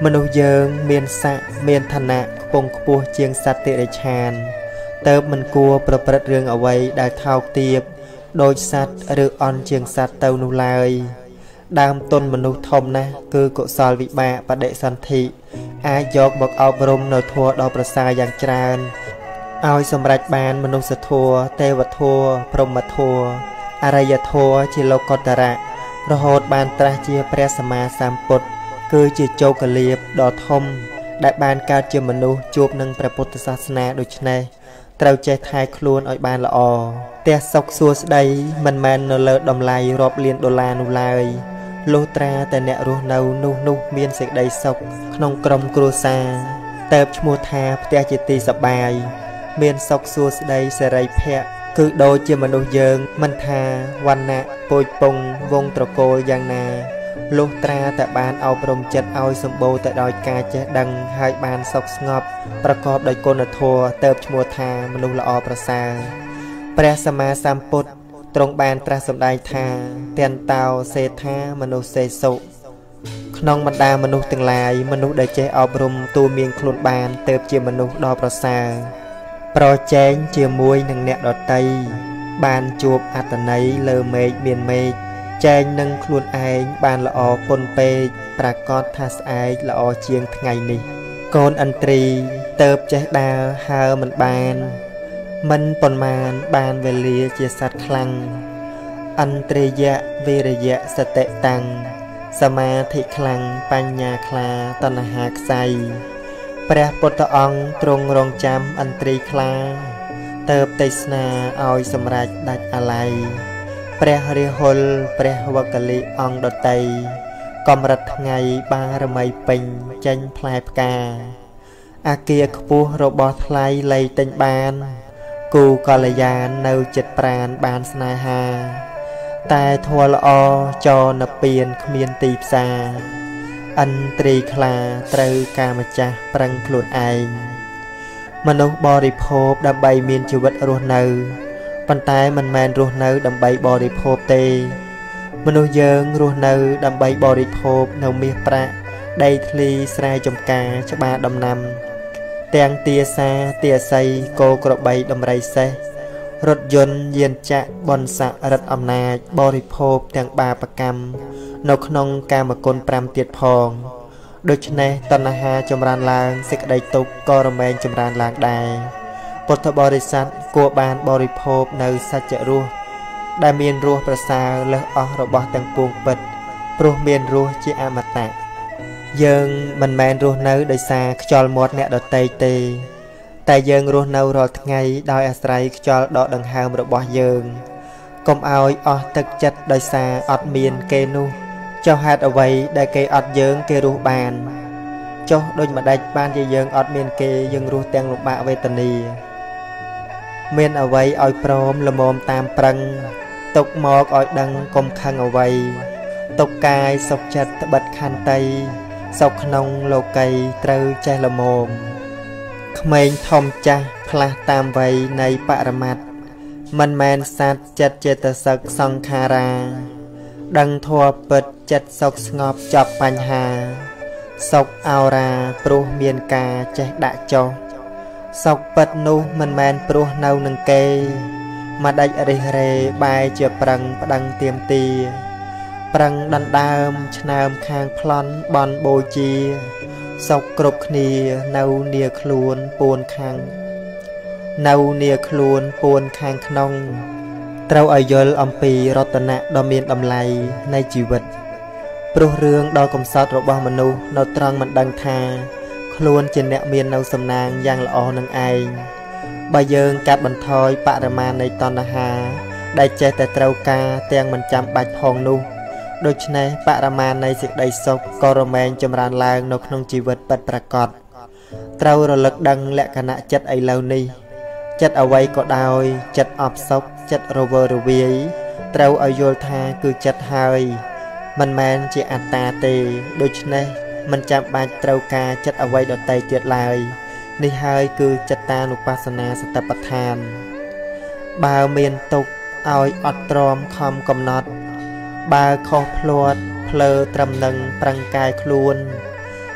មនុស្សយើងមានស័ក្តិមានឋានៈខ្ពង់ខ្ពស់ជាងសត្វតិរិឆានតើបមិនគួរប្រព្រឹត្តរឿងអ្វីដែលថោកទាបដោយសត្វឬអន់ជាងសត្វទៅនោះឡើយដើមទុនមនុស្សធំណាស់គឺកុសលវិបាកបដិសន្ធិអាចយកមកអប់រំនៅធម៌ដ៏ប្រសើរយ៉ាងច្រើនឲ្យសម្រេចបានមនុស្សធម៌ទេវធម៌ព្រហ្មធម៌អរិយធម៌ជាលោកុត្តរៈរហូតបានត្រាស់ជាព្រះសម្មាសម្ពុទ្ធគឺជាជោគលាភដ៏ធំដែលបានកើតជាមនុស្សជួបនឹងព្រះពុទ្ធសាសនាដូច្នេះត្រូវចេះថែខ្លួនឲ្យបានល្អផ្ទះសុខសួស្តីមិនមែននៅលើតម្លៃរាប់លានដុល្លារនោះឡើយលុះត្រាតែអ្នករស់នៅនោះមានសេចក្តីសុខក្នុងក្រុមគ្រួសារតើបឈ្មោះថាផ្ទះជាទីសប្បាយមានសុខសួស្តីសេរីភ័ក្រគឺដូចជាមនុស្សយើងមិនថាវណ្ណៈពូជពងវងត្រកូលយ៉ាងណាលុះត្រាតែបានអប់រំចិត្តឲ្យសម្បូរទៅដោយការចេះដឹងហើយបានសុខស្ងប់ប្រកបដោយគុណធម៌តើបឈ្មោះថាមនុស្សល្អប្រសើរព្រះសម្មាសម្ពុទ្ធទ្រង់បានត្រាស់សម្ដែងថាទានតោសេថាមនុស្សសេសុក្នុងបរ្ដាមនុស្សទាំងឡាយមនុស្សដែលចេះអប់រំទូលមានខ្លួនបានតើបជាមនុស្សដ៏ប្រសើរប្រជែងជាមួយនឹងអ្នកដតីបានជួបអត្តន័យលើមេឃមានមេឃចែងនឹងខ្លួនឯងបានល្អពុនពេកប្រកាសថាស្អែកល្អជាងថ្ងៃនេះកូនឥន្ទ្រីតើបចេះដើរហើមិនបានមិនប៉ុន្មានបានវេលាជាសត្វខ្លាំងឥន្ទ្រិយៈវិរិយៈសតិតាំងសមាធិខ្លាំងបញ្ញាខ្លាតណ្ហាខ្សៃព្រះពុទ្ធអង្គទ្រង់រងចាំឥន្ទ្រីខ្លាតើបទេសនាឲ្យសម្រេចដាច់អាល័យព្រះរាហុលព្រះវកលិអង្គដតីកំរិតថ្ងៃបារមីពេញចេញផ្លែផ្កាអាគារខ្ពស់របស់ថ្លៃលៃទិញបានគូកល្យាននៅចិត្តប្រានបានស្នេហាតែធម៌ល្អចរណពៀនគ្មានទីផ្សារឥន្ទ្រីខ្លាត្រូវការម្ចាស់ប្រឹងខ្លួនឯងមនុស្សបរិភោគដើម្បីមានជីវិតរស់នៅប៉ុន្តែមិនមែនរស់នៅដើម្បីបរិភោគទេមនុស្សយើងរស់នៅដើម្បីបរិភោគនៅមាសប្រាក់ដីធ្លីស្រែចម្ការច្បារដំណាំទាំងទាសាទាស័យគោក្របីដំរីសេះរថយន្តយានចក្របនស័ករិទ្ធអំណាចបរិភោគទាំងបាបកម្មនៅក្នុងកាមគុណ5ទៀតផងដូច្នេះតណ្ហាចម្រើនឡើងសេចក្តីទុក្ខក៏រមែងចម្រើនឡើងដែរពុទ្ធបរិស័ទគួរបានបរិភោគនៅសច្ចរសដែលមានរសប្រសើរលើសអស់របស់ទាំងពួងពិតព្រោះមានរសជាអមតៈយើងមិនមែនរស់នៅដោយសារខ្យល់មាត់អ្នកដទៃទេតែយើងរស់នៅរាល់ថ្ងៃដោយអាស្រ័យខ្យល់ដកដង្ហើមរបស់យើងកុំឲ្យអស់ទឹកចិត្តដោយសារអត់មានគេនោះចុះហេតុអ្វីដែលគេអត់យើងគេរស់បានចុះដូចម្ដេចបានជាយើងអត់មានគេយើងរស់ទាំងលំបាកវេទនាមានអ្វីឲ្យព្រមល្មមតាមប្រឹងទុកមកឲ្យដឹងកុំខឹងអ្វីទុកកាយសុខចិត្តត្បិតខន្តីសុខក្នុងលោកីត្រូវចេះល្មមក្មេងធំចាស់ផ្លាស់តាមវ័យនៃបរមត្តមិនមែនសត្វចិត្តចេតសិកសង្ខារាដឹងធម៌ពិតចិត្តសុខស្ងប់ចប់បញ្ហាសុខអោរាព្រោះមានការចេះដាក់ចុះសុខពិតនោះមិនមែនព្រោះនៅនឹងគេមកដាច់រិះរេបែជាប្រឹងប្តឹងទៀមទីប្រឹងដណ្ដើមឆ្នើមខាងប្លន់បន់បូជាសុខគ្រប់គ្នានៅនាខ្លួនពួនខាងនៅនាខ្លួនពួនខាងក្នុងត្រូវឲ្យយល់អំពីរតនៈដ៏មានតម្លៃនៃជីវិតព្រោះរឿងដ៏កំសត់របស់មនុស្សនៅត្រង់មិនដឹងថាខ្លួនជាអ្នកមាននៅសំណាងយ៉ាងល្អនឹងឯងបើយើងកាត់បន្ថយបរិមាណនៃតណ្ហាដែលចេះតែត្រូវការទាំងមិនចាំបាច់ផងនោះដូច្នេះបរិមាណនៃសេចក្តីសុខក៏រមែងចម្រើនឡើងនៅក្នុងជីវិតពិតប្រាកដត្រូវរលឹកដឹងលក្ខណៈចិត្តឥឡូវនេះចិត្តអ្វីក៏ដោយចិត្តអបសុខចិត្តរវើរវាយត្រូវឲ្យយល់ថាគឺចិត្តហើយមិនមែនជាអត្តាទេដូច្នេះមិនចាំបាច់ត្រូវការចិត្តអ្វីដទៃទៀតឡើយនេះហើយគឺចិត្តតានុបស្សនាសតិប្បដ្ឋានបើមានទុក្ខឲ្យអត់ទ្រាំខំកំណត់បើខុសភ្លាត់ភ្លើត្រឹមនឹងប្រឹងកាយខ្លួន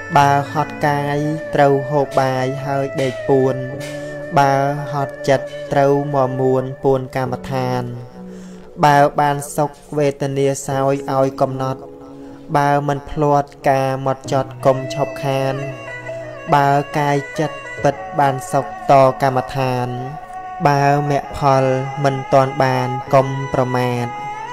bà hot cai trâu hộp bài hơi đầy buồn bà hot chật trâu mò muôn buồn ca mặt than bà ban sọc về tình yêu sao oi cầm nọt bà mình plot ca mọt chọt công chọc khan bà cai chật bật ban sọc to ca mặt than bà mẹ phol mình toàn bàn công promat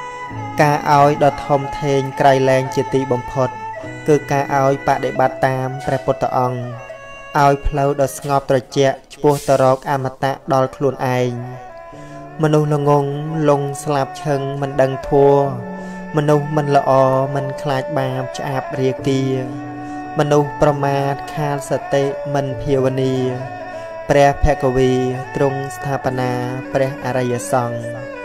ca oi đọt hồng thên cày lên chỉ tì bồng phật cứ ca oi bạ để bát tam pre bột ong oi plau đọt ngọp tờ chẹ chua tờ rọc amata đo khuôn anh manu là ngông lông slap chân mình đằng thua manu mình là o mình khai bàm chạp rìa kia manu promat khai sate mình phiêu pre phekavi trung sthapana pre araya song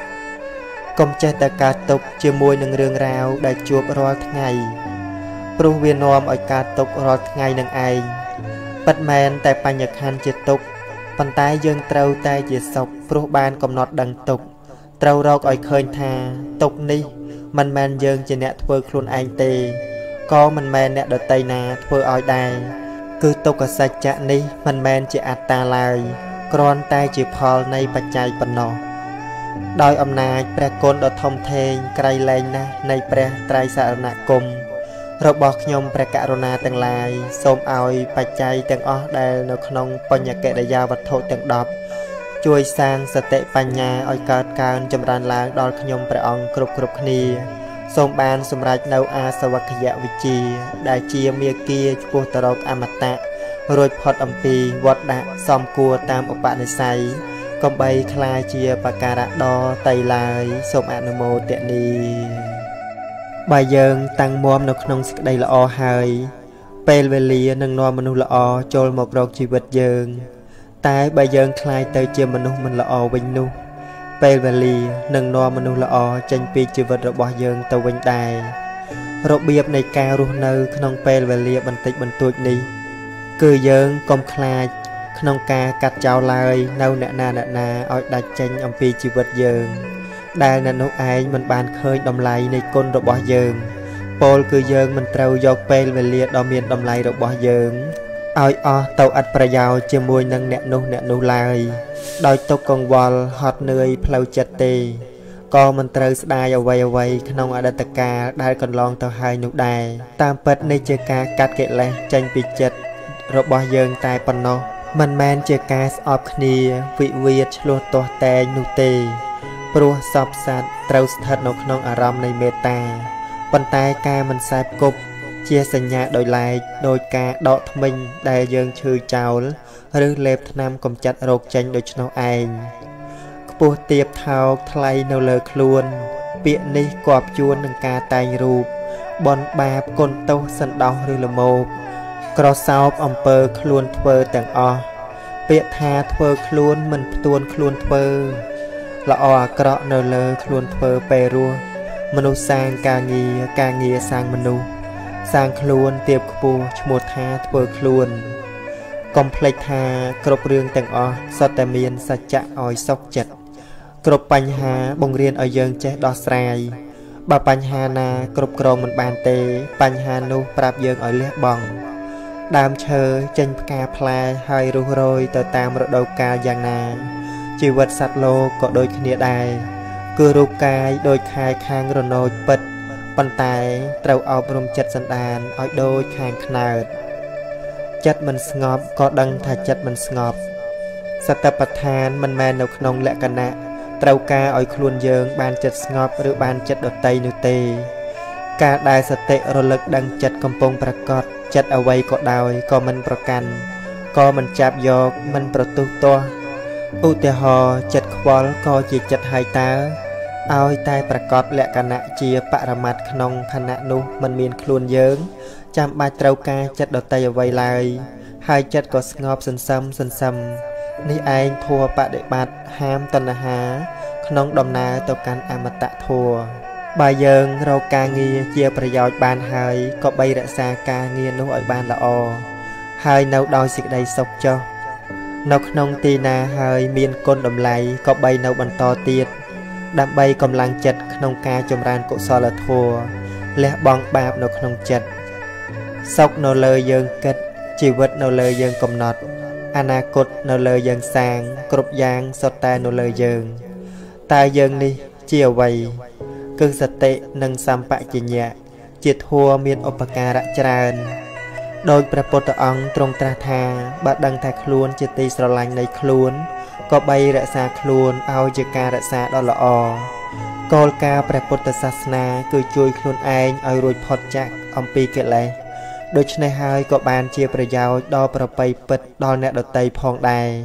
công chế ta ca tục chia môi nâng rương rào đại chuộc rồi ngày pru viên nôm ở ca tục rồi ngày nâng ai bật mèn tại pa nhật han chia tục bàn tay dương trâu tay chia sọc pru ban cầm nọt đằng tục trâu rau ở khơi thà tục ni mình mèn dương chia nẹt phơi khuôn anh tê có mình mèn nẹt đợt tây nà phơi oi đài cứ tục ở sạch chạ ni mình mèn chia ạt ta lai còn tay chia phol nay bạch chạy bần nọ đôi âm na pre côn đợt thông thề cày lên na nay pre trai sạ nạ cùng rồi bọc nhom pre carona từng lai xôm oi bạch chạy từng ó đè nó không pon nhạc kệ đại gia vật thổ từng đập chui sang sạch tệ pan nhà oi cát can châm ran lang đôi nhom pre ong cục cục khni xôm ban xôm rạch nâu a sawakya vichi đại chia mía kia chua tờ rọc amata rồi phật âm pi vọt đạ xóm cua tam ốc bạn say công bay khai chia bạc cà đo tay lại sôm anamo tiện đi bài dương tăng mồm nó không sức đây là o hai pel về lìa nâng no manu là o cho một rọc chi vật dương tại bài dương khai tới chia manu mình là o bình nu pel về lìa nâng no manu là o tranh pi chi vật rồi bỏ dương tàu bình đài rồi biệp này cao ruột nơi không pel về lìa bình tịch bình tuổi đi cứ dương công khai nông ca cắt chào lời nâu nè na oi đặt tranh ông pi chi vật dương đài nè nô ai mình bàn khơi đầm lầy này côn rồi bỏ dương Paul cứ dương mình trâu dọc pel về liệt đo miền đầm lầy rồi bỏ dương oi o tàu ắt pra giàu chia môi nâng nè nô lai đòi tục con wall hot nơi plau chật tê co mình trâu đai ở vây nông ở đất ca đai còn lon tàu hai nụ đài tam pet này chơi ca cắt kệ lẹ tranh pi chật rồi bỏ dương tai pan nó mình men chơi ca ọp khnia vị việt luôn to tè nụ tê pro sập sạt trâu thật nó không ở ram này meta bàn tay ca mình sai cục chia sẻ nhà đổi lại đôi ca đọ mình đại dương chư chào rư lẹp nam cầm chặt rột tranh đôi cho anh bùa tiệp thao thay nâu lờ luôn biện ni quạp chuôn nâng ca tay rụp bon ba con tâu sân đau rư là một cro sao ông pơ luôn thơ tầng o biện tha thơ luôn mình tuôn luôn thơ là o cọ nâu lờ luôn thơ peru manu sang ca nghi sang manu sang luôn tiệp bù một tha thơ luôn complex tha cột riêng tầng o sotamian sa chạ oi sọc chật cột bánh hà bông riêng ở dương chế đo sài bà bánh hà na cột crom mình bàn tê bánh hà nu prap dương ở lẽ bong đam chờ tranh ca play hai ru rồi tờ tam rồi đầu ca giang na chỉ vật sạt lô có đôi khía đài cứ ru cai đôi khai khang rồi nồi bật bàn tay trâu ọc rung chật sân đàn ở đôi khang khnợt chất mình ngọp có đăng thà chất mình ngọp sát tập than mình men nấu nông lẹ cana trâu ca ở khuôn dương ban chất ngọp rồi ban chất đợt tây nụ tê ca đài sát tệ rồi lực đăng chất công pong prakot chất ở vây có đào có mình procan có mình chạp giọt mình protu to ưu tê hò chất khóa có chỉ chất hai tá oi tai prakot lẹ cana chia paramat nông khana nu mình miền khuôn dương chăm ba trâu ca chất đợt tây ở vây lại hai chất có ngọp sân sâm ni anh thua bạ đệ bạt ham tân hà nông đầm na tàu can amata thua bài dương rau ca nghi chiaประโยชน์ban hai có bay rạ xa ca nghi nấu ở ban là o hai nấu đôi xịt đầy sọc cho nấu nông tì na hai miên côn đầm lầy có bay nấu bần to tiệt đam bay cầm lang chật nông ca chôm ran cổ so là thua lẽ bong bạp nấu nông chật sọc nô lơ dương kết chỉ vật nô lơ dương cầm nọt anakut nô lơ dương sang cướp giang sọt tai nô lơ dương tai dương đi chia vầy cương sạch tệ nâng xăm bạ chỉ nhẹ triệt thua miên opaka đã tràn đôi prapot ong trong tra tha bạn đăng thạch luôn triệt tì sờ lạnh này luôn có bay đã xa luôn ao chưa ca đã xa đó là o col ca prapot sasna cứ chui luôn anh ai rồi phật chặt ông pi kệ lại đôi chân này hai có bàn chiaประโยชน์đo prapay bật đo nẹt đợt tây phong đài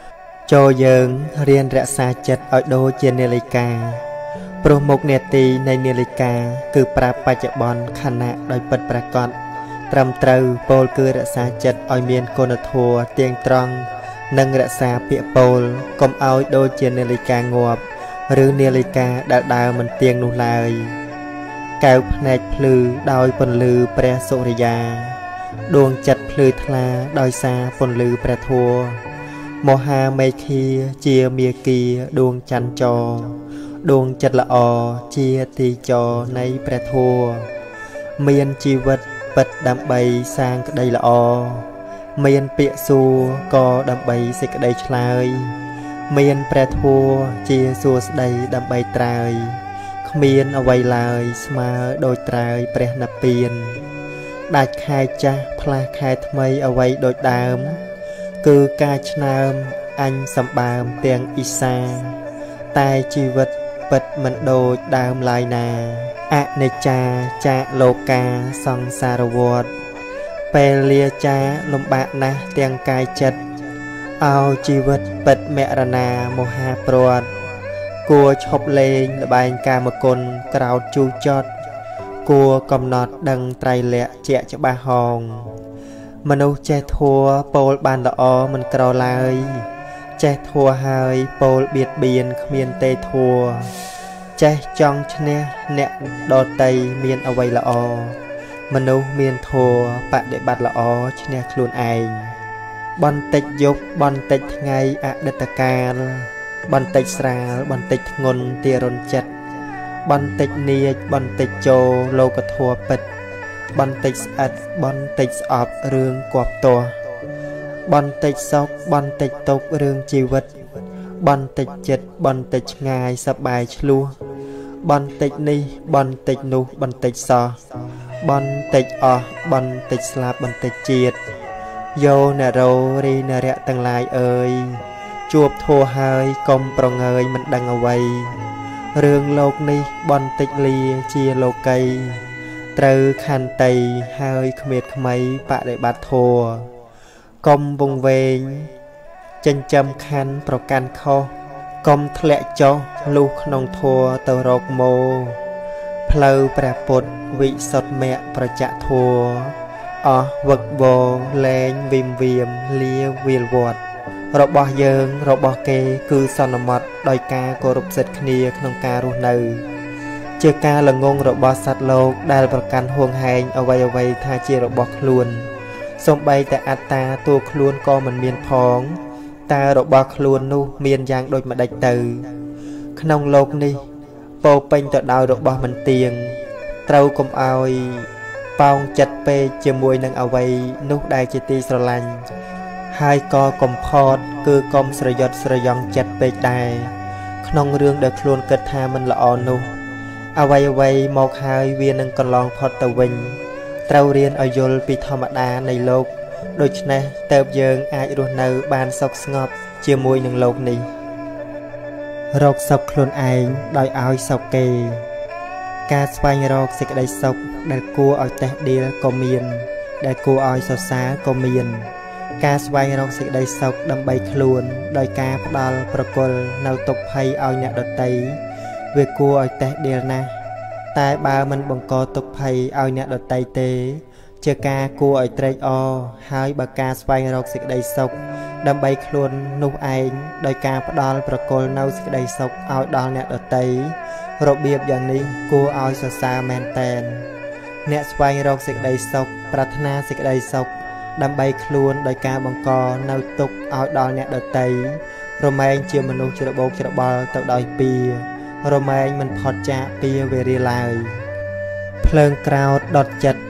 cho dương riêng rẽ xa chật ở đô trên Nelika Pro một nét tìใน Nelika គឺប្រាប់បច្ចុប្បន្នខណៈដោយពិតប្រាកដត្រឹមត្រូវពោលគឺរក្សាចិត្តឲ្យមានគុណធម៌ទៀងត្រង់និងរក្សាពាក្យពោលកុំឲ្យដូចជា Nelika ងាប់ឬ Nelika ដែលដើរមិនទៀងនោះឡើយកែវភ្នែកភ្លឺដោយពន្លឺព្រះសុរិយាដួងចិត្តភ្លឺថ្លាដោយសារពន្លឺព្រះធម៌មហាមេឃាជាមាគីដួងច័ន្ទចរដួងចិត្តល្អជាទីចរនៃព្រះធម៌មានជីវិតពិតដើម្បីសាងក្តីល្អមានពាក្យសួរក៏ដើម្បីសេចក្តីឆ្លើយមានព្រះធម៌ជាសួស្តីដើម្បីត្រើយគ្មានអ្វីឡើយស្មើដូចត្រើយព្រះនិព្វានដាច់ខែចាស់ផ្លាស់ខែថ្មីអ្វីដូចដើមគឺការឆ្នើមអញសម្បើមទាំងអ៊ីសាតែជីវិតពិតមិនដូចដើមឡើយណាអនិច្ចាចាលោកាសង្សារវដ្តពេលលាចាលំបាកណាស់ទាំងកាយចិត្តឲ្យជីវិតពិតមរណាមហាព្រាត់គួរឈប់លេងល្បែងកាមគុណក្រោតជូរចត់គួរកំណត់ដឹងត្រៃលក្ខជាក់ច្បាស់ហងមនុស្សចេះធัวពោលបានល្អមិនក្រឡើយចេះធัวហើយពោលបៀតបៀនគ្មានទេធัวចេះចង់ឈ្នះអ្នកដតីមានអ្វីល្អមនុស្សមានធัวបដិបត្តិល្អឈ្នះខ្លួនឯងបន្តិចយប់បន្តិចថ្ងៃអតីតកាលបន្តិចស្រាលបន្តិចធ្ងន់ទារុណចិត្តបន្តិចនាចបន្តិចចូលលោកធัวពិតបន្តិចស្អិតបន្តិចស្អប់រឿងគប់ទាស់បន្តិចសោកបន្តិចទុក្ខរឿងជីវិតបន្តិចចិត្តបន្តិចឆ្ងាយសប្បាយឆ្លោះបន្តិចនេះបន្តិចនោះបន្តិចសោះបន្តិចអស់បន្តិចស្លាប់បន្តិចជាតិយោនរោរីនរៈទាំងឡាយអើយជួបធัวហើយកុំប្រងើយមិនដឹងអ្វីរឿងលោកនេះបន្តិចលាជាលោកីត្រូវខន្តីហើយគ្មានខ្មៃបដិបត្តិធัวកុំវង្វេងចិញ្ចឹមខណ្ឌប្រកាន់ខុសកុំធ្លាក់ចុះលុះក្នុងធัวទៅរកមោផ្លូវព្រះពុទ្ធវិសុទ្ធមគ្គប្រចក្ខធัวអស់វឹកវរលែងវិមវាមលាវាលវត្តរបស់យើងរបស់គេគឺសន្មត់ដោយការគោរពសិទ្ធិគ្នាក្នុងការរស់នៅជាការល្ងងរបស់សត្វលោកដែលប្រកាន់ហួងហែងអ្វីៗថាជារបស់ខ្លួនសូម្បីតែអត្តាតួខ្លួនក៏មិនមានផងតើរបស់ខ្លួននោះមានយ៉ាងដូចម្ដេចទៅក្នុងโลกនេះពោពេញទៅដោយរបស់មិនទៀងត្រូវកុំឲ្យប៉ោងចិត្តពេកជាមួយនឹងអ្វីនោះដែលជាទីស្រឡាញ់ហើយក៏កុំផតគឺកុំស្រយុតស្រយង់ចិត្តពេកដែរក្នុងរឿងដែលខ្លួនគិតថាមិនល្អនោះអ្វីមកហើយវានឹងកន្លងផុតទៅវិញត្រូវរៀនឲ្យយល់ពីធម្មតានៃโลกដូច្នេះតើបយើងអាចរស់នៅបានសុខស្ងប់ជាមួយនឹងโลกនេះរកសុខខ្លួនឯងដោយឲ្យសុខគេការស្វែងរកសេចក្តីសុខដែលគួរឲ្យតេះដៀលក៏មានដែលគួរឲ្យសរសើរក៏មានការស្វែងរកសេចក្តីសុខដើម្បីខ្លួនដោយការផ្ដាល់ប្រគល់នៅទុក្ខភ័យឲ្យអ្នកដទៃវាគួរឲ្យតេះដៀលណាស់តែបើមិនបង្កទុក្ខភ័យឲ្យអ្នកដទៃទេជាការគួរឲ្យត្រេកអរហើយបើការស្វែងរកសេចក្តីសុខដើម្បីខ្លួននោះឯងដោយការផ្ដាល់ប្រគល់នៅសេចក្តីសុខឲ្យដល់អ្នកដទៃរបៀបយ៉ាងនេះគួរឲ្យសរសើរមែនតែនអ្នកស្វែងរកសេចក្តីសុខប្រាថ្នាសេចក្តីសុខដើម្បីខ្លួនដោយការបង្កនៅទុក្ខឲ្យដល់អ្នកដទៃរមែងជាមនុស្សច្របូកច្របល់ទៅដោយពៀរមែងមិនផុតចាកពីវេរាឡើយភ្លើងក្រោតដុតចិត្ត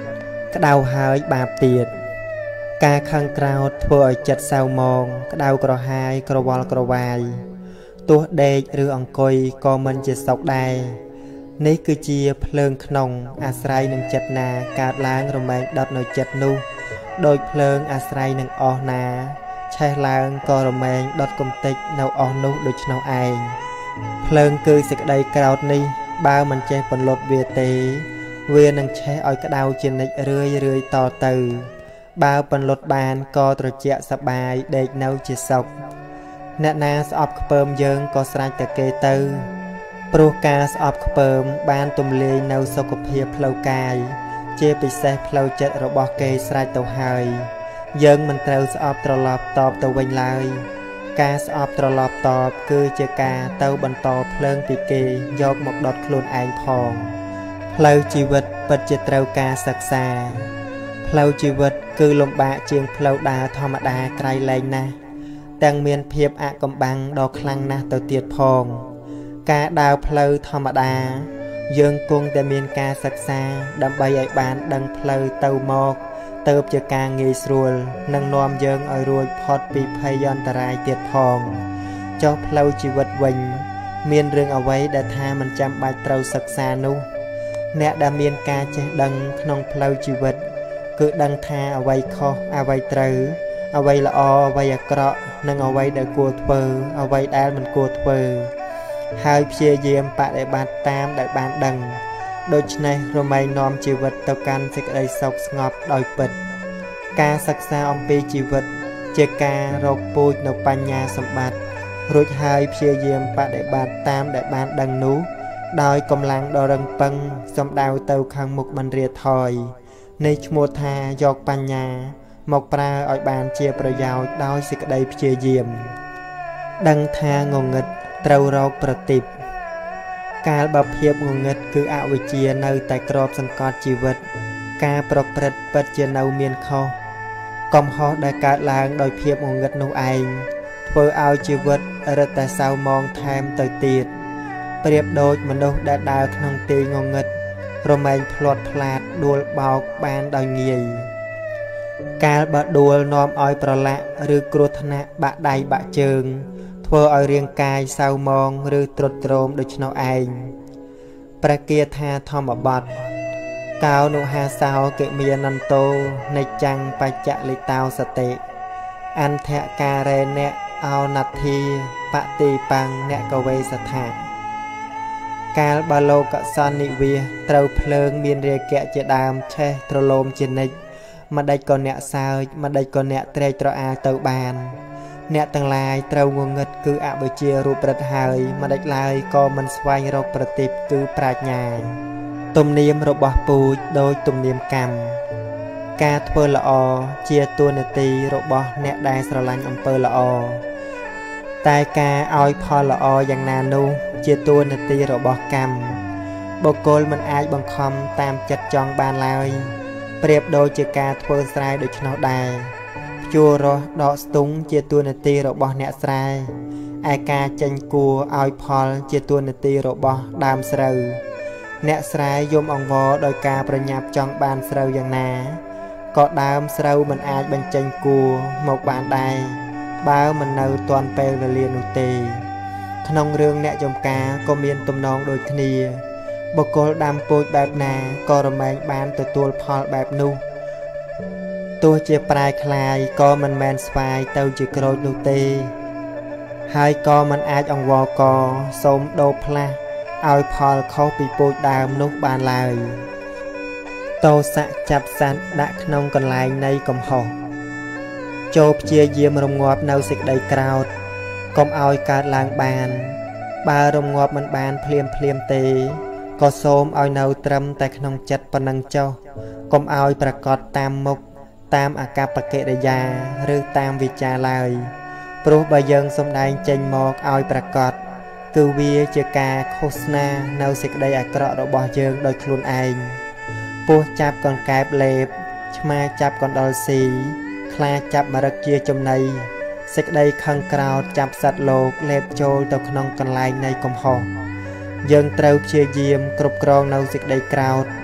ក្តៅហើយបាបទៀតការខឹងក្រោធធ្វើឲ្យចិត្តសៅមងក្តៅក្រហាយក្រវល់ក្រវាយទោះដេកឬអង្គុយក៏មិនជាសុខដែរនេះគឺជាភ្លើងក្នុងអាស្រ័យនឹងចិត្តណាកើតឡើងរមែងដុតនៅចិត្តនោះដោយភ្លើងអាស្រ័យនឹងអស់ណាឆេះឡើងក៏រមែងដុតគំតិចនៅអស់នោះដូច្នោះឯងភ្លើងគឺសេចក្តីក្រោធនេះបើមិនចេះពន្លត់វាទេវានឹងឆេះឲ្យក្តៅជានិច្ចរឿយតទៅបើពន្លត់បានក៏ត្រជាក់សប្បាយដេកនៅជាសុខអ្នកណាស្អប់ខ្ពើមយើងក៏ស្រេចតែគេទៅព្រោះការស្អប់ខ្ពើមបានទំលាយនៅសុខភាពផ្លូវកាយជាពិសេសផ្លូវចិត្តរបស់គេស្រេចទៅហើយយើងមិនត្រូវស្អប់ត្រឡប់តបទៅវិញឡើយការស្អប់ត្រឡប់តបគឺជាការទៅបន្តភ្លើងពីគេយកមកដុតខ្លួនឯងផងផ្លូវជីវិតពិតជាត្រូវការសិក្សាផ្លូវជីវិតគឺលំបាកជាងផ្លូវដើរធម្មតាក្រៃលែងណាស់ទាំងមានភាពអកំបាំងដ៏ខ្លាំងណាស់ទៅទៀតផងការដើរផ្លូវធម្មតាយើងគង់តែមានការសិក្សាដើម្បីឲ្យបានដឹងផ្លូវទៅមកទៅជាការងាយស្រួលនិងនាំយើងឲ្យរួចផុតពីភ័យអន្តរាយទៀតផងចុះផ្លូវជីវិតវិញមានរឿងអ្វីដែលថាមិនចាំបាច់ត្រូវសិក្សានោះអ្នកដែលមានការចេះដឹងក្នុងផ្លូវជីវិតគឺដឹងថាអ្វីខុសអ្វីត្រូវអ្វីល្អអ្វីអាក្រក់និងអ្វីដែលគួរធ្វើអ្វីដែលមិនគួរធ្វើហើយព្យាយាមបដិបត្តិតាមដែលបានដឹងដូច្នេះរមែងនាំជីវិតទៅកាន់សេចក្តីសុខស្ងប់ដោយពិតការសិក្សាអំពីជីវិតជាការរកពូជនៅបញ្ញាសម្បត្តិរួចហើយព្យាយាមបដិបត្តិតាមដែលបានដឹងនោះដោយកម្លាំងដ៏រឹងប៉ឹងសំដៅទៅខាងមុខមិនរាថយនេះឈ្មោះថាយកបញ្ញាមកប្រើឲ្យបានជាប្រយោជន៍ដោយសេចក្តីព្យាយាមដឹងថាងងឹតត្រូវរកប្រទីបកាលបើភាពងងឹតគឺអវិជ្ជានៅតែក្របសង្កត់ជីវិតការប្រព្រឹត្តពិតជានៅមានខុសកំហុសដែលកើតឡើងដោយភាពងងឹតនោះឯងធ្វើឲ្យជីវិតរឹតតែសៅមងថែមទៅទៀតប្រៀបដូចមនុស្សដែលដើរក្នុងទីងងឹតរមែងផ្លាត់ផ្លាតដួលបោកបានដោយងាយកាលបើដួលនាំឲ្យប្រឡាក់ឬគ្រោះថ្នាក់បាក់ដៃបាក់ជើងធ្វើឲ្យរាងកាយសៅមងឬទ្រុឌទ្រោមដូច្នោះឯងព្រះគាថាធម្មបទកោនុហាសោកិមានន្តោនិច្ចាំងបច្ចលិតោសតិអន្ធការេអ្នកអោណទ្ធាបតិបាំងអ្នកកវេសថាកាលបើលោកសន្និវាសត្រូវភ្លើងមានរាគៈជាដើមឆេះត្រឡោមជានិច្ចម្ដេចក៏អ្នកសើចម្ដេចក៏អ្នកត្រេកត្រអាលទៅបានអ្នកទាំងឡាយត្រូវងងឹតគឺអវិជ្ជារូបរិទ្ធហើយម្ដេចឡើយក៏មិនស្វែងរកប្រទីបគឺប្រាជ្ញាទំនៀមរបស់ពូជដោយទំនៀមកម្មការធ្វើល្អជាតួនាទីរបស់អ្នកដែលស្រឡាញ់អំពើល្អតែការឲ្យផលល្អយ៉ាងណានោះជាតួនាទីរបស់កម្មបុគ្គលមិនអាចបង្ខំតាមចិត្តចង់បានឡើយប្រៀបដូចជាការធ្វើស្រែដូច្នោះដែរជួររស់ដកស្ទង់ជាតួនាទីរបស់អ្នកស្រែឯការចេញគួរឲ្យផលជាតួនាទីរបស់ដើមស្រូវអ្នកស្រែយំអង្វរដោយការប្រញាប់ចង់បានស្រូវយ៉ាងណាក៏ដើមស្រូវមិនអាចបញ្ចេញគួរមកបានដែរបើមិននៅទាន់ពេលវេលានោះទេក្នុងរឿងអ្នកចំការក៏មានទំនងដូចគ្នាបុគ្គលដាំពូជបែបណាក៏រមែងបានទទួលផលបែបនោះទោះជាប្រែคลายក៏មិនមែនស្វាយទៅជាក្រូចនោះទេហើយក៏មិនអាចអង្វរកសូមដូរផ្លាស់ឲ្យផលខុសពីពូជដើមនោះបានឡើយតោសៈចាប់សត្វដាក់ក្នុងកន្លែងនៃកំហុសចូលព្យាយាមរងាប់នៅសេចក្តីក្រោធកុំឲ្យកើតឡើងបានបើរងាប់មិនបានភ្លាមទេក៏សូមឲ្យនៅត្រឹមតែក្នុងចិត្តប៉ុណ្ណឹងចុះកុំឲ្យប្រកបតាមមុខតាមអកប្បកិរិយាឬតាមវិចារឡើយព្រោះបើយើងសំដែងចេញមកឲ្យប្រកបគឺវាជាការឃោសនានៅសេចក្តីអាក្រក់របស់យើងដោយខ្លួនឯងពស់ចាប់កង្កែបលេបឆ្មាចាប់កណ្ដុរស៊ីខ្លាចាប់មរឹកជាចំណីសេចក្តីខឹងក្រោធចាប់សត្វលោកលេបចូលទៅក្នុងកន្លែងនៃកំហុសយើងត្រូវព្យាយាមគ្រប់គ្រងនៅសេចក្តីក្រោធ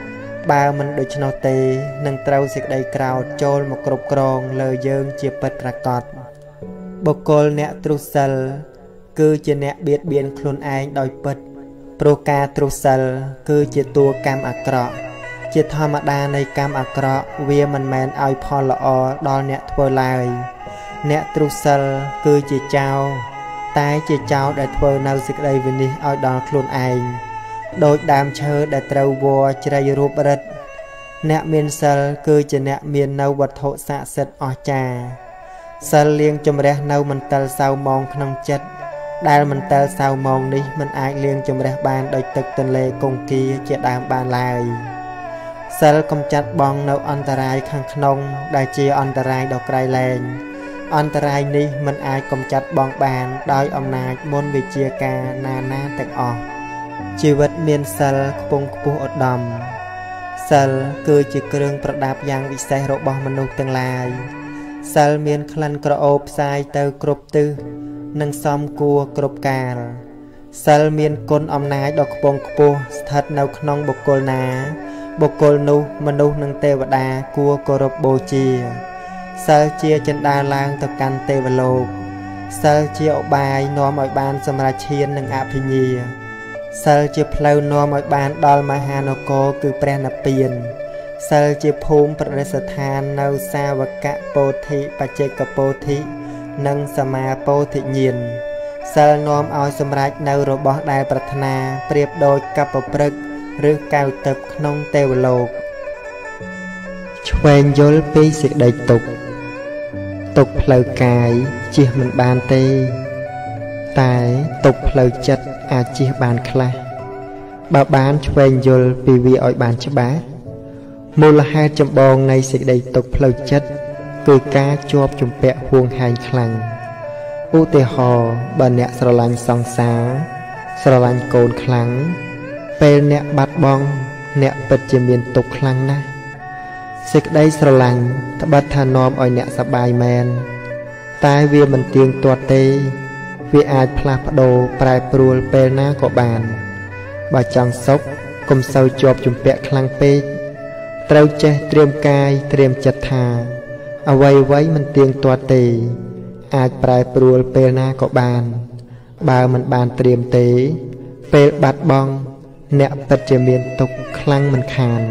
បើមិនដូច្នោះទេនឹងត្រូវសេចក្តីក្រោធចូលមកគ្រប់គ្រងលើយើងជាពិតប្រាកដបុគ្គលអ្នកទ្រុសិលគឺជាអ្នកបៀតបៀនខ្លួនឯងដោយពិតព្រោះការទ្រុសិលគឺជាតួកម្មអាក្រក់ជាធម្មតានៃកម្មអាក្រក់វាមិនមែនឲ្យផលល្អដល់អ្នកធ្វើឡើយអ្នកទ្រុសិលគឺជាចោរតែជាចោរដែលធ្វើនៅសេចក្តីវិនិច្ឆ័យឲ្យដល់ខ្លួនឯងដោយដើមឈើដែលត្រូវវល់ជ្រៃរូបរិទ្ធអ្នកមានសិលគឺជាអ្នកមាននៅវត្ថុស័ក្តិសិទ្ធិអស្ចារ្យសិលលាងជំរះនៅមន្ទិលសៅមងក្នុងចិត្តដែលមន្ទិលសៅមងនេះមិនអាចលាងជំរះបានដោយទឹកទន្លេគង្គីជាដើមបានឡើយសិលកំចាត់បងនៅអន្តរាយខាងក្នុងដែលជាអន្តរាយដ៏ក្រៃលែងអន្តរាយនេះមិនអាចកំចាត់បងបានដោយអំណាចមន្តវិជ្ជាការណាទាំងអស់ជីវិតមានសិលខ្ពង់ខ្ពស់ឧត្តមសិលគឺជាគ្រឿងប្រដាប់យ៉ាងវិសេសរបស់មនុស្សទាំងឡាយសិលមានក្លិនក្រអូបផ្សាយទៅគ្រប់ទិសនិងសមគួរគ្រប់កាលសិលមានគុណអំណាចដ៏ខ្ពង់ខ្ពស់ស្ថិតនៅក្នុងបុគ្គលណាបុគ្គលនោះមនុស្សនិងទេវតាគួរគោរពបូជាសិលជាចិន្តាឡើងទៅកាន់ទេវលោកសិលជាឧបាយនាំឲ្យបានសម្រេចឈាននិងអភិញ្ញាសិលជាផ្លូវនាំឲ្យបានដល់មហានគរគឺព្រះនិព្វានសិលជាភូមិប្រតិស្ថាននៅសាវកពោធិបច្ចេកពោធិនិងសមាពោធិញ្ញាណសិលនាំឲ្យសម្រេចនៅរបស់ដែលប្រាថ្នាប្រៀបដូចកប្បព្រឹកឬកៅទឹកក្នុងទេវលោកឆ្វេងយល់ពីសេចក្តីទុក្ខផ្លូវកាយជៀសមិនបានទេតែទុក្ខផ្លូវចិត្តអាចជៀសបានខ្លះបើបានឆ្វេងយល់ពីវាឲ្យបានច្បាស់មូលហេតុចម្បងនៃសេចក្តីទុក្ខផ្លូវចិត្តគឺការជាប់ជំពាក់ហួងហែងខ្លាំងឧទាហរណ៍បើអ្នកស្រឡាញ់សង្សារស្រឡាញ់កូនខ្លាំងពេលអ្នកបាត់បង់អ្នកពិតជាមានទុក្ខខ្លាំងណាស់សេចក្តីស្រឡាញ់ត្បិតថានាំឲ្យអ្នកសប្បាយមែនតែវាមិនទៀងទាត់ទេវាអាចផ្លាស់ប្ដូរប្រែប្រួលពេលណាក៏បានបើចង់សុខកុំសូវជាប់ជំពាក់ខ្លាំងពេកត្រូវចេះត្រៀមកាយត្រៀមចិត្តថាអ្វីមិនទៀងទាត់ទេអាចប្រែប្រួលពេលណាក៏បានបើមិនបានត្រៀមទេពេលបាត់បង់អ្នកពិតជាមានទុក្ខខ្លាំងមិនខាន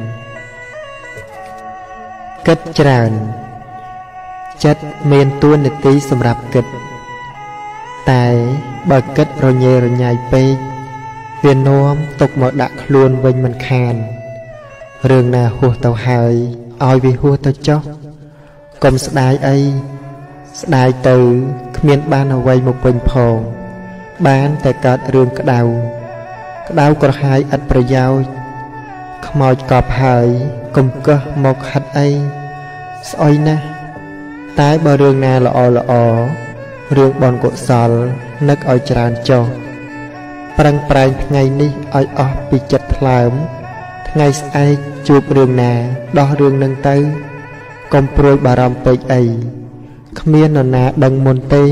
គិតច្រើនចិត្តមានតួនាទីសម្រាប់គិតតែបើគិតរញ៉េរញ៉ៃពេកវានាំទុកមកដាក់ខ្លួនវិញមិនខានរឿងណាហួសទៅហើយឲ្យវាហួសទៅចុះកុំស្ដាយអីស្ដាយទៅគ្មានបានអ្វីមកវិញផងបានតែកើតរឿងក្តៅក្រហាយឥតប្រយោជន៍ខ្មោចកប់ហើយកុំកឹះមកហិតអីស្អុយណាស់តែបើរឿងណាល្អរឿងបុណ្យកុសលនឹកឲ្យច្រើនចុះប្រឹងប្រែងថ្ងៃនេះឲ្យអស់ពីចិត្តថ្លើមថ្ងៃស្អែកជួបរឿងណាដោះរឿងនឹងទៅកុំព្រួយបារម្ភពេកអីគ្មាននរណាដឹងមុនទេ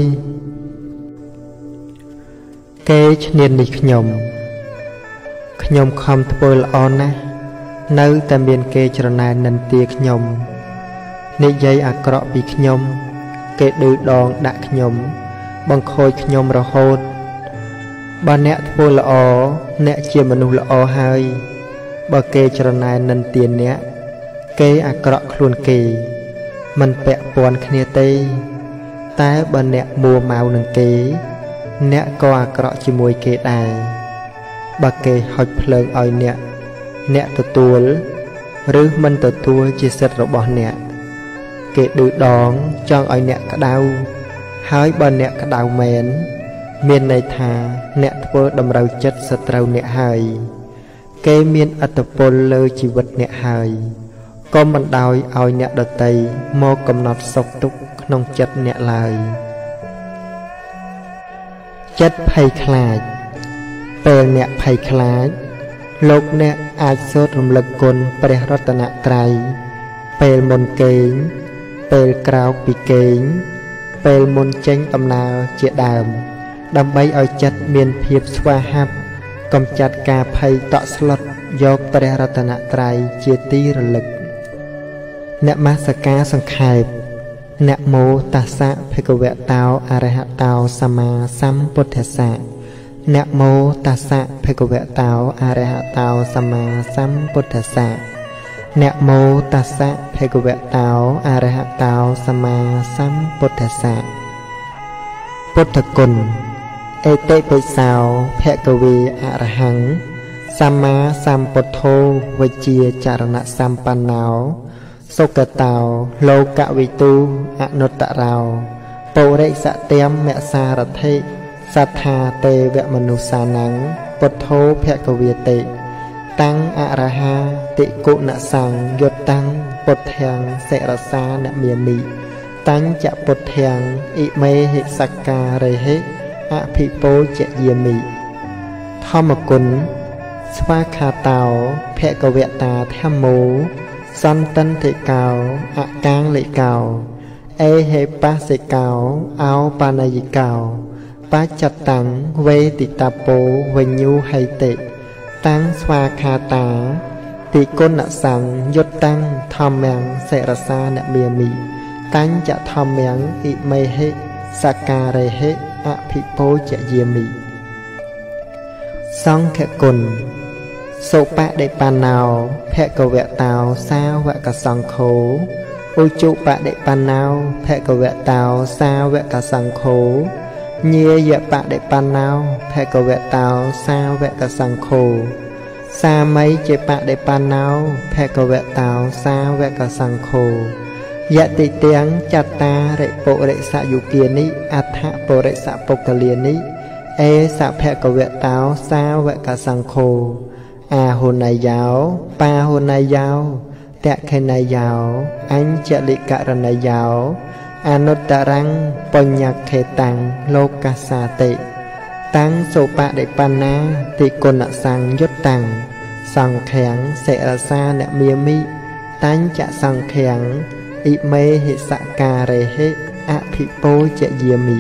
គេឈ្នាននេះខ្ញុំខំធ្វើល្អណាស់នៅតែមានគេច្រណែននិន្ទាខ្ញុំនិយាយអាក្រក់ពីខ្ញុំគេឌឺដងដាក់ខ្ញុំបង្ខូចខ្ញុំរហូតបើអ្នកធ្វើល្អអ្នកជាមនុស្សល្អហើយបើគេច្រណែននិន្ទាអ្នកគេអាក្រក់ខ្លួនគេមិនពាក់ព័ន្ធគ្នាទេតែបើអ្នកមួម៉ៅនឹងគេអ្នកក៏អាក្រក់ជាមួយគេដែរបើគេហុចភ្លើងឲ្យអ្នកទទួលឬមិនទទួលជាសិទ្ធិរបស់អ្នកគេឌឺដងចង់ឲ្យអ្នកក្តៅហើយបើអ្នកក្តៅមែនមានន័យថាអ្នកធ្វើតម្រូវចិត្តសត្រូវអ្នកហើយគេមានឥទ្ធិពលលើជីវិតអ្នកហើយកុំបណ្ដោយឲ្យអ្នកដទៃមកកំណត់សុខទុក្ខក្នុងចិត្តអ្នកឡើយចិត្តភ័យខ្លាចពេលអ្នកភ័យខ្លាចលោកអ្នកអាចសូត្ររំលឹកគុណព្រះរតនត្រ័យពេលមុនគេងពេលក្រោកពីគេងពេលមុនចេញដំណើរជាដើមដើម្បីឲ្យចិត្តមានភាពស្វាហាប់កំចាត់ការភ័យតក់ស្លុតយកព្រះរតនត្រ័យជាទីរលឹកនមស្ការសង្ខេបនមោតស្សៈភគវតោអរហតោសម្មាសម្ពុទ្ធស្សៈនមោតស្សៈភគវតោអរហតោសម្មាសម្ពុទ្ធស្សៈនមោតស្សៈភគវតោអរហតោសម្មាសម្ពុទ្ធស្សៈពុទ្ធគុណអេតិបិសោភគវេអរហង្គសម្មាសម្ពុទ្ធោវជាចរណសម្បណ្ណោសុគតោលោកវិទូអនុត្តរោពុរិសត្យមសារថិសត្ថាទេវមនុស្សាนังពុទ្ធោភគវេតិតាំងអរហាតិគុណសង្ឃយុតតាំងពុទ្ធាំងសិរសានមាមិតាំងចពុទ្ធាំងអិមេហិសក្ការេហិអភិពោជយាមិធម្មគុណស្វាខាតោភគវតាធម្មោសន្តន្តិកោអកាងលេកោអេហេបសិកោអោបាណយិកោបច្ចតាំងវេតិតាពោវិញ្ញូហៃតិតាំងស្វាខាតាតិគុណសង្ឃយុតតាំងធម្មំសិរសានមាមិតាំងចធម្មំអិមេហិសក្ការេហិអភិពោជយាមិសង្ឃគុណសុបដិបណ្ណោភគវតោសាវកសង្ឃោឧជុបដិបណ្ណោភគវតោសាវកសង្ឃោញាយបដិបណ្ណោភគវតោសាវកសង្ឃោសាមីជាបដិបណ្ណោភគវតោសាវកសង្ឃោយតិទាំងចតារិពុរិសយុគានិអដ្ឋពុរិសពុគលានិអេសភគវតោសាវកសង្ឃោអាហុណៃយោបាហុណៃយោតេខេណៃយោអញ្ចလိករណៃយោអនុត្តរੰបញ្ញខេតាំងលោកាសាតិតាំងសុបដិបណ្ណាតិគុណសង្ឃយុតតាំងសង្ឃាំងសិរសានមាមិតាំងចសង្ឃាំងអិមេហិសការេហិអភិពោជយាមិ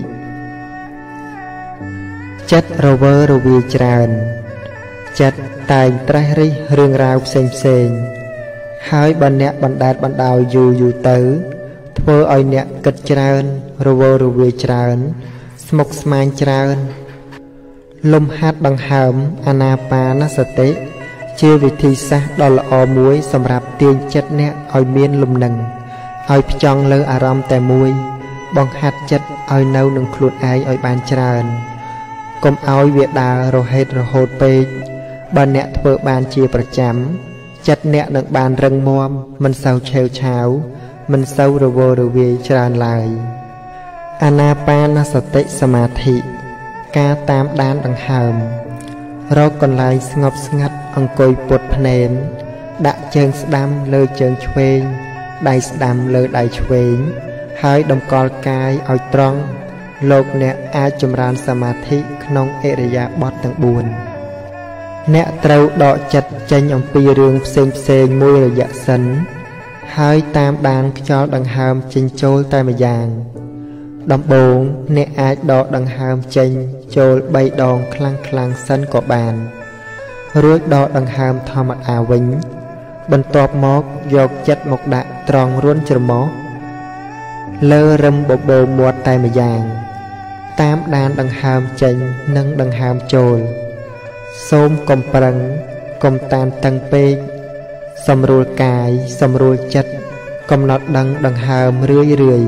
ចិត្តរវើរវាយច្រើនចិត្តតែងត្រេះរិះរឿងរ៉ាវផ្សេងហើយបើអ្នកបណ្ដែតបណ្ដោយយូរទៅធ្វើឲ្យអ្នកគិតច្រើនរវើរវាយច្រើនស្មុគស្មាញច្រើនលំហាត់ដង្ហើមអានាបានសតិជាវិធីសាស្ត្រដ៏ល្អមួយសម្រាប់ទាញចិត្តអ្នកឲ្យមានលំនឹងឲ្យផ្ចង់លើអារម្មណ៍តែមួយបង្ហាត់ចិត្តឲ្យនៅនឹងខ្លួនឯងឲ្យបានច្រើនកុំឲ្យវាដើររហេតរហូតពេកបើអ្នកធ្វើបានជាប្រចាំចិត្តអ្នកនឹងបានរឹងមាំមិនសូវឆេវឆាវមិនសូវរវើរវាយច្រើនឡើយអានាបានសតិសមាធិការតាមដានដង្ហើមរកកន្លែងស្ងប់ស្ងាត់អង្គុយពុតភ្នែនដាក់ជើងស្ដាំលើជើងឆ្វេងដៃស្ដាំលើដៃឆ្វេងហើយតម្កល់កាយឲ្យត្រង់លោកអ្នកអាចចម្រើនសមាធិក្នុងឥរិយាបថទាំង4អ្នកត្រូវដកចិត្តចេញអំពីរឿងផ្សេងមួយរយៈសិនហើយតាមដានខ្យល់ដង្ហើមចេញចូលតែម្យ៉ាងដំបូងអ្នកអាចដកដង្ហើមចេញចូល3ដងខ្លាំងៗសិនក៏បានរួចដកដង្ហើមធម្មតាវិញបន្ទាប់មកយកចិត្តមកដាក់ត្រង់រួនច្រមុះលើរឹមបបោមាត់តែម្យ៉ាងតាមដានដង្ហើមចេញនិងដង្ហើមចូលសូមកុំប្រឹងកុំតានតឹងពេកសម្រួលកាយសម្រួលចិត្តកំណត់ដឹងដង្ហើមរឿយ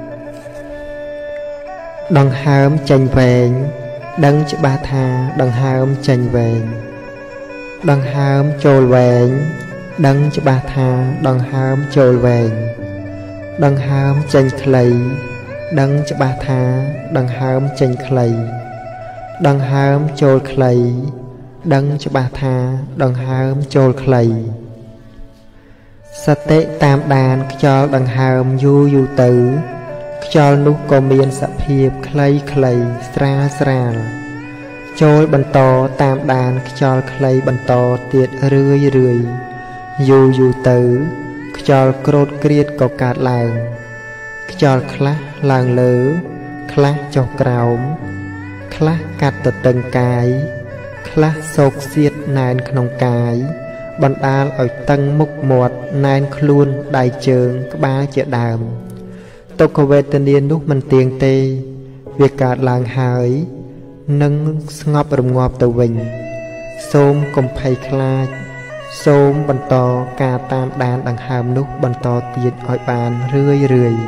ដង្ហើមចេញវែងដឹងច្បាស់ថាដង្ហើមចេញវែងដង្ហើមចូលវែងដឹងច្បាស់ថាដង្ហើមចូលវែងដង្ហើមចេញខ្លីដឹងច្បាស់ថាដង្ហើមចេញខ្លីដង្ហើមចូលខ្លីដឹងច្បាស់ថាដង្ហើមចូលខ្លីសតិតាមដានខ្យល់ដង្ហើមយូរទៅខ្យល់នោះក៏មានសភាពខ្លីស្រាលចូលបន្តតាមដានខ្យល់ខ្លីបន្តទៀតរឿយយូរទៅខ្យល់ក្រោតក្រៀតក៏កើតឡើងខ្យល់ខ្លះឡើងលើខ្លះចុះក្រោមខ្លះកាត់ទៅតឹងកាយខ្លះសោកសៀតណែនក្នុងកាយបណ្ដាលឲ្យតឹងមុខមាត់ណែនខ្លួនដៃជើងក្បាលជាដើមទុក្ខវេទនានោះមិនទៀងទេវាកើតឡើងហើយនឹងស្ងប់រងាប់ទៅវិញសូមកុំភ័យខ្លាចសូមបន្តការតាមដានដង្ហើមនោះបន្តទៀតឲ្យបានរឿយ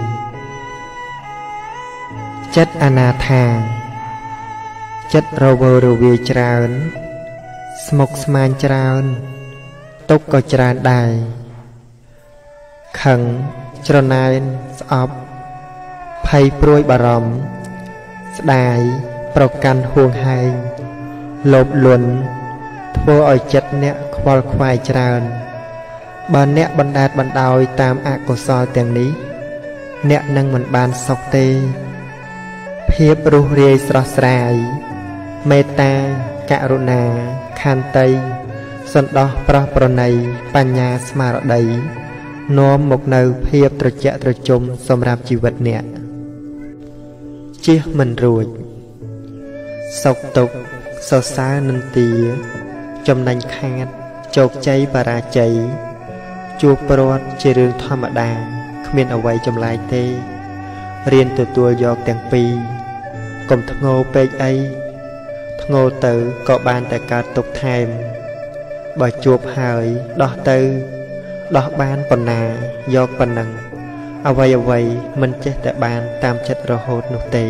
ចិត្តអនាថាចិត្តរវើរវាយច្រើនស្មុគស្មាញច្រើនទុក្ខក៏ច្រើនដែរខឹងច្រណែនស្អប់ភ័យព្រួយបារម្ភស្ដាយប្រកាន់ហួងហែងលោភលន់ធ្វើឲ្យចិត្តអ្នកខ្វល់ខ្វាយច្រើនបើអ្នកបណ្ដែតបណ្ដោយតាមអកុសលទាំងនេះអ្នកនឹងមិនបានសុខទេភាពរុះរាយស្រស់ស្រាយមេត្តាករុណាខន្តីសន្តោសប្រោះប្រណីបញ្ញាស្មារតីនាំមកនៅភាពត្រជាក់ត្រជុំសម្រាប់ជីវិតអ្នកជៀសមិនរួចសុខទុក្ខសរសើរនិន្ទាចំណេញខាតជោគជ័យបរាជ័យជួបប្រត់ជារឿងធម្មតាគ្មានអ្វីចម្លែកទេរៀនទទួលយកទាំងពីរកុំធ្ងោពេកអីធ្ងោទៅក៏បានតែកើតទុកថែមបើជួបហើយដោះទៅដោះបានប៉ុណ្ណាយកប៉ុណ្ណឹងអ្វីមិនចេះតែបានតាមចិត្តរហូតនោះទេ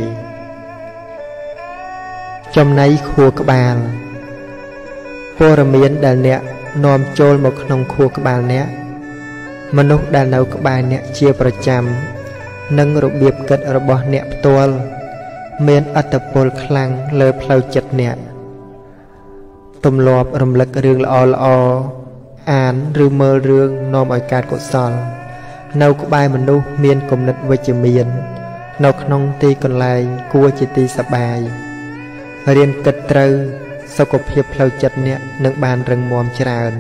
ចំណៃខួរក្បាលព័ត៌មានដែលអ្នកនាំចូលមកក្នុងខួរក្បាលអ្នកមនុស្សដែលនៅក្បែរអ្នកជាប្រចាំនិងរបៀបគិតរបស់អ្នកផ្ទាល់មានឥទ្ធិពលខ្លាំងលើផ្លូវចិត្តអ្នកទម្លាប់រំលឹករឿងល្អអានឬមើលរឿងនាំឲ្យកើតកុសលនៅក្បែរមនុស្សមានគំនិតវិជ្ជមាននៅក្នុងទីកន្លែងគួរជាទីសប្បាយរៀនគិតត្រូវសុខភាពផ្លូវចិត្តអ្នកនឹងបានរឹងមាំច្រើន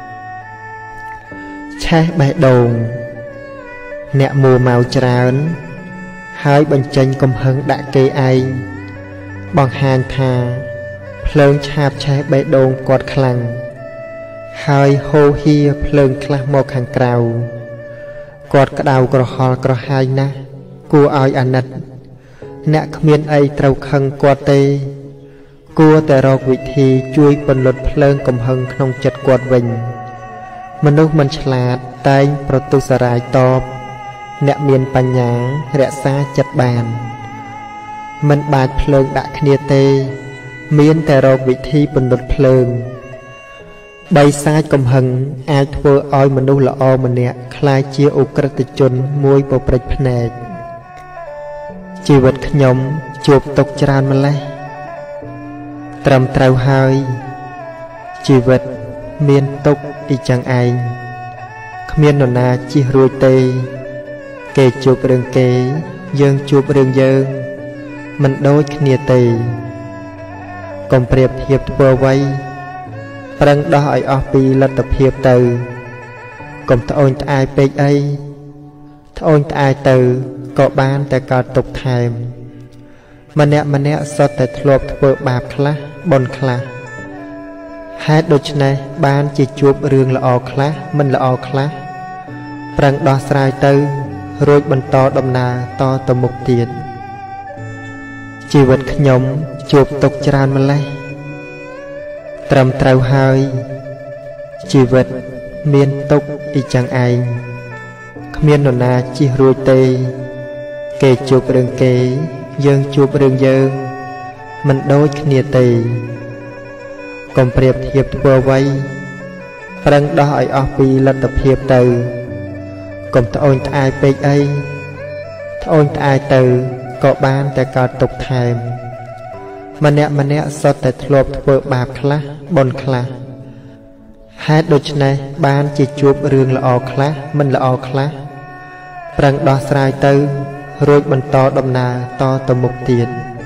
ឆេះបេះដូងអ្នកមួម៉ៅច្រើនហើយបញ្ចេញកំហឹងដាក់គេឯងបង្ហាញថាភ្លើងឆាបឆេះបេះដូងគាត់ខ្លាំងហើយហូរហៀភ្លើងខ្លះមកខាងក្រៅគាត់ក្តៅក្រហល់ក្រហាយណាស់គួរឲ្យអាណិតអ្នកគ្មានអីត្រូវខឹងគាត់ទេគួរតែរកវិធីជួយពន្លត់ភ្លើងកំហឹងក្នុងចិត្តគាត់វិញមនុស្សមិនឆ្លាតតែងប្រទុសរាយតបអ្នកមានបញ្ញារក្សាចិត្តបានមិនបាច់ភ្លើងដាក់គ្នាទេមានតែរកវិធីពន្លត់ភ្លើងបីសាចកំហឹងអាចធ្វើឲ្យមនុស្សល្អម្នាក់ក្លាយជាឧក្រិដ្ឋជនមួយប្រព្រឹត្តភ្នែកជីវិតខ្ញុំជួបទុកច្រើនម្លេះត្រឹមត្រូវហើយជីវិតមានទុកអ៊ីចឹងឯងគ្មាននរណាជិះរួចទេគេជួបរឿងគេយើងជួបរឿងយើងមិនដូចគ្នាទេកុំប្រៀបធៀបធ្វើអ្វីប្រឹងដោះឲ្យអស់ពីលទ្ធភាពទៅកុំត្អូញត្អែពេកអីត្អូញត្អែទៅក៏បានតែកើតទុកថែមម្នាក់សុទ្ធតែធ្លាប់ធ្វើបាបខ្លះបុណ្យខ្លះហេតុដូច្នេះបានជាជួបរឿងល្អខ្លះមិនល្អខ្លះប្រឹងដោះស្រាយទៅរួចបន្តដំណើរតទៅមុខទៀតជីវិតខ្ញុំជួបទុកច្រើនម្លេះត្រឹមត្រូវហើយជីវិតមានទុកអ៊ីចឹងឯងគ្មាននរណាជិះរួចទេគេជួបរឿងគេយើងជួបរឿងយើងមិនដូចគ្នាទេកុំប្រៀបធៀបធ្វើអ្វីប្រឹងដោះឲ្យអស់ពីលទ្ធភាពទៅកុំត្អូញត្អែពេកអីត្អូញត្អែទៅក៏បានតែកើតទុកថែមម្នាក់សុទ្ធតែធ្លាប់ធ្វើបាបខ្លះបុណ្យខ្លះហេតុដូច្នេះបានជាជួបរឿងល្អខ្លះមិនល្អខ្លះប្រឹងដោះស្រាយទៅរួចបន្តដំណើរតទៅមុខទៀត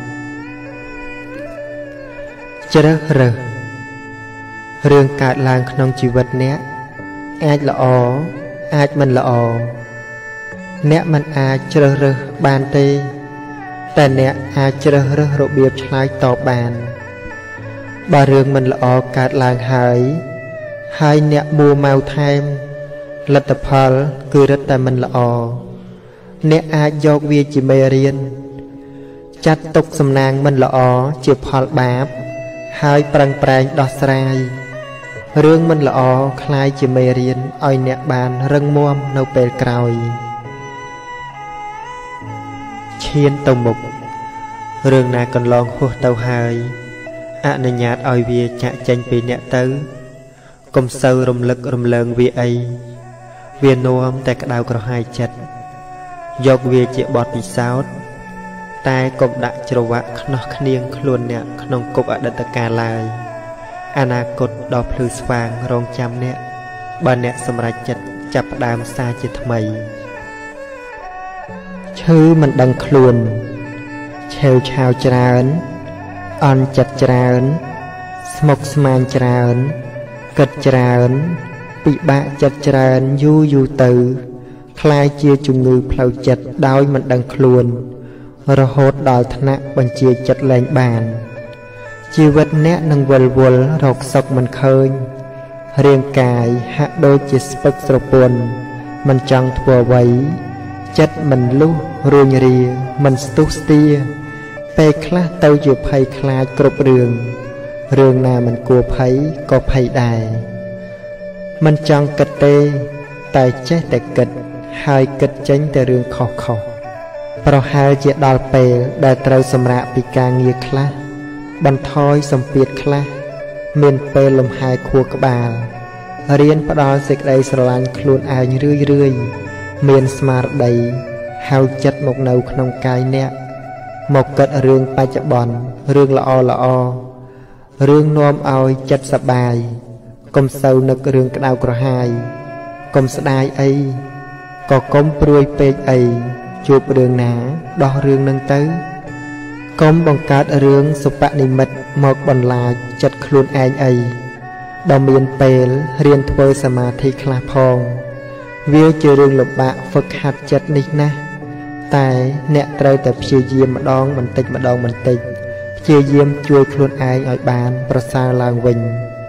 ជ្រើសរើសរឿងកើតឡើងក្នុងជីវិតអ្នកអាចល្អអាចមិនល្អអ្នកមិនអាចជ្រើសរើសបានទេតែអ្នកអាចជ្រើសរើសរបៀបឆ្លើយតបបានបើរឿងមិនល្អកើតឡើងហើយ haiអ្នកមួម៉ៅថែមលទ្ធផលគឺរឹតតែមិនល្អអ្នកអាចយកវាជាមេរៀនចាត់ទុកសំណាងមិនល្អជាផលបាបហើយប្រឹងប្រែងដោះស្រាយរឿងមិនល្អคล้ายជាមេរៀនឲ្យអ្នកបានរឹងមាំនៅពេលក្រោយឈានទៅមុខរឿងណាកន្លងហួសទៅហើយអនុញ្ញាតឲ្យវាចាក់ចេញពីអ្នកទៅកុំសូវរំលឹករំលើងវាអីវានាំតែក្តៅក្រហាយចិត្តយកវាជាបទពិសោធន៍តែកុំដាក់ច្រវាក់ខ្នោះខ្នៀងខ្លួនអ្នកក្នុងគប់អតីតកាលឡើយអនាគតដ៏ភ្លឺស្វាងរងចាំអ្នកបើអ្នកសម្រេចចិត្តចាប់ផ្ដើមសារជាថ្មីឈឺមិនដឹងខ្លួនឆេវឆាវច្រើនអន់ចិត្តច្រើនស្មុគស្មាញច្រើនគិតច្រើនពិបាកចិត្តច្រើនយូរទៅคล้ายជាជំងឺផ្លូវចិត្តដោយមិនដឹងខ្លួនរហូតដល់ថ្នាក់បញ្ជាចិត្តលែងបានជីវិតអ្នកនឹងវិលវល់រកសុខមិនឃើញរាងកាយហាក់ដូចជាស្ពឹកស្រពន់មិនចង់ធ្វើអ្វីចិត្តមិនលុះរួញរាមិនស្ទុះស្ទាពេលខ្លះទៅជាភ័យខ្លាចគ្រប់រឿងណាមិនគួរភ័យក៏ភ័យដែរមិនចង់គិតទេតែចេះតែគិតហើយគិតចេញតែរឿងខុសប្រហែលជាដល់ពេលដែលត្រូវសម្រាកពីការងារខ្លះបន្ថយសម្ពាធខ្លះមានពេលលំហែខួរក្បាលរៀនផ្ដល់សេចក្តីស្រឡាញ់ខ្លួនឯងរឿយមានស្មារតីហៅចិត្តមកនៅក្នុងកាយអ្នកមកគិតរឿងបច្ចុប្បន្នរឿងល្អរឿងនាំឲ្យចិត្តសប្បាយកុំសូវនឹករឿងក្តៅក្រហាយកុំស្ដាយអីក៏កុំព្រួយពេកអីជួបរឿងណាដោះរឿងនឹងទៅកុំបង្កើតរឿងសុបនិមិត្តមកបន្លាចចិត្តខ្លួនឯងអីដ៏មានពេលរៀនធ្វើសមាធិខ្លះផងវាជារឿងលំបាកហ្វឹកហាត់ចិត្តនេះណាតែអ្នកត្រូវតែព្យាយាមម្ដងបន្តិចព្យាយាមជួយខ្លួនឯងឲ្យបានប្រសើរឡើងវិញ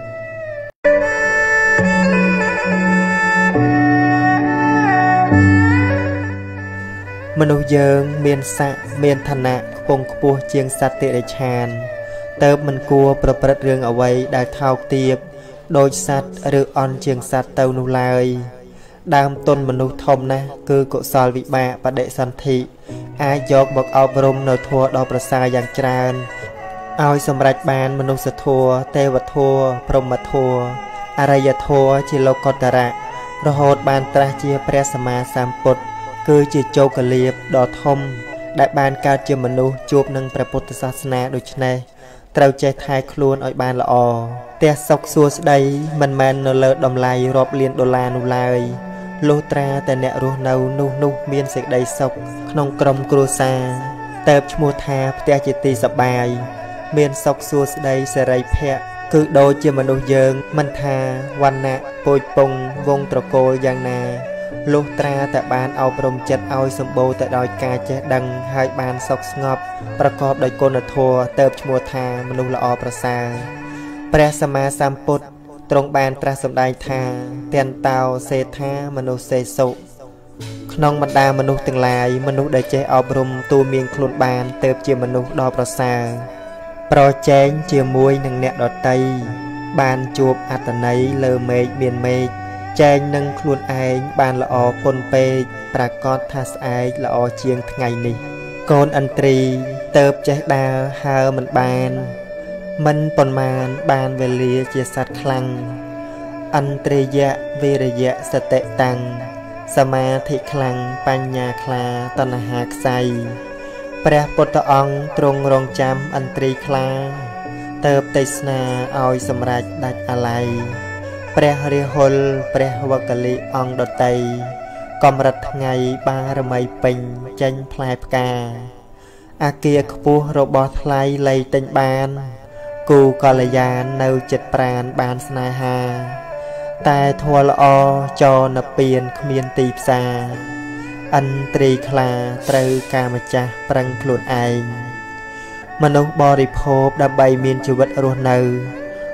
មនុស្សយើងមានស័ក្តិមានឋានៈខ្ពង់ខ្ពស់ជាងសត្វតិរិឆានតើបមិនគួរប្រព្រឹត្តរឿងអ្វីដែលថោកទាបដោយសត្វឬអន់ជាងសត្វទៅនោះឡើយដើមទុនមនុស្សធំណាស់គឺកុសលវិបាកបដិសន្ធិអាចយកមកអប់រំនៅធម៌ដ៏ប្រសើរយ៉ាងច្រើនឲ្យសម្រេចបានមនុស្សធម៌ទេវធម៌ព្រហ្មធម៌អរិយធម៌ជាលោកុត្តរៈរហូតបានត្រាស់ជាព្រះសម្មាសម្ពុទ្ធគឺជាជោគលាភដ៏ធំដែលបានកើតជាមនុស្សជួបនឹងព្រះពុទ្ធសាសនាដូច្នេះត្រូវចេះថែខ្លួនឲ្យបានល្អផ្ទះសុខសួស្តីមិនមែននៅលើតម្លៃរាប់លានដុល្លារនោះឡើយលុះត្រាតែអ្នករស់នៅនោះមានសេចក្តីសុខក្នុងក្រុមគ្រួសារតើបឈ្មោះថាផ្ទះជាទីសប្បាយមានសុខសួស្តីសេរីភ័ក្រគឺដូចជាមនុស្សយើងមិនថាវណ្ណៈពូជពងវងត្រកូលយ៉ាងណាលុះត្រាតែបានអប់រំចិត្តឲ្យសម្បូរទៅដោយការចេះដឹងហើយបានសុខស្ងប់ប្រកបដោយគុណធម៌តើបឈ្មោះថាមនុស្សល្អប្រសើរព្រះសម្មាសម្ពុទ្ធទ្រង់បានត្រាស់សម្ដែងថាទានតោសេថាមនុស្សសេសុក្នុងបរ្ដាមនុស្សទាំងឡាយមនុស្សដែលចេះអប់រំទូមានខ្លួនបានតើបជាមនុស្សដ៏ប្រសើរប្រជែងជាមួយនឹងអ្នកដទៃបានជួបអត្តន័យលើមេឃមានមេឃចែងនឹងខ្លួនឯងបានល្អពុនពេកប្រកាសថាស្អែកល្អជាងថ្ងៃនេះកូនឥន្ទ្រីតើបចេះដើរហើមិនបានមិនប៉ុន្មានបានវេលាជាសត្វខ្លាំងឥន្ទ្រិយៈវិរិយៈសតិតាំងសមាធិខ្លាំងបញ្ញាខ្លាតណ្ហាខ្សៃព្រះពុទ្ធអង្គទ្រង់រងចាំឥន្ទ្រីខ្លាតើបទេសនាឲ្យសម្រេចដាច់អាល័យព្រះរាហុលព្រះវកលិអង្គដតីកំរិតថ្ងៃបារមីពេញចេញផ្លែផ្កាអាគារខ្ពស់របស់ថ្លៃលៃទិញបានគូកល្យាននៅចិត្តប្រានបានស្នេហាតែធម៌ល្អចរណពៀនគ្មានទីផ្សារឥន្ទ្រីខ្លាត្រូវកាម្ចាស់ប្រឹងខ្លួនឯងមនុស្សបរិភោគដើម្បីមានជីវិតរស់នៅ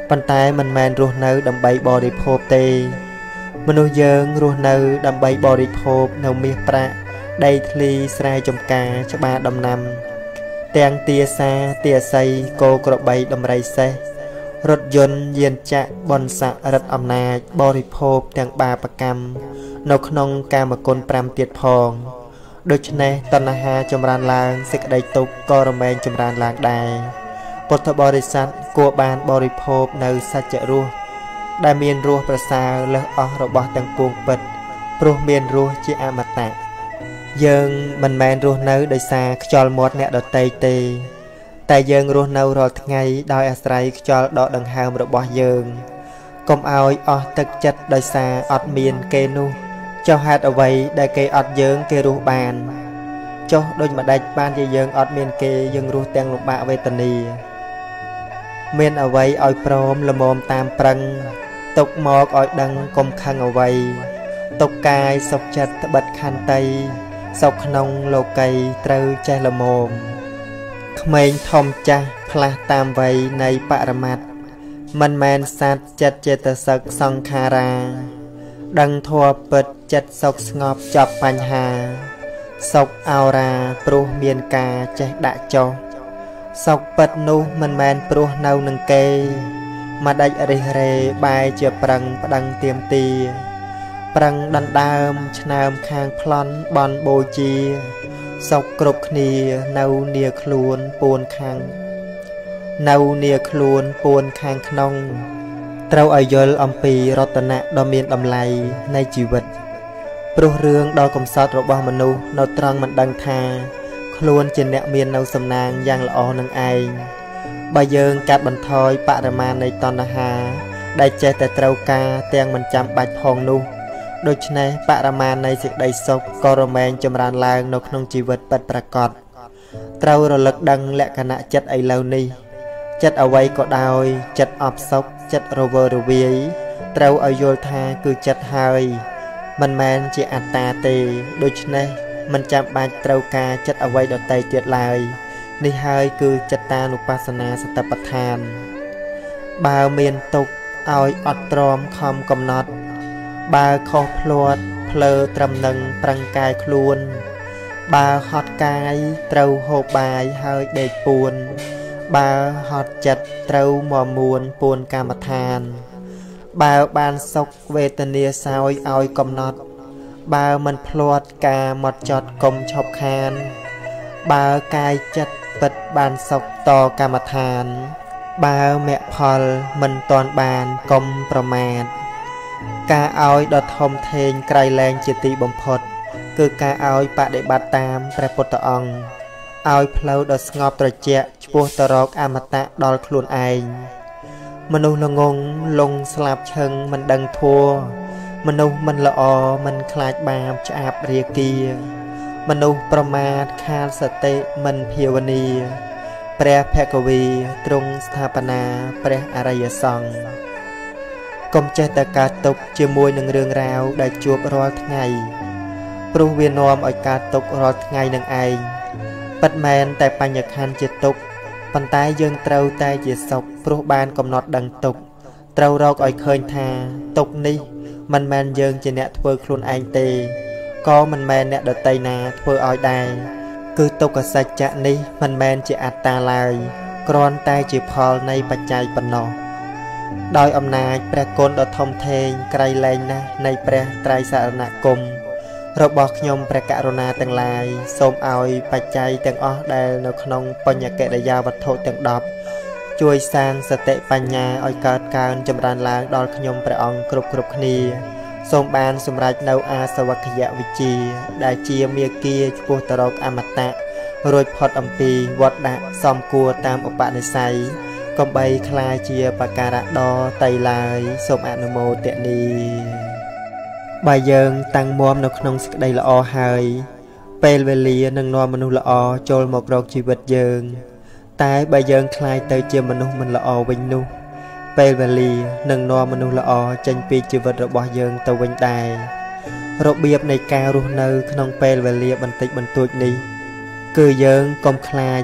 ប៉ុន្តែមិនមែនរស់នៅដើម្បីបរិភោគទេមនុស្សយើងរស់នៅដើម្បីបរិភោគនៅមាសប្រាក់ដីធ្លីស្រែចម្ការច្បារដំណាំទាំងទាសាទាស័យគោក្របីដំរីសេះរថយន្តយានចក្របនស័ក្តិរិទ្ធអំណាចបរិភោគទាំងបាបកម្មនៅក្នុងកាមគុណ5ទៀតផងដូច្នេះតណ្ហាចម្រើនឡើងសេចក្តីទុក្ខក៏រមែងចម្រើនឡើងដែរពុទ្ធបរិស័ទគួរបានបរិភោគនៅសច្ចរសដែលមានរសប្រសើរលើសអស់របស់ទាំងពួងពិតព្រោះមានរសជាអមតៈយើងមិនមែនរស់នៅដោយសារខ្យល់មាត់អ្នកដទៃទេតែយើងរស់នៅរាល់ថ្ងៃដោយអាស្រ័យខ្យល់ដកដង្ហើមរបស់យើងកុំឲ្យអស់ទឹកចិត្តដោយសារអត់មានគេនោះចុះហេតុអ្វីដែលគេអត់យើងគេរស់បានចុះដូចម្ដេចបានជាយើងអត់មានគេយើងរស់ទាំងលំបាកវេទនាមានអ្វីឲ្យព្រមល្មមតាមប្រឹងទុកមកឲ្យដឹងកុំខឹងអ្វីទុកកាយសុខចិត្តត្បិតខន្តីសុខក្នុងលោកីត្រូវចេះល្មមក្មេងធំចាស់ផ្លាស់តាមវ័យនៃបរមត្តមិនមែនសត្វចិត្តចេតសិកសង្ខារាដឹងធម៌ពិតចិត្តសុខស្ងប់ចប់បញ្ហាសុខអោរាព្រោះមានការចេះដាក់ចុះសុខពិតនោះមិនមែនព្រោះនៅនឹងគេមកដាច់រិះរេបែរជាប្រឹងប្តឹងទៀមទីប្រឹងដណ្ដើមឆ្នើមខាងប្លន់បន់បូជាសុខគ្រប់គ្នានៅនាខ្លួនពួនខាងនៅនាខ្លួនពួនខាងក្នុងត្រូវឲ្យយល់អំពីរតនៈដ៏មានតម្លៃនៃជីវិតព្រោះរឿងដ៏កំសត់របស់មនុស្សនៅត្រង់មិនដឹងថាខ្លួនជាអ្នកមាននៅសំណាងយ៉ាងល្អនឹងឯងបើយើងកាត់បន្ថយបរិមាណនៃតណ្ហាដែលចេះតែត្រូវការទាំងមិនចាំបាច់ផងនោះដូច្នេះបរិមាណនៃសេចក្តីសុខក៏រមែងចម្រើនឡើងនៅក្នុងជីវិតពិតប្រាកដត្រូវរលឹកដឹងលក្ខណៈចិត្តឥឡូវនេះចិត្តអ្វីក៏ដោយចិត្តអបសុខចិត្តរវើរវាយត្រូវឲ្យយល់ថាគឺចិត្តហើយមិនមែនជាអត្តាទេដូច្នេះមិនចាំបាច់ត្រូវការចិត្តអ្វីដទៃទៀតឡើយនេះហើយគឺចិត្តតានុបស្សនាសតិប្បដ្ឋានបើមានទុក្ខឲ្យអត់ទ្រាំខំកំណត់បើខុសភ្លាត់ភ្លើត្រឹមនឹងប្រឹងកាយខ្លួនបើហត់កាយត្រូវហូបបាយហើយដេកពួនបើហត់ចិត្តត្រូវមកមួនពួនកម្មដ្ឋានបើបានសុខវេទនាសោយឲ្យកំណត់បើមិនភ្លាត់ការមកចត់កុំឈប់ខានបើកាយចិត្តពិតបានសុខតកម្មដ្ឋានបើមគ្គផលមិនតាន់បានកុំប្រមាទការឲ្យដ៏ធំធេងក្រៃលែងជាទីបំផុតគឺការឲ្យបដិបត្តិតាមព្រះពុទ្ធអង្គឲ្យផ្លូវដ៏ស្ងប់ត្រជាក់ឆ្ពោះទៅរកអមតៈដល់ខ្លួនឯងមនុស្សល្ងងលងស្លាប់ឈឹងមិនដឹងធัวមនុស្សមិនល្អមិនខ្លាចបាបឆ្អាបរាគាមនុស្សប្រមាទខាតសតិមិនភាវនាព្រះភគវីទ្រង់ស្ថាបនាព្រះអរិយសង្ឃកុំចេះតែកើតទុក្ខជាមួយនឹងរឿងរ៉ាវដែលជួបរាល់ថ្ងៃព្រោះវានាំឲ្យកើតទុក្ខរាល់ថ្ងៃនឹងឯងពិតមែនតែបញ្ញខណ្ឌជាទុក្ខប៉ុន្តែយើងត្រូវតែជាសុខព្រោះបានកំណត់ដឹងទុក្ខត្រូវរកឲ្យឃើញថាទុក្ខនេះមិនមែនយើងជាអ្នកធ្វើខ្លួនឯងទេក៏មិនមែនអ្នកដទៃណាធ្វើឲ្យដែរគឺទុក្ខសច្ចៈនេះមិនមែនជាអត្តាឡើយគ្រាន់តែជាផលនៃបច្ច័យប៉ុណ្ណោះដោយអំណាចព្រះគុណដ៏ធំធេងក្រៃលែងណាស់នៃព្រះត្រៃសរណគមរបស់ខ្ញុំព្រះករុណាទាំងឡាយសូមឲ្យបច្ច័យទាំងអស់ដែលនៅក្នុងបញ្ញកិរិយាវត្ថុទាំង10ជួយសាងសតិបញ្ញាឲ្យកើតកើនចម្រើនឡើងដល់ខ្ញុំព្រះអង្គគ្រប់គ្នាសូមបានសម្រេចនៅអាសវគយវិជ្ជាដែលជាមាគ៌ាឆ្ពោះទៅរកអមតៈរួចផុតអំពីវត្តដាក់សំគួរតាមឧបនិស្ស័យកុំបីខ្លាចជាបការៈដ៏តៃឡើយសូមអនុមោទនាបើយើងតាំងមាំនៅក្នុងសេចក្តីល្អហើយពេលវេលានឹងនាំមនុស្សល្អចូលមករកជីវិតយើងតែបើយើងខ្លាចទៅជាមនុស្សមិនល្អវិញនោះពេលវេលានឹងនាំមនុស្សល្អចេញពីជីវិតរបស់យើងទៅវិញដែររបៀបនៃការរស់នៅក្នុងពេលវេលាបន្តិចបន្តួចនេះគឺយើងកុំខ្លាច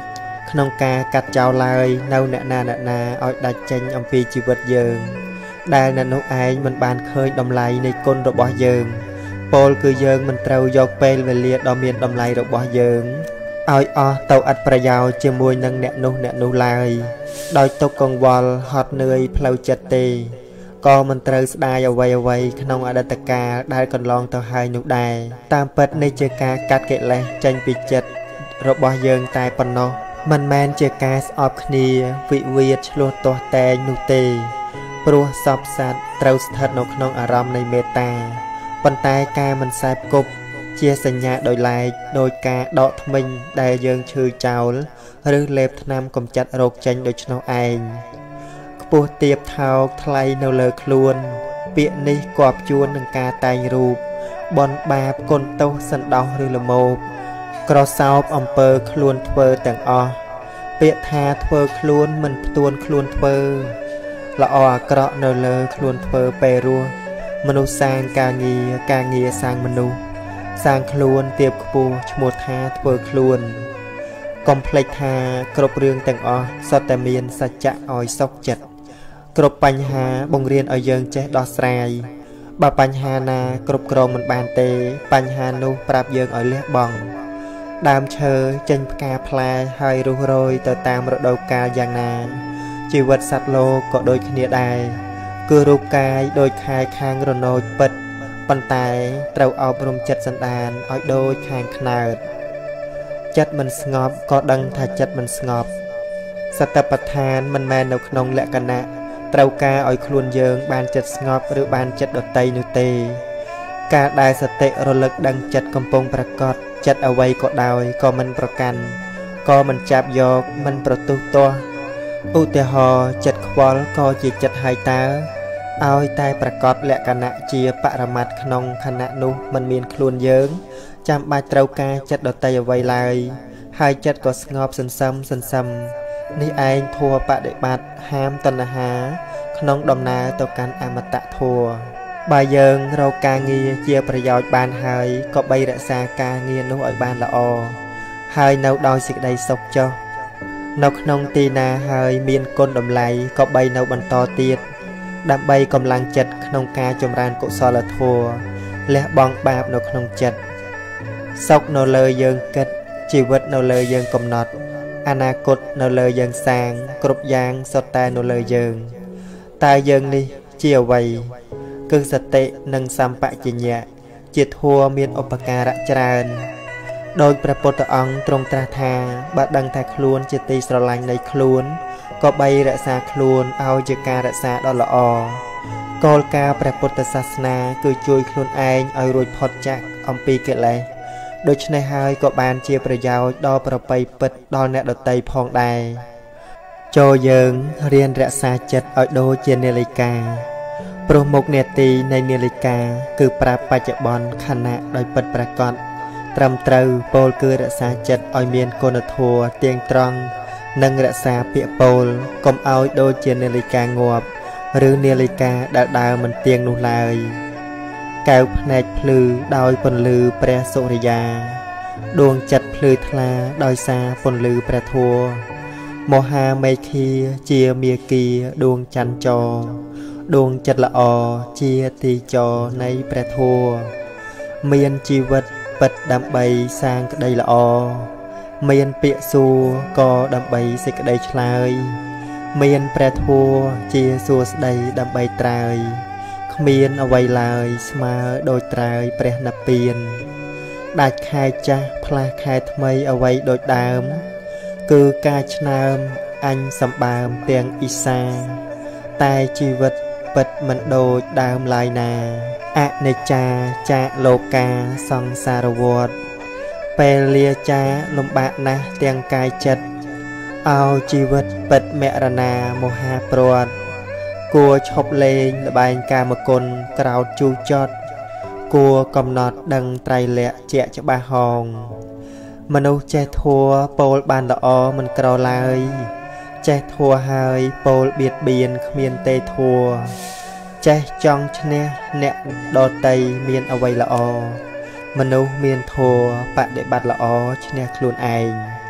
ក្នុងការកាត់ចោលឡើយនៅអ្នកណាឲ្យដាច់ចេញអំពីជីវិតយើងដែលអ្នកនោះឯងមិនបានឃើញតម្លៃនៃគុណរបស់យើងពោលគឺយើងមិនត្រូវយកពេលវេលាដ៏មានតម្លៃរបស់យើងឲ្យអស់ទៅឥតប្រយោជន៍ជាមួយនឹងអ្នកនោះឡើយដោយទុកកង្វល់ហត់នឿយផ្លូវចិត្តទេក៏មិនត្រូវស្ដាយអ្វីក្នុងអតីតកាលដែលកន្លងទៅហើយនោះដែរតាមពិតនេះជាការកាត់កិលេសចេញពីចិត្តរបស់យើងតែប៉ុណ្ណោះមិនមែនជាការស្អប់គ្នាវិវាទឆ្លោះទាស់តែងនោះទេព្រោះសពសត្វត្រូវស្ថិតនៅក្នុងអារម្មណ៍នៃមេត្តាប៉ុន្តែការមិនសែបគប់ជាសញ្ញាដោយឡែកដោយការដកធ្មេញដែលយើងឈឺចោលឬលេបថ្នាំកម្ចាត់រោគចេញដូច្នោះឯងខ្ពស់ទាបថោកថ្លៃនៅលើខ្លួនពាក្យនេះគប់ជួននឹងការតែងរូបបនបាបគុណទោសសន្តោសឬលមោបក្រសោបអំពើខ្លួនធ្វើទាំងអស់ពាក្យថាធ្វើខ្លួនមិនផ្ទួនខ្លួនធ្វើល្អអាក្រក់នៅលើខ្លួនធ្វើពេលរស់មនុស្សសាងការងារសាងមនុស្សសាងខ្លួនទៀបខ្ពស់ឈ្មោះថាធ្វើខ្លួនកុំភ្លេចថាគ្រប់រឿងទាំងអស់សុទ្ធតែមានសច្ចៈឲ្យសុខចិត្តគ្រប់បញ្ហាបង្រៀនឲ្យយើងចេះដោះស្រាយបើបញ្ហាណាគ្រប់គ្រងមិនបានទេបញ្ហានោះប្រាប់យើងឲ្យលះបង់ដើមឈើចេញផ្កាផ្លែហើយរុះរយទៅតាមរដូវកាលយ៉ាងណាជីវិតសត្វលោកក៏ដូចគ្នាដែរគឺរូបកាយដូចខែខាងរនោចពិតប៉ុន្តែត្រូវអប់រំចិត្តសន្តានឲ្យដូចខាងខ្នើតចិត្តមិនស្ងប់ក៏ដឹងថាចិត្តមិនស្ងប់សតិប្បដ្ឋានមិនមែននៅក្នុងលក្ខណៈត្រូវការឲ្យខ្លួនយើងបានចិត្តស្ងប់ឬបានចិត្តដតីនោះទេការដែលសតិរលឹកដឹងចិត្តកំពុងប្រកបចិត្តអ្វីក៏ដោយក៏មិនប្រកាន់ក៏មិនចាប់យកមិនប្រទុះទាស់ឧទាហរណ៍ចិត្តខ្វល់ក៏ជាចិត្តហើយតើឲ្យតែប្រកបលក្ខណៈជាបរមត្តក្នុងខណៈនោះមិនមានខ្លួនយើងចាំបាច់ត្រូវការចិត្តដតីអ្វីឡើយហើយចិត្តក៏ស្ងប់សន្សឹមនេះឯងធัวបដិបត្តិហាមតណ្ហាក្នុងដំណើរទៅកាន់អមតៈធัวបើយើងរកការងារជាប្រយោជន៍បានហើយក៏បីរក្សាការងារនោះឲ្យបានល្អហើយនៅដោយសេចក្តីសុខចុះនៅក្នុងទីណាហើយមានគុណតម្លៃក៏បីនៅបន្តទៀតដើម្បីកម្លាំងចិត្តក្នុងការចម្រើនកុសលធម៌លះបង់បាបនៅក្នុងចិត្តសុខនៅលើយើងគិតជីវិតនៅលើយើងកំណត់អនាគតនៅលើយើងសាងគ្រប់យ៉ាងសុទ្ធតែនៅលើយើងតើយើងនេះជាអ្វីគឺសតិនិងសម្បជញ្ញៈជាធម៌មានឧបការៈច្រើនដោយព្រះពុទ្ធអង្គទ្រង់ត្រាស់ថាបើដឹងថាខ្លួនជាទីស្រឡាញ់នៃខ្លួនក៏បីរក្សាខ្លួនឲ្យជាការរក្សាដ៏ល្អគោលការណ៍ព្រះពុទ្ធសាសនាគឺជួយខ្លួនឯងឲ្យរួចផុតចាកអំពីកិលេសដូច្នេះហើយក៏បានជាប្រយោជន៍ដល់ប្រពៃពិតដល់អ្នកដទៃផងដែរចូលយើងរៀនរក្សាចិត្តឲ្យដូចជានាឡិកាព្រោះមុខនេតិនៃនាឡិកាគឺប្រាប់បច្ចុប្បន្នខណៈដោយពិតប្រាកដត្រឹមត្រូវពោលគឺរក្សាចិត្តឲ្យមានគុណធម៌ទៀងត្រង់និងរក្សាពាក្យពោលកុំឲ្យដូចជានាឡិកាងាប់ឬនាឡិកាដែលដើរមិនទៀងនោះឡើយកែវភ្នែកភ្លឺដោយពន្លឺព្រះសុរិយាដួងចិត្តភ្លឺថ្លាដោយសារពន្លឺព្រះធម៌មហាមេឃាជាមាគ៌ាដួងច័ន្ទចរដួងចិត្តល្អជាទីចរនៃព្រះធម៌មានជីវិតពិតដើម្បីសាងក្តីល្អមានពាក្យសួរក៏ដើម្បីសេចក្តីឆ្លើយមានព្រះធម៌ជាសួស្តីដើម្បីត្រើយគ្មានអ្វីឡើយស្មើដូចត្រើយព្រះនិព្វានដាច់ខែចាស់ផ្លាស់ខែថ្មីអ្វីដូចដើមគឺការឆ្នើមអញសម្បើមទាំងអ៊ីសាតែជីវិតពិតមិនដូចដើមឡើយណាអនិច្ចាចាកលោកាសង្សារវដ្តពេលលាចាលំបាកណាស់ទាំងកាយចិត្តឲ្យជីវិតពិតមរណាមហាព្រាត់គួរឈប់លេងល្បែងកាមគុណក្រោតជូរចត់គួរកំណត់ដឹងត្រៃលក្ខជាក់ច្បាស់ហងមនុស្សចេះធัวពោលបានល្អមិនក្រឡើយចេះធัวហើយពោលបៀតបៀនគ្មានទេធัวចេះចង់ឈ្នះអ្នកដតីមានអ្វីល្អមនុស្សមានធัวបដិបត្តិល្អឈ្នះខ្លួនឯង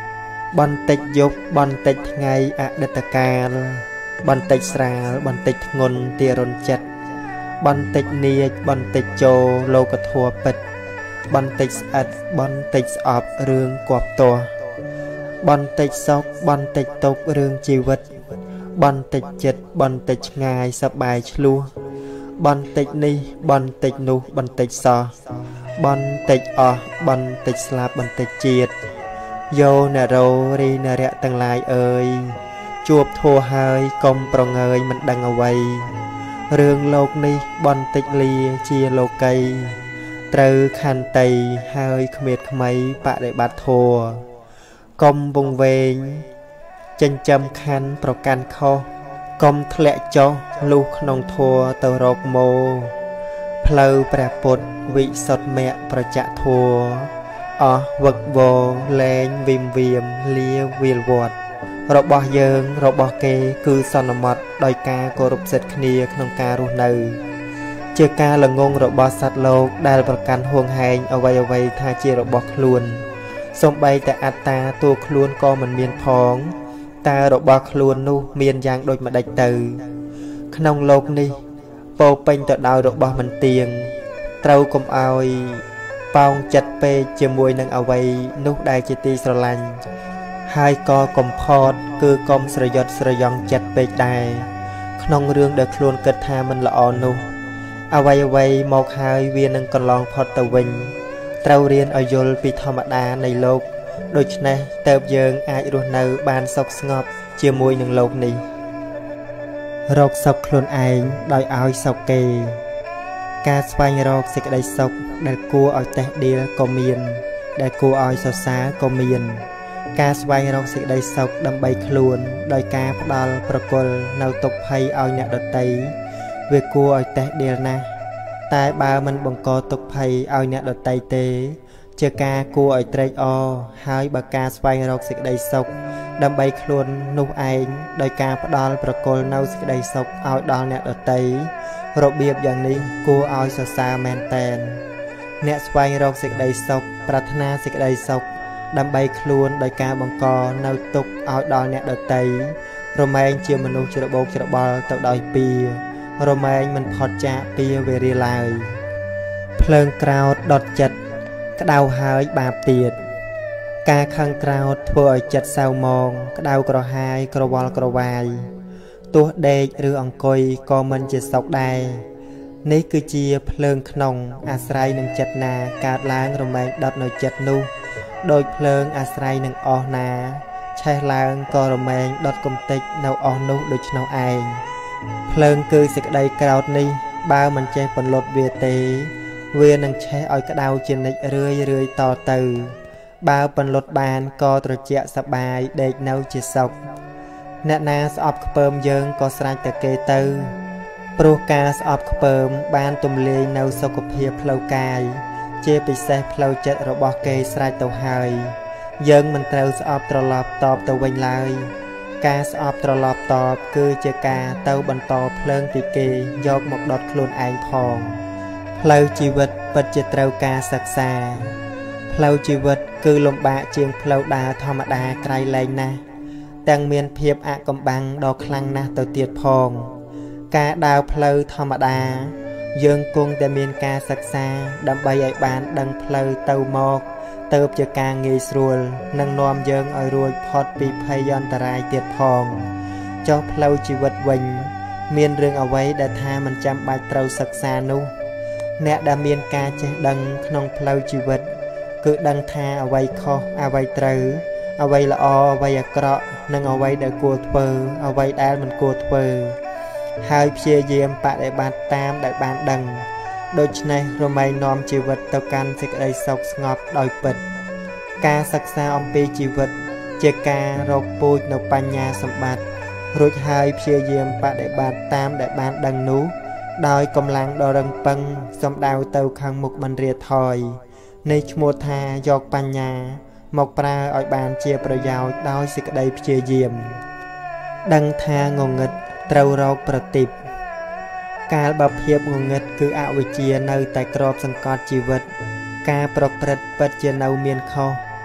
បន្តិចយប់បន្តិចថ្ងៃអតីតកាលបន្តិចស្រាលបន្តិចធ្ងន់ទារុណចិត្តបន្តិចនាចបន្តិចចូលលោកធัวពិតបន្តិចស្អិតបន្តិចស្អប់រឿងគប់ទាស់បន្តិចសោកបន្តិចទុករឿងជីវិតបន្តិចចិត្តបន្តិចឆ្ងាយសប្បាយឆ្លោះបន្តិចនេះបន្តិចនោះបន្តិចសោះបន្តិចអស់បន្តិចស្លាប់បន្តិចជាតិយោនរោរីនរៈទាំងឡាយអើយជួបធัวហើយកុំប្រងើយមិនដឹងអ្វីរឿងលោកនេះបន្តិចលាជាលោកីត្រូវខន្តីហើយគ្មានថ្មីបដិបត្តិធัวកុំវង្វេងចិញ្ចឹមខណ្ឌប្រកាន់ខុសកុំធ្លាក់ចុះលុះក្នុងធัวទៅរកមោផ្លូវព្រះពុទ្ធវិសុទ្ធមគ្គប្រចាក់ធัวអស់វឹកវរលែងវិមវាមលាវាលវត្តរបស់យើងរបស់គេគឺសន្មត់ដោយការគោរពសិទ្ធិគ្នាក្នុងការរស់នៅជាការល្ងងរបស់សត្វលោកដែលប្រកាន់ហួងហែងអ្វីៗថាជារបស់ខ្លួនសូម្បីតែអត្តាតួខ្លួនក៏មិនមានផងតើរបស់ខ្លួននោះមានយ៉ាងដូចម្ដេចទៅក្នុងលោកនេះពោពេញទៅដោយរបស់មិនទៀងត្រូវកុំឲ្យប៉ោងចិត្តពេកជាមួយនឹងអ្វីនោះដែលជាទីស្រឡាញ់ហើយក៏កុំផតគឺកុំស្រយុតស្រយង់ចិត្តពេកដែរក្នុងរឿងដែលខ្លួនគិតថាមិនល្អនោះអ្វីមកហើយវានឹងកន្លងផុតទៅវិញត្រូវរៀនឲ្យយល់ពីធម្មតានៃលោកដូច្នេះទើបយើងអាចរស់នៅបានសុខស្ងប់ជាមួយនឹងលោកនេះរកសុខខ្លួនឯងដោយឲ្យសុខគេការស្វែងរកសេចក្តីសុខដែលគួរឲ្យតេះដៀលក៏មានដែលគួរឲ្យសរសើរក៏មានការស្វែងរកសេចក្តីសុខដើម្បីខ្លួនដោយការផ្ដល់ប្រគល់នៅទុក្ខភ័យឲ្យអ្នកដទៃវាគួរឲ្យតេះដៀលណាស់តែបើមិនបង្កទុក្ខភ័យឲ្យអ្នកដទៃទេជាការគួរឲ្យត្រេកអរហើយបើការស្វែងរកសេចក្តីសុខដើម្បីខ្លួននោះឯងដោយការផ្ដល់ប្រគល់នៅសេចក្តីសុខឲ្យដល់អ្នកដទៃរបៀបយ៉ាងនេះគួរឲ្យសរសើរមែនតែនអ្នកស្វែងរកសេចក្តីសុខប្រាថ្នាសេចក្តីសុខដើម្បីខ្លួនដោយការបង្កនៅទុក្ខឲ្យដល់អ្នកដទៃរមែងជាមនុស្សច្របូកច្របល់ទៅដោយពៀរមែងមិនផុតចាកពីវេរាឡើយភ្លើងក្រោតដុតចិត្តក្តៅហើយបាបទៀតការខឹងក្រោតធ្វើឲ្យចិត្តសៅមងក្តៅក្រហាយក្រវល់ក្រវាយទោះដេកឬអង្គុយក៏មិនជាសុខដែរនេះគឺជាភ្លើងក្នុងអាស្រ័យនឹងចិត្តណាកើតឡើងរមែងដុតនៅចិត្តនោះដោយភ្លើងអាស្រ័យនឹងអស់ណាឆេះឡើងក៏រមែងដុតកំតិចនៅអស់នោះដូច្នោះឯងភ្លើងគឺសេចក្តីក្រោតនេះបើមិនចេះពន្លត់វាទេវានឹងឆេះឲ្យក្តៅជានិច្ចរឿយតទៅបើពន្លត់បានក៏ត្រជាក់សប្បាយដេកនៅជាសុខអ្នកណាស្អប់ខ្ពើមយើងក៏ស្រេចតែគេទៅព្រោះការស្អប់ខ្ពើមបានទំលាយនៅសុខភាពផ្លូវកាយជាពិសេសផ្លូវចិត្តរបស់គេស្រេចទៅហើយយើងមិនត្រូវស្អប់ត្រឡប់តបទៅវិញឡើយការស្អប់ត្រឡប់តបគឺជាការទៅបន្តភ្លើងពីគេយកមកដុតខ្លួនឯងផងផ្លូវជីវិតពិតជាត្រូវការសិក្សាផ្លូវជីវិតគឺលំបាកជាងផ្លូវដើរធម្មតាក្រៃលែងណាស់ទាំងមានភាពអកំបាំងដ៏ខ្លាំងណាស់ទៅទៀតផងការដើរផ្លូវធម្មតាយើងគង់តែមានការសិក្សាដើម្បីឲ្យបានដឹងផ្លូវទៅមកទៅជាការងាយស្រួលនិងនាំយើងឲ្យរួចផុតពីភ័យអន្តរាយទៀតផងចុះផ្លូវជីវិតវិញមានរឿងអ្វីដែលថាមិនចាំបាច់ត្រូវសិក្សានោះអ្នកដែលមានការចេះដឹងក្នុងផ្លូវជីវិតគឺដឹងថាអ្វីខុសអ្វីត្រូវអ្វីល្អអ្វីអាក្រក់និងអ្វីដែលគួរធ្វើអ្វីដែលមិនគួរធ្វើហើយព្យាយាមបដិបត្តិតាមដែលបានដឹងដូច្នេះរមែងនាំជីវិតទៅកាន់សេចក្តីសុខស្ងប់ដោយពិតការសិក្សាអំពីជីវិតជាការរកពូជនៅបញ្ញាសម្បត្តិរួចហើយព្យាយាមបដិបត្តិតាមដែលបានដឹងនោះដោយកម្លាំងដ៏រឹងប៉ឹងសំដៅទៅខាងមុខមិនរាថយនេះឈ្មោះថាយកបញ្ញាមកប្រើឲ្យបានជាប្រយោជន៍ដោយសេចក្តីព្យាយាមដឹងថាងងឹតត្រូវរកប្រទីបកាលបើភាពងងឹតគឺអវិជ្ជានៅតែគ្របសង្កត់ជីវិតការប្រព្រឹត្តពិតជានៅមានខុស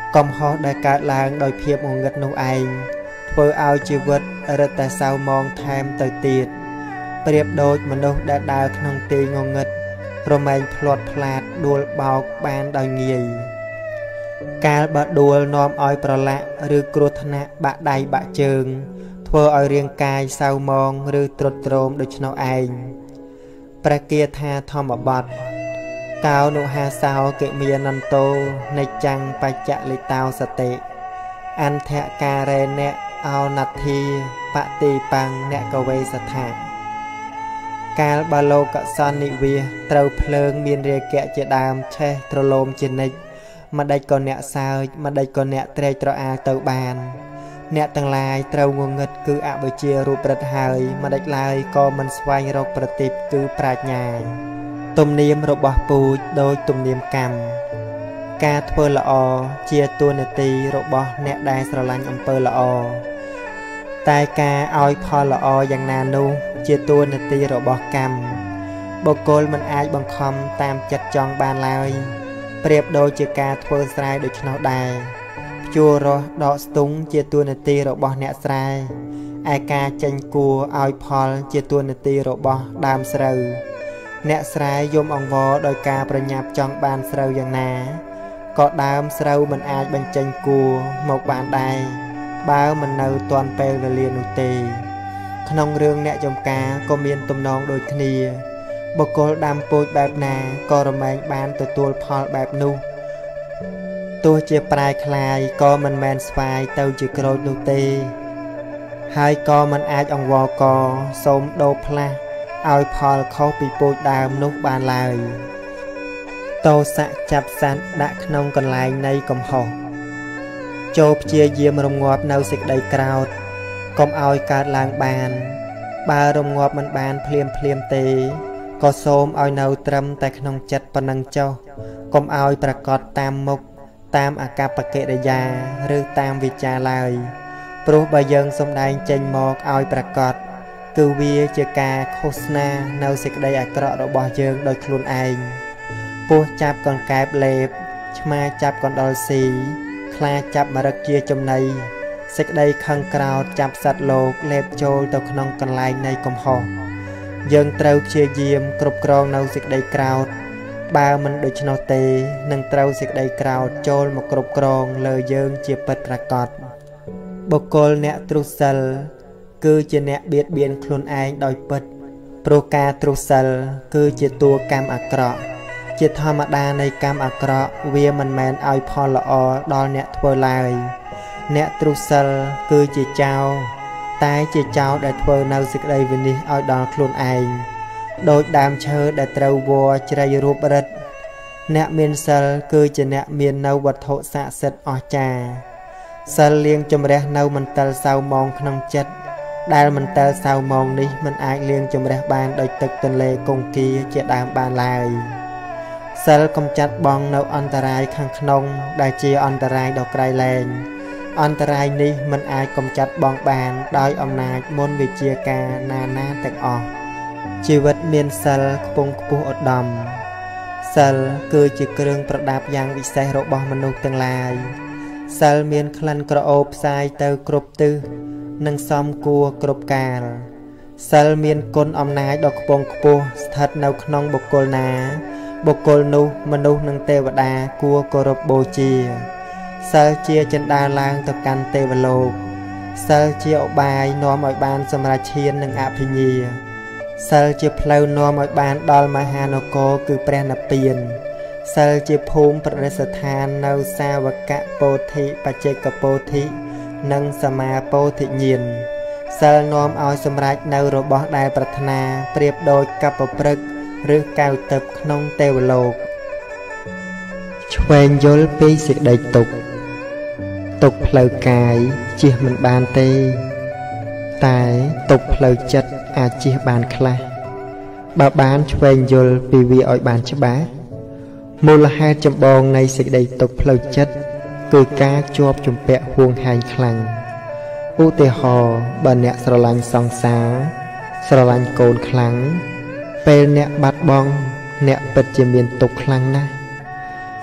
កំហុសដែលកើតឡើងដោយភាពងងឹតនោះឯងធ្វើឲ្យជីវិតរឹតតែសៅមងថែមទៅទៀតប្រៀបដូចមនុស្សដែលដើរក្នុងទីងងឹតរមែងផ្លាត់ផ្លាតដួលបោកបានដោយងាយកាលបើដួលនាំឲ្យប្រឡាក់ឬគ្រោះថ្នាក់បាក់ដៃបាក់ជើងធ្វើឲ្យរាងកាយសៅមងឬទ្រុឌទ្រោមដូច្នោះឯងព្រះគាថាធម្មបទកោនុហាសោកិមានន្តោនិច្ចាំងបច្ចលិតោសតិអន្ធការេណអោណទ្ធាបតិបង្នកកវេសថាកាលបើលោកសន្និវាសត្រូវភ្លើងមានរាគៈជាដើមឆេះត្រឡោមជានិច្ចម្ដេចក៏អ្នកសើចម្ដេចក៏អ្នកត្រេកត្រអាលទៅបានអ្នកទាំងឡាយត្រូវងងឹតគឺអវិជ្ជារូបរិទ្ធហើយម្ដេចឡើយក៏មិនស្វែងរកប្រទីបគឺប្រាជ្ញាទំនៀមរបស់ពូជដោយទំនៀមកម្មការធ្វើល្អជាតួនាទីរបស់អ្នកដែលស្រឡាញ់អំពើល្អតែការឲ្យផលល្អយ៉ាងណានោះជាតួនាទីរបស់កម្មបុគ្គលមិនអាចបង្ខំតាមចិត្តចង់បានឡើយប្រៀបដូចជាការធ្វើស្រែដូច្នោះដែរភ្ជួររាស់ដកស្ទូងជាតួនាទីរបស់អ្នកស្រែឯការចេញគួរឲ្យផលជាតួនាទីរបស់ដើមស្រូវអ្នកស្រែយំអង្វរដោយការប្រញាប់ចង់បានស្រូវយ៉ាងណាក៏ដើមស្រូវមិនអាចបញ្ចេញគួរមកបានដែរបើមិននៅទាន់ពេលវេលានោះទេក្នុងរឿងអ្នកចំការក៏មានទំនងដូចគ្នាបុគ្គលដាំពូជបែបណាក៏រមែងបានទទួលផលបែបនោះទោះជាប្រែคลายក៏មិនមែនស្វាយទៅជាក្រូចនោះទេហើយក៏មិនអាចអង្វរកសូមដូរផ្លាស់ឲ្យផលខុសពីពូជដើមនោះបានឡើយតោសៈចាប់សត្វដាក់ក្នុងកន្លែងនៃកំហុសចូលព្យាយាមរងាប់នៅសេចក្តីក្រោធកុំឲ្យកើតឡើងបានបើរងាប់មិនបានភ្លាមទេក៏សូមឲ្យនៅត្រឹមតែក្នុងចិត្តប៉ុណ្ណឹងចុះកុំឲ្យប្រកបតាមមុខតាមអកប្បកិរិយាឬតាមវិចារឡើយព្រោះបើយើងសំដែងចេញមកឲ្យប្រកបគឺវាជាការឃោសនានៅសេចក្តីអាក្រក់របស់យើងដោយខ្លួនឯងពស់ចាប់កង្កែបលេបឆ្មាចាប់កណ្ដុរស៊ីខ្លាចាប់មរឹកជាចំណីសេចក្តីខឹងក្រោធចាប់សត្វលោកលេបចូលទៅក្នុងកន្លែងនៃកំហុសយើងត្រូវព្យាយាមគ្រប់គ្រងនៅសេចក្តីក្រោធបើមិនដូច្នោះទេនឹងត្រូវសេចក្តីក្រោធចូលមកគ្រប់គ្រងលើយើងជាពិតប្រាកដបុគ្គលអ្នកទ្រុសិលគឺជាអ្នកបៀតបៀនខ្លួនឯងដោយពិតព្រោះការទ្រុសិលគឺជាតួកម្មអាក្រក់ជាធម្មតានៃកម្មអាក្រក់វាមិនមែនឲ្យផលល្អដល់អ្នកធ្វើឡើយអ្នកទ្រុសិលគឺជាចៅតែជាចៅដែលធ្វើនៅសេចក្តីវិនិច្ឆ័យឲ្យដល់ខ្លួនឯងដោយដើមឈើដែលត្រូវវល់ជ្រៃរូបរិទ្ធអ្នកមានសិលគឺជាអ្នកមាននៅវត្ថុស័ក្តិសិទ្ធិអស្ចារ្យសិលលាងជំរះនៅមន្ទិលសៅមងក្នុងចិត្តដែលមន្ទិលសៅមងនេះមិនអាចលាងជំរះបានដោយទឹកទន្លេគង្គាជាដើមបានឡើយសិលកំចាត់បងនៅអន្តរាយខាងក្នុងដែលជាអន្តរាយដ៏ក្រៃលែងអន្តរាយនេះមិនអាចកំចាត់បងបានដោយអំណាចមន្តវិជ្ជាការណាទាំងអស់ជីវិតមានសិលខ្ពង់ខ្ពស់ឧត្តមសិលគឺជាគ្រឿងប្រដាប់យ៉ាងវិសេសរបស់មនុស្សទាំងឡាយសិលមានក្លិនក្រអូបផ្សាយទៅគ្រប់ទិសនិងសមគួរគ្រប់កាលសិលមានគុណអំណាចដ៏ខ្ពង់ខ្ពស់ស្ថិតនៅក្នុងបុគ្គលណាបុគ្គលនោះមនុស្សនិងទេវតាគួរគោរពបូជាសិលជាចិន្តាឡើងទៅកាន់ទេវលោកសិលជាឧបាយនាំឲ្យបានសម្រេចឈាននិងអភិញ្ញាសិលជាផ្លូវនាំឲ្យបានដល់មហានគរគឺព្រះនិព្វានសិលជាភូមិប្រតិស្ថាននៅសាវកពោធិបច្ចេកពោធិនិងសមាពោធិញ្ញាណសិលនាំឲ្យសម្រេចនៅរបស់ដែលប្រាថ្នាប្រៀបដូចកັບប្រព្រឹកឬកៅទឹកក្នុងទេវលោកឆ្វេងយល់ពីសេចក្តីទុក្ខផ្លូវកាយជៀសមិនបានទេតែទុក្ខផ្លូវចិត្តអាចជៀសបានខ្លះបើបានឆ្វេងយល់ពីវាឲ្យបានច្បាស់មូលហេតុចម្បងនៃសេចក្តីទុក្ខផ្លូវចិត្តគឺការជាប់ជំពាក់ហួងហែងខ្លាំងឧទាហរណ៍បើអ្នកស្រឡាញ់សង្សារស្រឡាញ់កូនខ្លាំងពេលអ្នកបាត់បង់អ្នកពិតជាមានទុក្ខខ្លាំងណាស់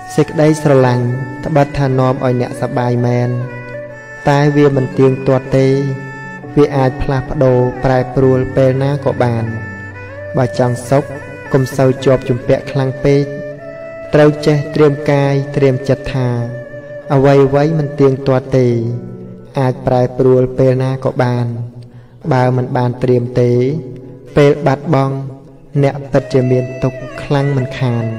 សេចក្តីស្រឡាញ់ត្បិតថានាំឲ្យអ្នកសប្បាយមែនតែវាមិនទៀងទាត់ទេវាអាចផ្លាស់ប្ដូរប្រែប្រួលពេលណាក៏បានបើចង់សុខកុំសូវជាប់ជំពាក់ខ្លាំងពេកត្រូវចេះត្រៀមកាយត្រៀមចិត្តថាអ្វីៗមិនទៀងទាត់ទេអាចប្រែប្រួលពេលណាក៏បានបើមិនបានត្រៀមទេពេលបាត់បង់អ្នកពិតជាមានទុក្ខខ្លាំងមិនខាន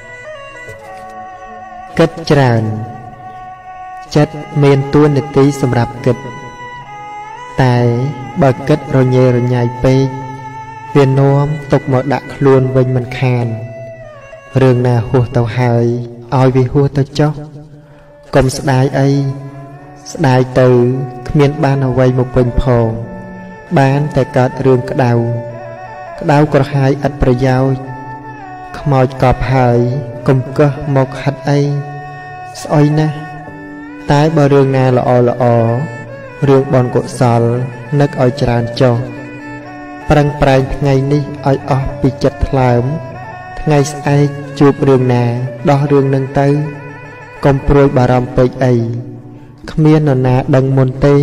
គិតច្រើនចិត្តមានតួនាទីសម្រាប់គិតតែបើគិតរញ៉េរញ៉ៃពេកវានាំទុកមកដាក់ខ្លួនវិញមិនខានរឿងណាហួសទៅហើយឲ្យវាហួសទៅចុះកុំស្ដាយអីស្ដាយទៅគ្មានបានអ្វីមកវិញផងបានតែកើតរឿងក្តៅក្រហាយឥតប្រយោជន៍ខ្មោចកប់ហើយកុំកឹះមកហិតអីស្អុយណាស់តែបើរឿងណាល្អរឿងបុណ្យកុសលនឹកឲ្យច្រើនចុះប្រឹងប្រែងថ្ងៃនេះឲ្យអស់ពីចិត្តថ្លើមថ្ងៃស្អែកជួបរឿងណាដោះរឿងនឹងទៅកុំព្រួយបារម្ភពេកអីគ្មាននរណាដឹងមុនទេ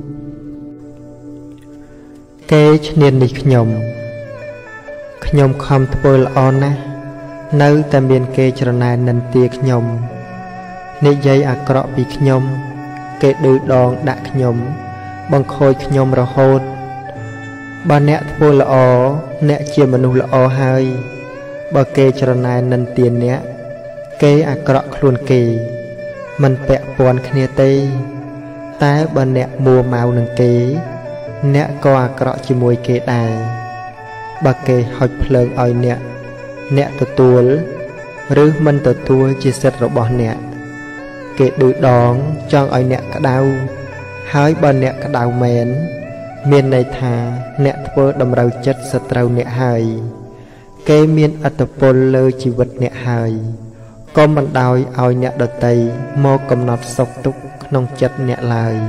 គេឈ្នាននេះខ្ញុំខំធ្វើល្អណាស់នៅតែមានគេច្រណែននិន្ទាខ្ញុំនិយាយអាក្រក់ពីខ្ញុំគេឌឺដងដាក់ខ្ញុំបង្ខូចខ្ញុំរហូតបើអ្នកធ្វើល្អអ្នកជាមនុស្សល្អហើយបើគេច្រណែននិន្ទាអ្នកគេអាក្រក់ខ្លួនគេមិនពាក់ព័ន្ធគ្នាទេតែបើអ្នកមួម៉ៅនឹងគេអ្នកក៏អាក្រក់ជាមួយគេដែរបើគេហុចភ្លើងឲ្យអ្នកទទួលឬមិនទទួលជាសិទ្ធិរបស់អ្នកគេឌឺដងចង់ឲ្យអ្នកក្តៅហើយបើអ្នកក្តៅមែនមានន័យថាអ្នកធ្វើតម្រូវចិត្តសត្រូវអ្នកហើយគេមានឥទ្ធិពលលើជីវិតអ្នកហើយកុំបណ្ដោយឲ្យអ្នកដទៃមកកំណត់សុខទុក្ខក្នុងចិត្តអ្នកឡើយ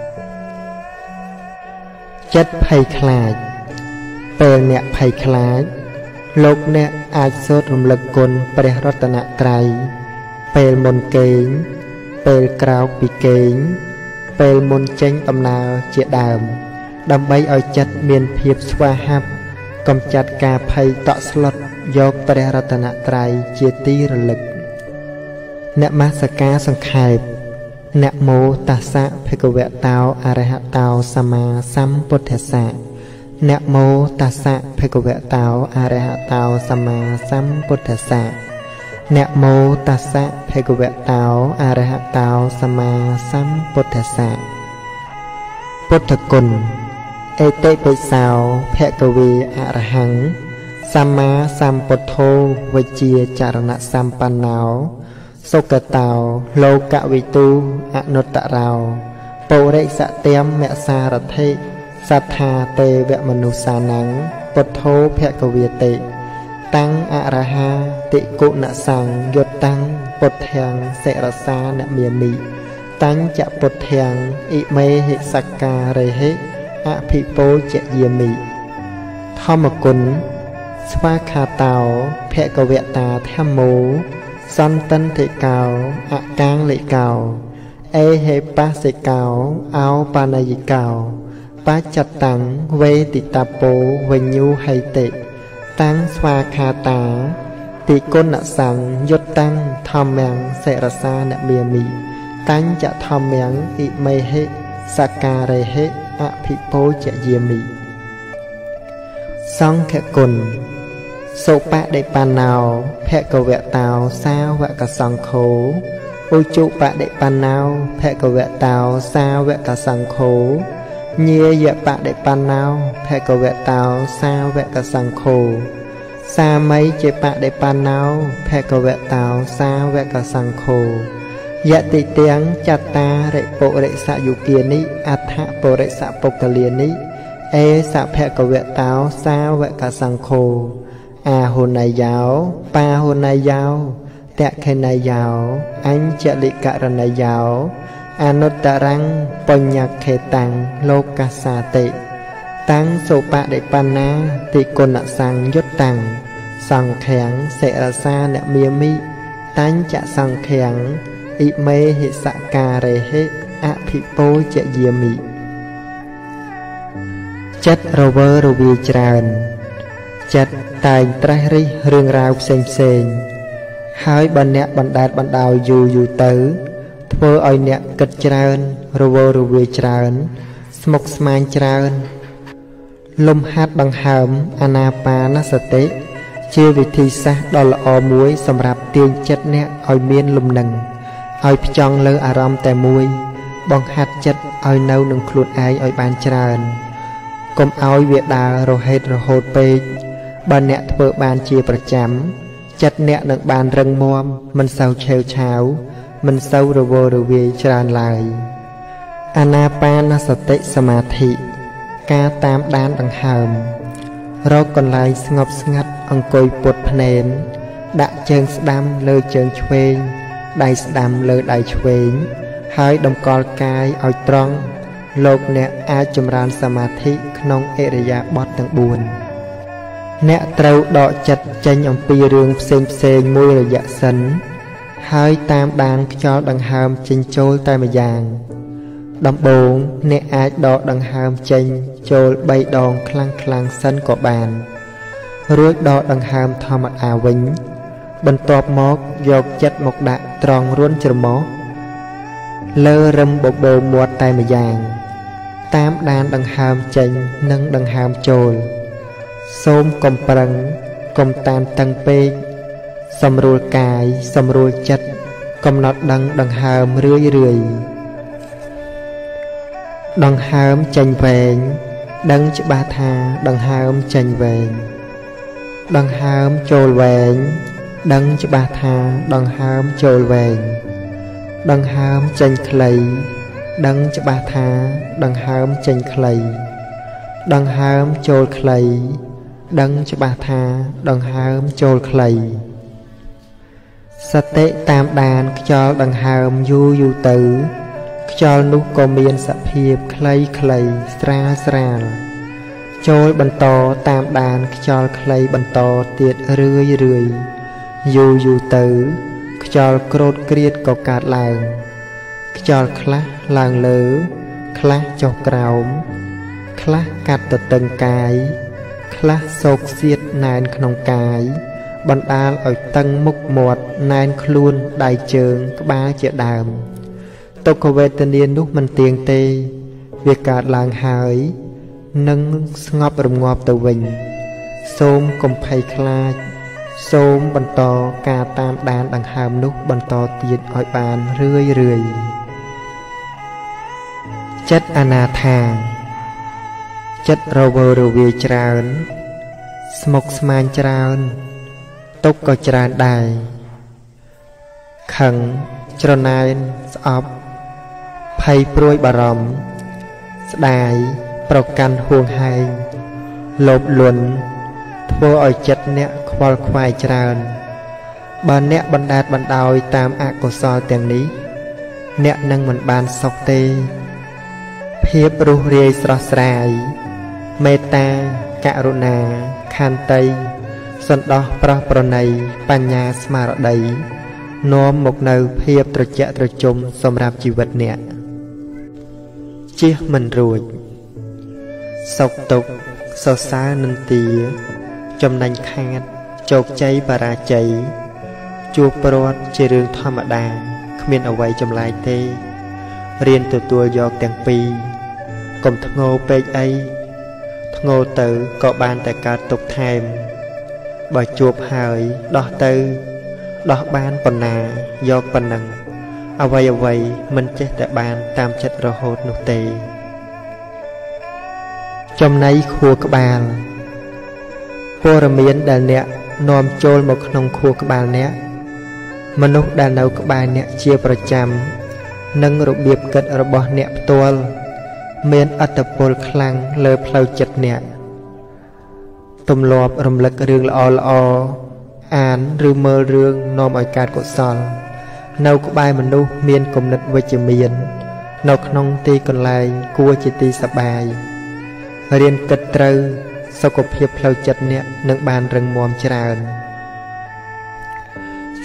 ចិត្តភ័យខ្លាចពេលអ្នកភ័យខ្លាចលោកអ្នកអាចសូត្ររំលឹកគុណព្រះរតនត្រ័យពេលមុនគេងពេលក្រោកពីគេងពេលមុនចេញដំណើរជាដើមដើម្បីឲ្យចិត្តមានភាពស្វាហាប់កំចាត់ការភ័យតក់ស្លុតយកព្រះរតនត្រ័យជាទីរលឹកនមស្ការសង្ខេបនមោតស្សៈភគវតោអរហតោសម្មាសម្ពុទ្ធស្សៈនមោតស្សៈភគវតោអរហតោសម្មាសម្ពុទ្ធស្សៈនមោតស្សៈភគវតោអរហតោសម្មាសម្ពុទ្ធស្សៈពុទ្ធគុណអេតិពិសោភគវេអរហង្គសម្មាសម្ពុទ្ធោវិជ្ជាចរណសម្បណ្ណោសុគតោលោកវិទូអនុត្តរោពុរិសតិមមសារថិសត្ថាទេវមនុស្សានੰពុទ្ធោភគវេតិតាំងអរហាតិគុណសង្ឃយុត្តੰពុទ្ធាំសិរសានមាមិតាំងចពុទ្ធាំអ៊ិមេហិសក្ការេហិអភិពោជយាមិធម្មគុណស្វាខាតោភគវតាធម្មោសន្តិន្តិកោអកាងលិកោអេហេបសិកោអោបាណយិកោបច្ចតੰវេតិតពោវិញ្ញូហៃតិតាំងស្វាខាតាតិគុណសង្ឃយុត្តੰធម្មំសិរសានមាមិតាំងចធម្មំអ៊ិមេហិសក្ការេហិអភិពោជយាមិសង្ឃគុណសុបដិបណ្ណោភគវតោសាវកសង្ឃោឧជុបដិបណ្ណោភគវតោសាវកសង្ឃោញាយបដិបណ្ណោភគវតោសាវកសង្ឃោសាមីជាបដិបណ្ណោភគវតោសាវកសង្ឃោយតិទាំងចតារិពុរិសយុគានិអដ្ឋពុរិសពុគលានិអេសភគវតោសាវកសង្ឃោអាហុណៃយោបាហុណៃយោតខេណៃយោអញ្ចលិករណៃយោអនុត្តរੰបញ្ញខេតាំងលោកកាសាតិតាំងសុបដិបណ្ណាតិគុណសង្ឃយុត្តੰសង្ឃាំសិរសានមាមិតាញ់ចសង្ឃាំងអ៊ិមេហិសការេហិអភិពោជយាមិចិត្តរវើរវាយច្រើនចិត្តតែងត្រេះរិះរឿងរ៉ាវផ្សេងហើយបើអ្នកបណ្ដែតបណ្ដោយយូរទៅធ្វើឲ្យអ្នកគិតច្រើនរវើរវាយច្រើនស្មុគស្មាញច្រើនលំហាត់ដង្ហើមអានាបានសតិជាវិធីសាស្ត្រដ៏ល្អមួយសម្រាប់ទាញចិត្តអ្នកឲ្យមានលំនឹងឲ្យផ្ចង់លើអារម្មណ៍តែមួយបង្ហាត់ចិត្តឲ្យនៅនឹងខ្លួនឯងឲ្យបានច្រើនកុំឲ្យវាដើររហេតរហូតពេកបើអ្នកធ្វើបានជាប្រចាំចិត្តអ្នកនឹងបានរឹងមាំមិនសូវឆេវឆាវមិនសូវរវើរវាយច្រើនឡើយអានាបានសតិសមាធិការតាមដានដង្ហើមរកកន្លែងស្ងប់ស្ងាត់អង្គុយពុតភ្នែនដាក់ជើងស្ដាំលើជើងឆ្វេងដៃស្ដាំលើដៃឆ្វេងហើយតម្កល់កាយឲ្យត្រង់លោកអ្នកអាចចម្រើនសមាធិក្នុងអិរិយាបថទាំង4អ្នកត្រូវដកចិត្តចេញអំពីរឿងផ្សេងមួយរយៈសិនហើយតាមដានខ្យល់ដង្ហើមចេញចូលតែម្យ៉ាងដំបូងអ្នកអាចដកដង្ហើមចេញចូល3ដងខ្លាំងសិនក៏បានរួចដកដង្ហើមធម្មតាវិញបន្ទាប់មកយកចិត្តមកដាក់ត្រង់រួនច្រមុះលើរឹមបបោមាត់តែម្យ៉ាងតាមដានដង្ហើមចេញនិងដង្ហើមចូលសូមកុំប្រឹងកុំតានតឹងពេកសម្រួលកាយសម្រួលចិត្តកំណត់ដឹងដង្ហើមរឿយដង្ហើមចេញវែងដឹងច្បាស់ថាដង្ហើមចេញវែងដង្ហើមចូលវែងដឹងច្បាស់ថាដង្ហើមចូលវែងដង្ហើមចេញខ្លីដឹងច្បាស់ថាដង្ហើមចេញខ្លីដង្ហើមចូលខ្លីដឹងច្បាស់ថាដង្ហើមចូលខ្លីសតិតាមដានខ្យល់ដង្ហើមយូរទៅខ្យល់នោះក៏មានសភាពខ្លីស្រាលចូលបន្តតាមដានខ្យល់ខ្លីបន្តទៀតរឿយយូរទៅខ្យល់ក្រោតក្រៀតក៏កើតឡើងខ្យល់ខ្លះឡើងលើខ្លះចុះក្រោមខ្លះកាត់ទៅតឹងកាយខ្លះសោកសៀតណែនក្នុងកាយបណ្ដាលឲ្យតឹងមុខមាត់ណែនខ្លួនដៃជើងក្បាលជាដើមទុក្ខវេទនានោះមិនទៀងទេវាកើតឡើងហើយនឹងស្ងប់រងាប់ទៅវិញសូមកុំភ័យខ្លាចសូមបន្តការតាមដានដង្ហើមនោះបន្តទៀតឲ្យបានរឿយចិត្តអនាថាចិត្តរវើរវាយច្រើនស្មុគស្មាញច្រើនទុក្ខក៏ច្រើនដែរខឹងច្រណែនស្អប់ភ័យព្រួយបារម្ភស្ដាយប្រកាន់ហួងហែងលោភលន់ធ្វើឲ្យចិត្តអ្នកខ្វល់ខ្វាយច្រើនបើអ្នកបណ្ដែតបណ្ដោយតាមអកុសលទាំងនេះអ្នកនឹងមិនបានសុខទេភាពរុះរាយស្រស់ស្រាយមេត្តាករុណាខន្តីសន្តោសប្រោះប្រណីបញ្ញាស្មារតីនាំមកនៅភាពត្រជាក់ត្រជុំសម្រាប់ជីវិតអ្នកជៀសមិនរួចសុខទុក្ខសរសើរនិន្ទាចំណេញខាតជោគជ័យបរាជ័យជួបប្រត់ជារឿងធម្មតាគ្មានអ្វីចម្លែកទេរៀនទទួលយកទាំងពីរកុំធ្ងោពេកអីធ្ងោទៅក៏បានតែកើតទុក្ខថែមបើជួបហើយដោះទៅដោះបានប៉ុណ្ណាយកប៉ុណ្ណឹងអ្វីមិនចេះតែបានតាមចិត្តរហូតនោះទេចំណៃខួរក្បាលព័ត៌មានដែលអ្នកនាំចូលមកក្នុងខួរក្បាលអ្នកមនុស្សដែលនៅក្បែរអ្នកជាប្រចាំនិងរបៀបគិតរបស់អ្នកផ្ទាល់មានឥទ្ធិពលខ្លាំងលើផ្លូវចិត្តអ្នកទម្លាប់រំលឹករឿងល្អអានឬមើលរឿងនាំឲ្យកើតកុសលនៅក្បែរមនុស្សមានគំនិតវិជ្ជមាននៅក្នុងទីកន្លែងគួរជាទីសប្បាយរៀនគិតត្រូវសុខភាពផ្លូវចិត្តអ្នកនឹងបានរឹងមាំច្រើនឆ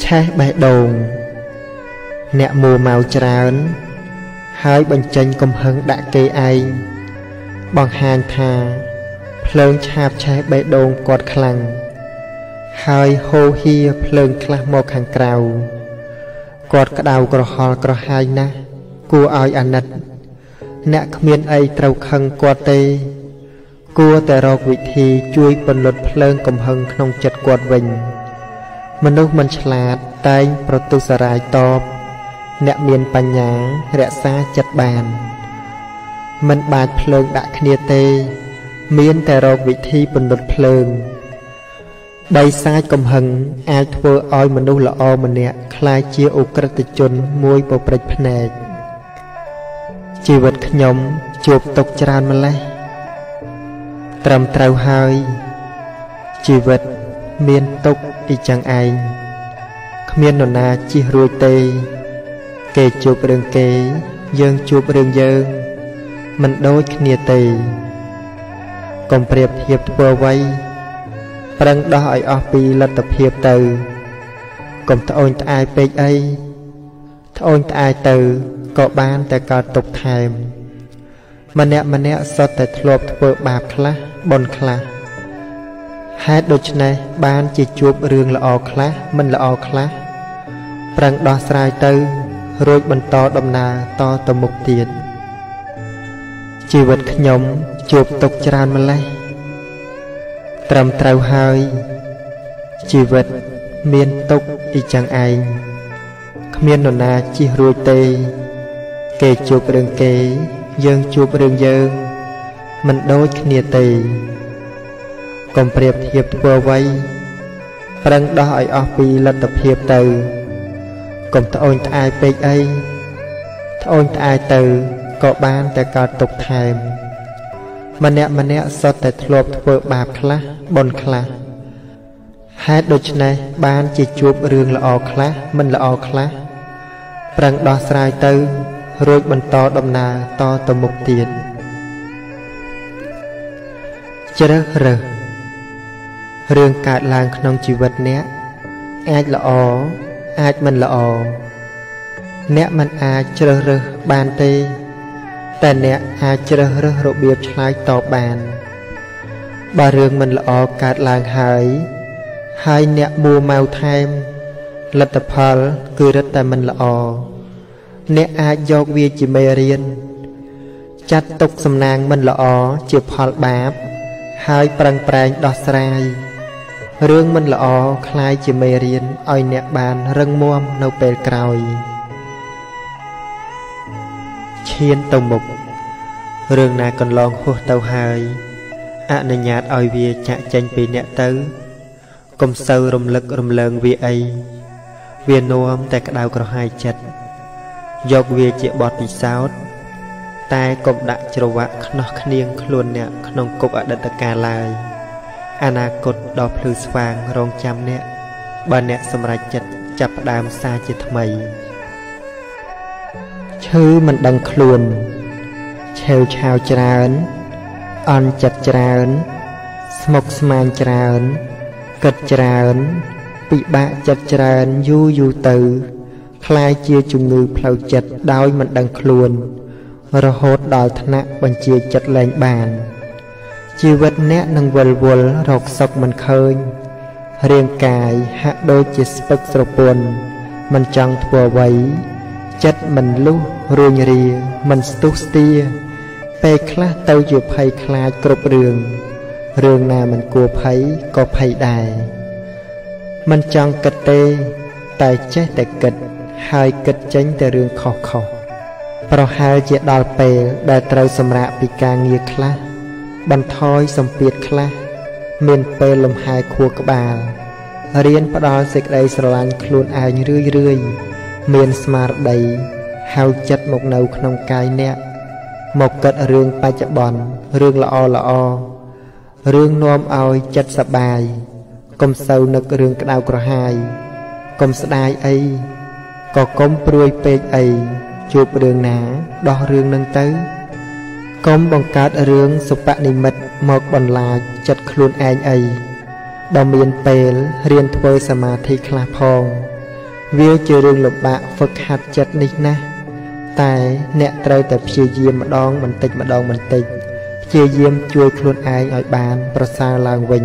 ឆេះបេះដូងអ្នកមួម៉ៅច្រើនហើយបញ្ចេញកំហឹងដាក់គេឯងបង្ហាញថាភ្លើងឆាបឆេះបេះដូងគាត់ខ្លាំងហើយហូរហៀភ្លើងខ្លះមកខាងក្រៅគាត់ក្តៅក្រហល់ក្រហាយណាស់គួរឲ្យអាណិតអ្នកគ្មានអីត្រូវខឹងគាត់ទេគួរតែរកវិធីជួយពន្លត់ភ្លើងកំហឹងក្នុងចិត្តគាត់វិញមនុស្សមិនឆ្លាតតែងប្រទុសរាយតបអ្នកមានបញ្ញារក្សាចិត្តបានមិនបាច់ភ្លើងដាក់គ្នាទេមានតែរកវិធីពន្លត់ភ្លើងដីសាចកំហឹងអាចធ្វើឲ្យមនុស្សល្អម្នាក់ក្លាយជាឧក្រិដ្ឋជនមួយប្រព្រឹត្តភ្នែកជីវិតខ្ញុំជួបទុក្ខច្រើនម្លេះត្រឹមត្រូវហើយជីវិតមានទុក្ខអ៊ីចឹងឯងគ្មាននរណាជិះរួចទេគេជួបរឿងគេយើងជួបរឿងយើងមិនដូចគ្នាទេកុំប្រៀបធៀបធ្វើអ្វីប្រឹងដោះឲ្យអស់ពីលទ្ធភាពទៅកុំត្អូញត្អែពេកអីត្អូញត្អែទៅក៏បានតែកើតទុក្ខថែមម្នាក់សុទ្ធតែធ្លាប់ធ្វើបាបខ្លះបុណ្យខ្លះហេតុដូច្នេះបានជាជួបរឿងល្អខ្លះមិនល្អខ្លះប្រឹងដោះស្រាយទៅរួចបន្តដំណើរតទៅមុខទៀតជីវិតខ្ញុំជួបទុក្ខច្រើនម្លេះត្រឹមត្រូវហើយជីវិតមានទុក្ខអ៊ីចឹងឯងគ្មាននរណាជិះរួចទេគេជួបរឿងគេយើងជួបរឿងយើងមិនដូចគ្នាទេកុំប្រៀបធៀបធ្វើអ្វីប្រឹងដោះឲ្យអស់ពីលទ្ធភាពទៅកុំត្អូញត្អែពេកអីត្អូញត្អែទៅក៏បានតែកើតទុក្ខថែមម្នាក់សុទ្ធតែធ្លាប់ធ្វើបាបខ្លះបុណ្យខ្លះហេតុដូច្នេះបានជាជួបរឿងល្អខ្លះមិនល្អខ្លះប្រឹងដោះស្រាយទៅរួចបន្តដំណើរតទៅមុខទៀតជ្រើសរើសរឿងកើតឡើងក្នុងជីវិតអ្នកអាចល្អអាចមិនល្អអ្នកមិនអាចជ្រើសរើសបានទេតែអ្នកអាចជ្រើសរើសរបៀបឆ្លើយតបបានបើរឿងមិនល្អកើតឡើងហើយអ្នកមួម៉ៅថែមលទ្ធផលគឺរឹតតែមិនល្អអ្នកអាចយកវាជាមេរៀនចាត់ទុកសំណាងមិនល្អជាផលបាបហើយប្រឹងប្រែងដោះស្រាយរឿងមិនល្អคล้ายជាមេរៀនឲ្យអ្នកបានរឹងមាំនៅពេលក្រោយឈានទៅមុខរឿងណាកន្លងហួសទៅហើយអនុញ្ញាតឲ្យវាចាក់ចេញពីអ្នកទៅកុំសូវរំលឹករំលើងវាអីវានាំតែក្តៅក្រហាយចិត្តយកវាជាបទពិសោធន៍តែកុំដាក់ច្រវាក់ខ្នោះខ្នៀងខ្លួនអ្នកក្នុងគុកអតីតកាលឡើយអនាគតដ៏ភ្លឺស្វាងរងចាំអ្នកបើអ្នកសម្រេចចិត្តចាប់ផ្ដើមសារជាថ្មីឈឺមិនដឹងខ្លួនឆេវឆាវច្រើនអន់ចិត្តច្រើនស្មុគស្មាញច្រើនគិតច្រើនពិបាកចិត្តច្រើនយូរទៅคล้ายជាជំងឺផ្លូវចិត្តដោយមិនដឹងខ្លួនរហូតដល់ថ្នាក់បញ្ជាចិត្តលែងបានជីវិតអ្នកនឹងវិលវល់រកសុខមិនឃើញរាងកាយហាក់ដូចជាស្ពឹកស្រពន់មិនចង់ធ្វើអ្វីចិត្តមិនលុះរួញរាមិនស្ទុះស្ទាពេលខ្លះទៅជាភ័យខ្លាចគ្រប់រឿងណាមិនគួរភ័យក៏ភ័យដែរមិនចង់គិតទេតែចេះតែគិតហើយគិតចេញតែរឿងខុសប្រហែលជាដល់ពេលដែលត្រូវសម្រាកពីការងារខ្លះបន្ថយសម្ពាធខ្លះមានពេលលំហែខួរក្បាលរៀនផ្ដល់សេចក្តីស្រឡាញ់ខ្លួនឯងរឿយមានស្មារតីហៅចិត្តមកនៅក្នុងកាយអ្នកមកគិតរឿងបច្ចុប្បន្នរឿងល្អរឿងនាំឲ្យចិត្តសប្បាយកុំសូវនឹករឿងក្តៅក្រហាយកុំស្ដាយអីក៏កុំព្រួយពេកអីជួបរឿងណាដោះរឿងនឹងទៅកុំបង្កើតរឿងសុបនិមិត្តមកបន្លាចចិត្តខ្លួនឯងអី ដ៏មានពេលរៀនធ្វើសមាធិខ្លះផងវាជារឿងលំបាកហ្វឹកហាត់ចិត្តនេះណាស់តែអ្នកត្រូវតែព្យាយាមម្ដងបន្តិចម្ដងបន្តិចព្យាយាមជួយខ្លួនឯងឲ្យបានប្រសើរឡើងវិញ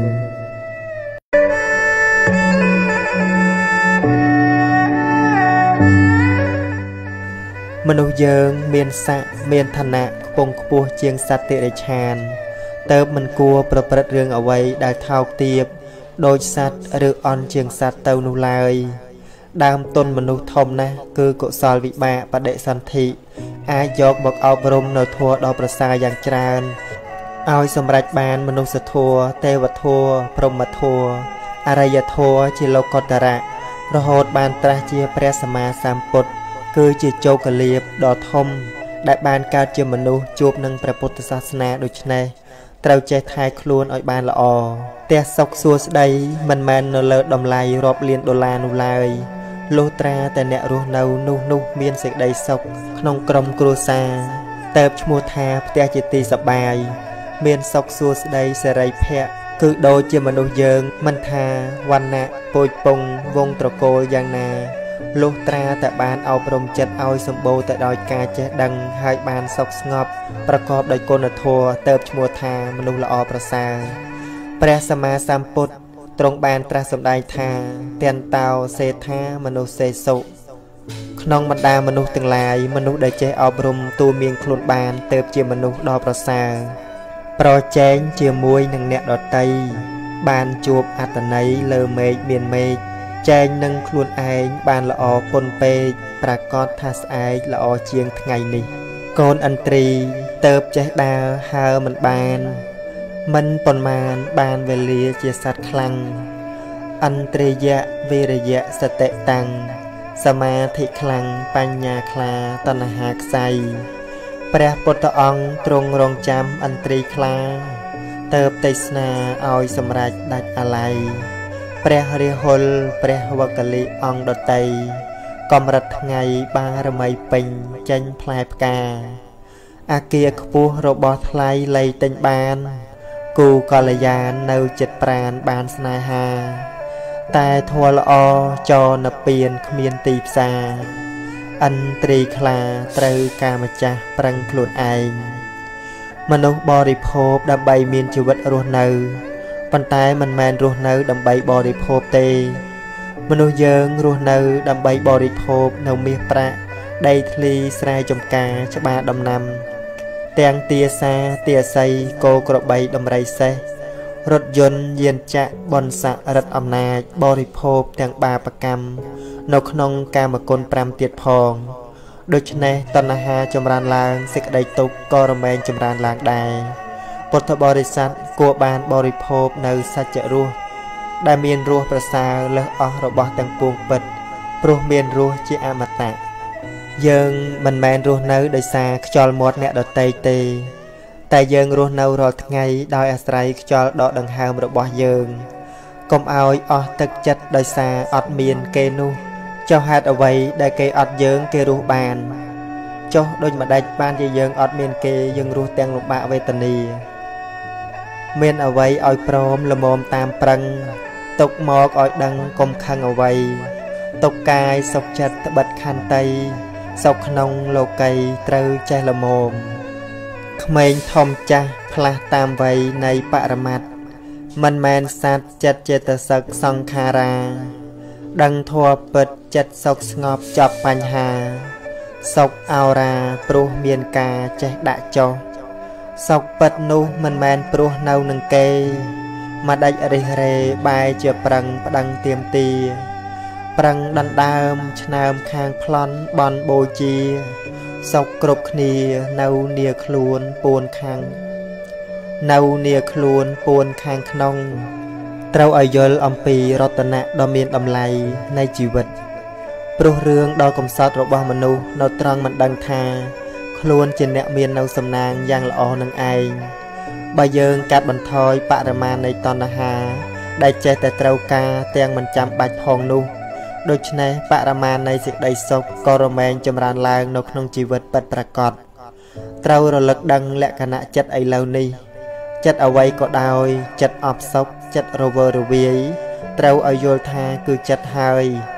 មនុស្សយើងមានស័ក្តិមានឋានៈខ្ពង់ខ្ពស់ជាងសត្វតិរិឆានតើបមិនគួរប្រព្រឹត្តរឿងអ្វីដែលថោកទាបដោយសត្វឬអន់ជាងសត្វទៅនោះឡើយដើមទុនមនុស្សធំណាស់គឺកុសលវិបាកបដិសន្ធិអាចយកមកអប់រំនៅធម៌ដ៏ប្រសើរយ៉ាងច្រើនឲ្យសម្រេចបានមនុស្សធម៌ទេវធម៌ព្រហ្មធម៌អរិយធម៌ជាលោកុត្តរៈរហូតបានត្រាស់ជាព្រះសម្មាសម្ពុទ្ធគឺជាជោគលាភដ៏ធំដែលបានកើតជាមនុស្សជួបនឹងព្រះពុទ្ធសាសនាដូច្នេះត្រូវចេះថែខ្លួនឲ្យបានល្អផ្ទះសុខសួស្តីមិនមែននៅលើតម្លៃរាប់លានដុល្លារនោះឡើយលុះត្រាតែអ្នករស់នៅនោះមានសេចក្តីសុខក្នុងក្រុមគ្រួសារតើបឈ្មោះថាផ្ទះជាទីសប្បាយមានសុខសួស្តីសេរីភ័ក្រគឺដូចជាមនុស្សយើងមិនថាវណ្ណៈពូជពងវងត្រកូលយ៉ាងណាលុះត្រាតែបានអប់រំចិត្តឲ្យសម្បូរទៅដោយការចេះដឹងហើយបានសុខស្ងប់ប្រកបដោយគុណធម៌តើបឈ្មោះថាមនុស្សល្អប្រសើរព្រះសម្មាសម្ពុទ្ធទ្រង់បានត្រាស់សម្ដែងថាទានតោសេថាមនុស្សសេសុក្នុងបណ្ដាមនុស្សទាំងឡាយមនុស្សដែលចេះអប់រំទូមៀងខ្លួនបានតើបជាមនុស្សដ៏ប្រសើរប្រជែងជាមួយនឹងអ្នកដតីបានជួបអត្តន័យលើមេឃមានមេឃចែងនឹងខ្លួនឯងបានល្អពុនពេកប្រកាសថាស្អែកល្អជាងថ្ងៃនេះកូនឥន្ទ្រីតើបចេះដើរហើរមិនបានមិនប៉ុន្មានបានវេលាជាសត្វខ្លាំងឥន្ទ្រិយៈវិរិយៈសតិតាំងសមាធិខ្លាំងបញ្ញាខ្លាតណ្ហាខ្សៃព្រះពុទ្ធអង្គទ្រង់រងចាំឥន្ទ្រីខ្លាតើបទេសនាឲ្យសម្រេចដាច់អាល័យព្រះរាហុលព្រះវកលិអង្គដតីកំរិតថ្ងៃបារមីពេញចេញផ្លែផ្កាអាគារខ្ពស់របស់ថ្លៃលៃទិញបានគូកល្យាននៅចិត្តប្រានបានស្នេហាតែធម៌ល្អចរណពៀនគ្មានទីផ្សារឥន្ទ្រីខ្លាត្រូវការម្ចាស់ប្រឹងខ្លួនឯងមនុស្សបរិភោគដើម្បីមានជីវិតរស់នៅប៉ុន្តែមិនមែនរស់នៅដើម្បីបរិភោគទេមនុស្សយើងរស់នៅដើម្បីបរិភោគនៅមាសប្រាក់ដីធ្លីស្រែចម្ការច្បារដំណាំទាំងទាសាទាស័យគោក្របីដំរីសេះរថយន្តយានចក្របនស័ករិទ្ធអំណាចបរិភោគទាំងបាបកម្មនៅក្នុងកាមគុណ5ទៀតផងដូច្នេះតណ្ហាចម្រើនឡើងសេចក្តីទុក្ខក៏រមែងចម្រើនឡើងដែរពុទ្ធបរិស័ទគួរបានបរិភោគនៅសច្ចរសដែលមានរសប្រសើរលើសអស់របស់ទាំងពួងពិតព្រោះមានរសជាអមតៈយើងមិនមែនរស់នៅដោយសារខ្យល់មាត់អ្នកដទៃទេតែយើងរស់នៅរាល់ថ្ងៃដោយអាស្រ័យខ្យល់ដកដង្ហើមរបស់យើងកុំឲ្យអស់ទឹកចិត្តដោយសារអត់មានគេនោះចុះហេតុអ្វីដែលគេអត់យើងគេរស់បានចុះដូចម្ដេចបានជាយើងអត់មានគេយើងរស់ទាំងលំបាកវេទនាមានអ្វីឲ្យព្រមល្មមតាមប្រឹងទុកមកឲ្យដឹងកុំខឹងអ្វីទុកកាយសុខចិត្តត្បិតខន្តីសុខក្នុងលោកីត្រូវចេះល្មមក្មេងធំចាស់ផ្លាស់តាមវ័យនៃបរមត្តមិនមែនសត្វចិត្តចេតសិកសង្ខារាដឹងធម៌ពិតចិត្តសុខស្ងប់ចប់បញ្ហាសុខអោរាព្រោះមានការចេះដាក់ចុះសុខពិតនោះមិនមែនព្រោះនៅនឹងគេមកដាច់រិះរេបែរជាប្រឹងប្តឹងទៀមទីប្រឹងដណ្ដើមឆ្នើមខាងប្លន់បន់បូជាសុខគ្រប់គ្នានៅនាខ្លួនពួនខាងនៅនាខ្លួនពួនខាងក្នុងត្រូវឲ្យយល់អំពីរតនៈដ៏មានតម្លៃនៃជីវិតព្រោះរឿងដ៏កំសត់របស់មនុស្សនៅត្រង់មិនដឹងថាខ្លួនជាអ្នកមាននៅសំណាងយ៉ាងល្អនឹងឯងបើយើងកាត់បន្ថយបរិមាណនៃតណ្ហាដែលចេះតែត្រូវការទាំងមិនចាំបាច់ផងនោះដូច្នេះបរិមាណនៃសេចក្តីសុខក៏រមែងចម្រើនឡើងនៅក្នុងជីវិតពិតប្រាកដត្រូវរលឹកដឹងលក្ខណៈចិត្តឥឡូវនេះចិត្តអ្វីក៏ដោយចិត្តអបសុខចិត្តរវើរវាយត្រូវឲ្យយល់ថាគឺចិត្តហើយ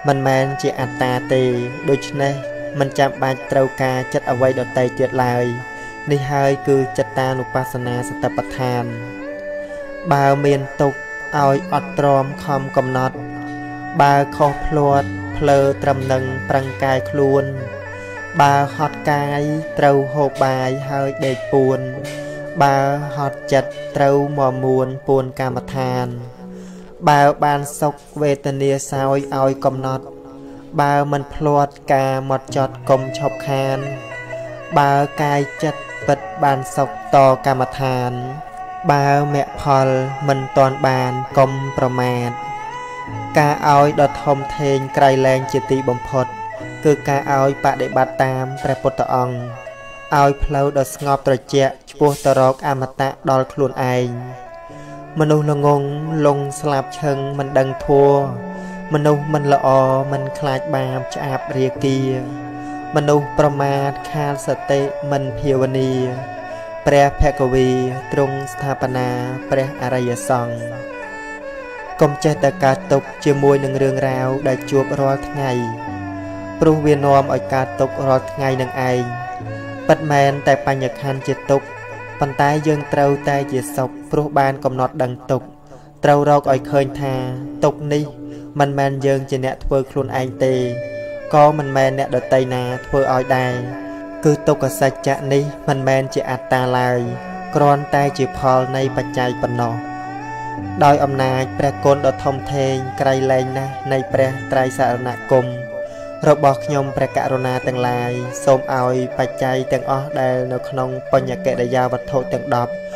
มันแมนជាអត្តាទេដូច្នេះមិនចាំបាច់ត្រូវការចិត្តអ្វីដទៃទៀតឡើយនេះហើយគឺចិត្តតានុបស្សនាសតិប្បដ្ឋានបើមានទុក្ខឲ្យអត់ទ្រាំខំកំណត់បើខុសភ្លាត់ភ្លើត្រឹមនឹងប្រឹងកាយខ្លួនបើហត់កាយត្រូវហូបបាយហើយដេកពួនបើហត់ចិត្តត្រូវមកមួនពួនកម្មដ្ឋានបើបានសុខវេទនាសោយឲ្យកំណត់បើមិនភ្លាត់ការមកចត់កុំឈប់ខានបើកាយចិត្តពិតបានសុខតកម្មដ្ឋានបើមគ្គផលមិនតាន់បានកុំប្រមាទការឲ្យដ៏ធំធេងក្រៃលែងជាទីបំផុតគឺការឲ្យបដិបត្តិតាមព្រះពុទ្ធអង្គឲ្យផ្លូវដ៏ស្ងប់ត្រជាក់ឆ្ពោះទៅរកអមតៈដល់ខ្លួនឯងមនុស្សល្ងងលងស្លាប់ឈឹងមិនដឹងធัวមនុស្សមិនល្អមិនខ្លាចបាបឆ្អាបរាគាមនុស្សប្រមាទខាតសតិមិនភាវនាព្រះភគវីទ្រង់ស្ថាបនាព្រះអរិយសង្ឃកុំចេះតែកើតទុកជាមួយនឹងរឿងរ៉ាវដែលជួបរាល់ថ្ងៃព្រោះវានាំឲ្យកើតទុករាល់ថ្ងៃនឹងឯងពិតមែនតែបញ្ញខណ្ឌជាទុកប៉ុន្តែយើងត្រូវតែជាសុខព្រោះបានកំណត់ដឹងទុកត្រូវរកឲ្យឃើញថាទុកនេះមិនមែនយើងជាអ្នកធ្វើខ្លួនឯងទេក៏មិនមែនអ្នកដទៃណាធ្វើឲ្យដែរគឺទុក្ខសច្ចៈនេះមិនមែនជាអត្តាឡើយគ្រាន់តែជាផលនៃបច្ច័យប៉ុណ្ណោះដោយអំណាចព្រះគុណដ៏ធំធេងក្រៃលែងណាស់នៃព្រះត្រៃសរណគមរបស់ខ្ញុំព្រះករុណាទាំងឡាយសូមឲ្យបច្ច័យទាំងអស់ដែលនៅក្នុងបញ្ញកិរិយាវត្ថុទាំង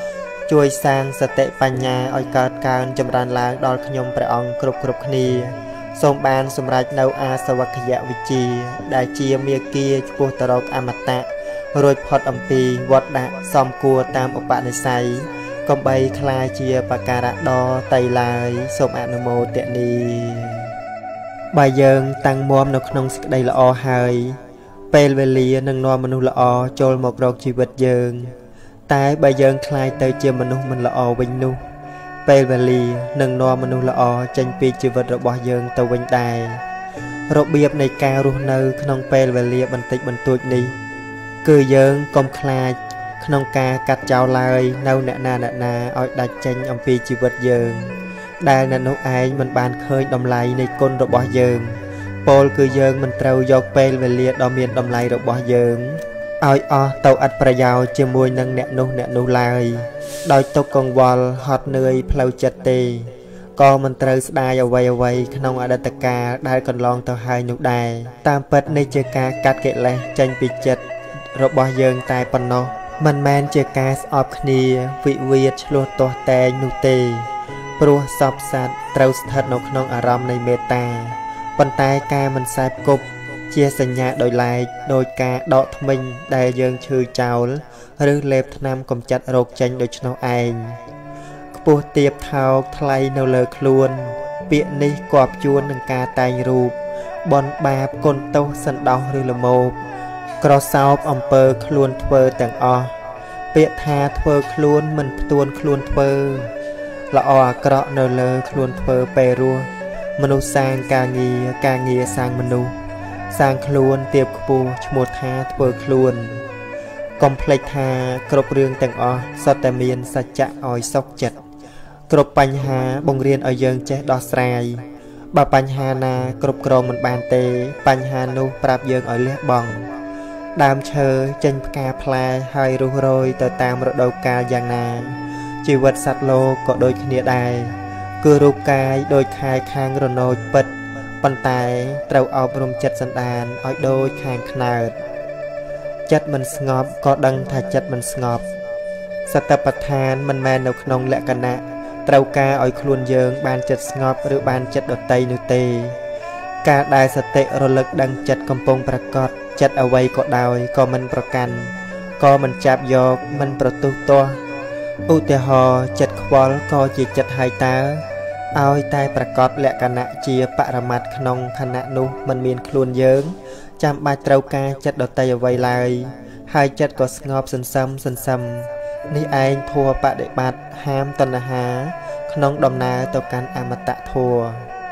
10ជួយសាងសតិបញ្ញាឲ្យកើតកើនចម្រើនឡើងដល់ខ្ញុំព្រះអង្គគ្រប់គ្នាសូមបានសម្រេចនៅអាសវគយវិជ្ជាដែលជាមាគ៌ាឆ្ពោះទៅរកអមតៈរួចផុតអំពីវត្តដាក់សំគួរតាមឧបនិស្ស័យកុំបីខ្លាចជាបការៈដ៏តៃឡើយសូមអនុមោទនីបើយើងតាំងមាំនៅក្នុងសេចក្តីល្អហើយពេលវេលានឹងនាំមនុស្សល្អចូលមករកជីវិតយើងតែបើយើងខ្លាចទៅជាមនុស្សមិនល្អវិញនោះពេលវេលានឹងនាំមនុស្សល្អចេញពីជីវិតរបស់យើងទៅវិញដែររបៀបនៃការរស់នៅក្នុងពេលវេលាបន្តិចបន្តួចនេះគឺយើងកុំខ្លាចក្នុងការកាត់ចោលឡើយនៅអ្នកណាឲ្យដាច់ចេញអំពីជីវិតយើងដែលអ្នកនោះឯងមិនបានឃើញតម្លៃនៃគុណរបស់យើងពោលគឺយើងមិនត្រូវយកពេលវេលាដ៏មានតម្លៃរបស់យើងឲ្យអស់ទៅឥតប្រយោជន៍ជាមួយនឹងអ្នកនោះឡើយដោយទុកកង្វល់ហត់នឿយផ្លូវចិត្តទេក៏មិនត្រូវស្ដាយអ្វីក្នុងអតីតកាលដែលកន្លងទៅហើយនោះដែរតាមពិតនេះជាការកាត់កិលេសចេញពីចិត្តរបស់យើងតែប៉ុណ្ណោះមិនមែនជាការស្អប់គ្នាវិវាទឆ្លោះទាស់តែងនោះទេព្រោះសពសត្វត្រូវស្ថិតនៅក្នុងអារម្មណ៍នៃមេត្តាប៉ុន្តែការមិនសែបគប់ជាសញ្ញាដោយឡែកដោយការដកធ្មេញដែលយើងឈឺចោលឬលេបថ្នាំកម្ចាត់រោគចេញដូច្នោះឯងខ្ពស់ទាបថោកថ្លៃនៅលើខ្លួនពាក្យនេះគប់ជួននឹងការតែងរូបបនបាបគុណទោសសន្តោសឬលមោបក្រសោបអំពើខ្លួនធ្វើទាំងអស់ពាក្យថាធ្វើខ្លួនមិនផ្ទួនខ្លួនធ្វើល្អអាក្រក់នៅលើខ្លួនធ្វើពេលរស់មនុស្សសាងការងារសាងមនុស្សសាងខ្លួនទៀបខ្ពស់ឈ្មោះថាធ្វើខ្លួនកុំភ្លេចថាគ្រប់រឿងទាំងអស់សុទ្ធតែមានសច្ចៈឲ្យសុខចិត្តគ្រប់បញ្ហាបង្រៀនឲ្យយើងចេះដោះស្រាយបើបញ្ហាណាគ្រប់គ្រងមិនបានទេបញ្ហានោះប្រាប់យើងឲ្យលះបង់ដើមឈើចេញផ្កាផ្លែហើយរុះរយទៅតាមរដូវកាលយ៉ាងណាជីវិតសត្វលោកក៏ដូចគ្នាដែរគឺរូបកាយដូចខែខាងរនោចពិតប៉ុន្តែត្រូវអប់រំចិត្តសន្តានឲ្យដូចខាងខ្នើតចិត្តមិនស្ងប់ក៏ដឹងថាចិត្តមិនស្ងប់សតិប្បដ្ឋានមិនមែននៅក្នុងលក្ខណៈត្រូវការឲ្យខ្លួនយើងបានចិត្តស្ងប់ឬបានចិត្តដតីនោះទេការដែលសតិរលឹកដឹងចិត្តកំពុងប្រកបចិត្តអ្វីក៏ដោយក៏មិនប្រកាន់ក៏មិនចាប់យកមិនប្រទុះទាស់ឧទាហរណ៍ចិត្តខ្វល់ក៏ជាចិត្តហើយតើឲ្យតែប្រកបលក្ខណៈជាបរមត្តក្នុងខណៈនោះមិនមានខ្លួនយើងចាំបាច់ត្រូវការចិត្តដតីអ្វីឡើយហើយចិត្តក៏ស្ងប់សន្សឹមនេះឯងធัวបដិបត្តិហាមតណ្ហាក្នុងដំណើរទៅកាន់អមតៈធัว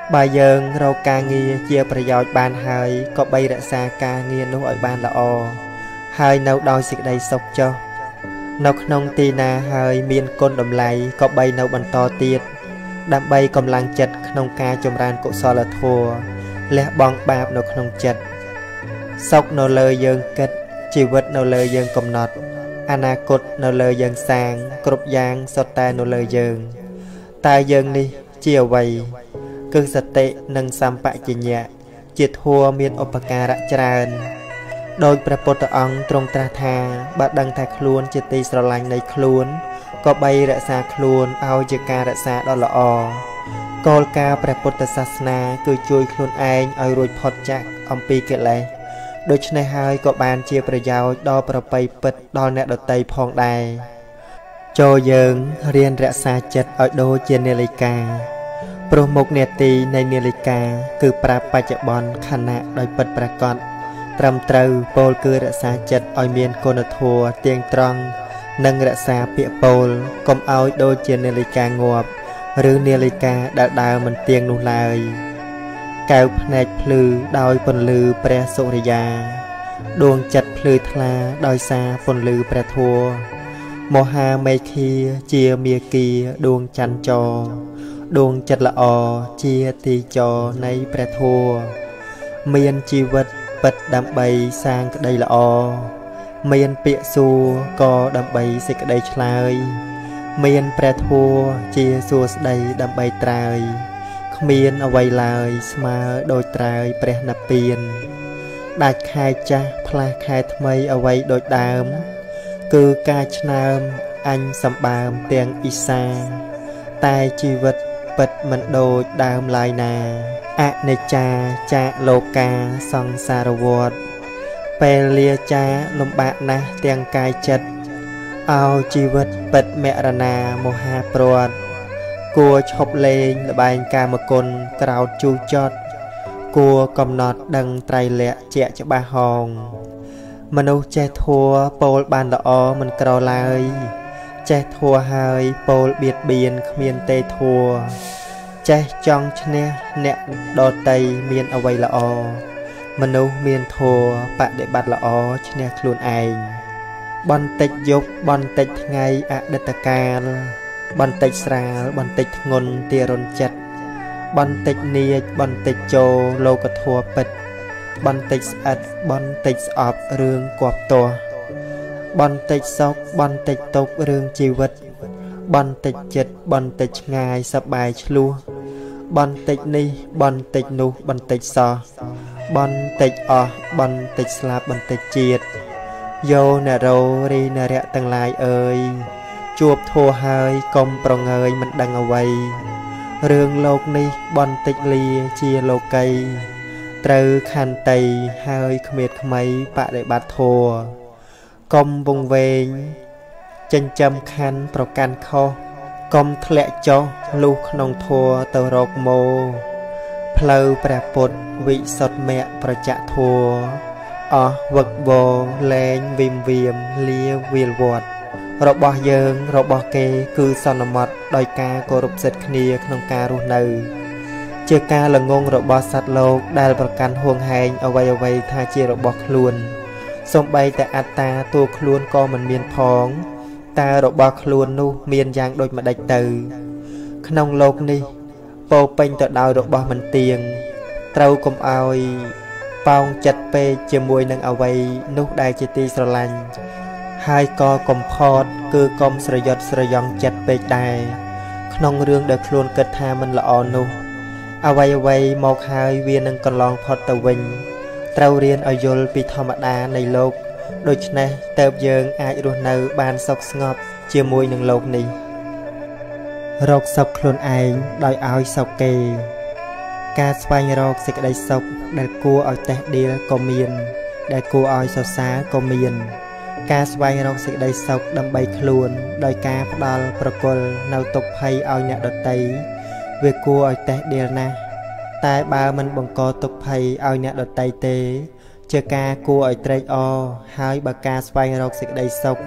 បើយើងរកការងារជាប្រយោជន៍បានហើយក៏បីរក្សាការងារនោះឲ្យបានល្អហើយនៅដោយសេចក្តីសុខចុះនៅក្នុងទីណាហើយមានគុណតម្លៃក៏បីនៅបន្តទៀតដើម្បីកម្លាំងចិត្តក្នុងការចម្រើនកុសលធម៌លះបង់បាបនៅក្នុងចិត្តសុខនៅលើយើងគិតជីវិតនៅលើយើងកំណត់អនាគតនៅលើយើងសាងគ្រប់យ៉ាងសុទ្ធតែនៅលើយើងតែយើងនេះជាអ្វីគឺសតិនិងសម្បជញ្ញៈជាធម៌មានឧបការៈច្រើនដោយព្រះពុទ្ធអង្គទ្រង់ត្រាស់ថាបើដឹងថាខ្លួនជាទីស្រឡាញ់នៃខ្លួនក៏បីរក្សាខ្លួនឲ្យជាការរក្សាដ៏ល្អគោលការណ៍ព្រះពុទ្ធសាសនាគឺជួយខ្លួនឯងឲ្យរួចផុតចាកអំពីកិលេសដូច្នេះហើយក៏បានជាប្រយោជន៍ដល់ប្រពៃពិតដល់អ្នកដទៃផងដែរចូលយើងរៀនរក្សាចិត្តឲ្យដូចជានាឡិកាព្រោះមុខនេតិនៃនាឡិកាគឺប្រាប់បច្ចុប្បន្នខណៈដោយពិតប្រាកដត្រឹមត្រូវពោលគឺរក្សាចិត្តឲ្យមានគុណធម៌ទៀងត្រង់និងរក្សាពាក្យពោលកុំឲ្យដូចជានាឡិកាងាប់ឬនាឡិកាដែលដើរមិនទៀងនោះឡើយកែវភ្នែកភ្លឺដោយពន្លឺព្រះសុរិយាដួងចិត្តភ្លឺថ្លាដោយសារពន្លឺព្រះធម៌មហាមេឃាជាមាគ៌ាដួងច័ន្ទចរដួងចិត្តល្អជាទីចរនៃព្រះធម៌មានជីវិតពិតដើម្បីសាងក្តីល្អមានពាក្យសួរក៏ដើម្បីសេចក្តីឆ្លើយមានព្រះធម៌ជាសួស្តីដើម្បីត្រើយគ្មានអ្វីឡើយស្មើដូចត្រើយព្រះនិព្វានដាច់ខែចាស់ផ្លាស់ខែថ្មីអ្វីដូចដើមគឺការឆ្នើមអញសម្បើមទាំងអ៊ីសាតែជីវិតពិតមិនដូចដើមឡើយណាអនិច្ចាចាលោកាសង្សារវដ្តពេលលាចាលំបាកណាស់ទាំងកាយចិត្តឲ្យជីវិតពិតមរណាមហាព្រាត់គួរឈប់លេងល្បែងកាមគុណក្រោតជូរចត់គួរកំណត់ដឹងត្រៃលក្ខជាក់ច្បាស់ហងមនុស្សចេះធัวពោលបានល្អមិនក្រឡើយចេះធัวហើយពោលបៀតបៀនគ្មានទេធัวចេះចង់ឈ្នះអ្នកដតីមានអ្វីល្អមនុស្សមានធัวបដិបត្តិល្អឈ្នះខ្លួនឯងបន្តិចយប់បន្តិចថ្ងៃអតីតកាលបន្តិចស្រាលបន្តិចធ្ងន់ទារុណចិត្តបន្តិចនាចបន្តិចចូលលោកធัวពិតបន្តិចស្អិតបន្តិចស្អប់រឿងគប់ទាស់បន្តិចសុខបន្តិចទុក្ខរឿងជីវិតបន្តិចចិត្តបន្តិចឆ្ងាយសប្បាយឆ្លោះបន្តិចនេះបន្តិចនោះបន្តិចសោះបន្តិចអស់បន្តិចស្លាប់បន្តិចជាតិយោនរោរីនរៈទាំងឡាយអើយជួបធัวហើយកុំប្រងើយមិនដឹងអ្វីរឿងលោកនេះបន្តិចលាជាលោកីត្រូវខន្តីហើយគ្មានខ្មៃបដិបត្តិធัวកុំវង្វេងចិញ្ចឹមខណ្ឌប្រកាន់ខុសកុំធ្លាក់ចុះលុះក្នុងធัวទៅរកម៉ូផ្លូវព្រះពុទ្ធវិសុទ្ធមគ្គប្រចក្ខធัวអស់វឹកវរលែងវិមវៀមលាវាលវត្តរបស់យើងរបស់គេគឺសន្មត់ដោយការគោរពសិទ្ធិគ្នាក្នុងការរស់នៅជាការល្ងងរបស់សត្វលោកដែលប្រកាន់ហួងហែងអ្វីៗថាជារបស់ខ្លួនសូម្បីតែអត្តាតួខ្លួនក៏មិនមានផងតើរបស់ខ្លួននោះមានយ៉ាងដូចម្ដេចទៅក្នុងលោកនេះពោពេញទៅដោយរបស់មិនទៀងត្រូវកុំឲ្យប៉ោងចិត្តពេកជាមួយនឹងអ្វីនោះដែលជាទីស្រឡាញ់ហើយក៏កំផតគឺកុំស្រយុតស្រយង់ចិត្តពេកដែរក្នុងរឿងដែលខ្លួនគិតថាមិនល្អនោះអ្វីមកហើយវានឹងកន្លងផុតទៅវិញត្រូវរៀនឲ្យយល់ពីធម្មតានៃលោកដូច្នេះទើបយើងអាចរស់នៅបានសុខស្ងប់ជាមួយនឹងលោកនេះរកសុខខ្លួនឯងដោយឲ្យសុខគេការស្វែងរកសេចក្តីសុខដែលគួរឲ្យតេះដៀលក៏មានដែលគួរឲ្យសរសើរក៏មានការស្វែងរកសេចក្តីសុខដើម្បីខ្លួនដោយការផ្ដាល់ប្រគល់នៅទុក្ខភ័យឲ្យអ្នកដទៃវាគួរឲ្យតេះដៀលណាស់តែបើមិនបង្កទុក្ខភ័យឲ្យអ្នកដទៃទេជាការគួរឲ្យត្រេកអរហើយបើការស្វែងរកសេចក្តីសុខ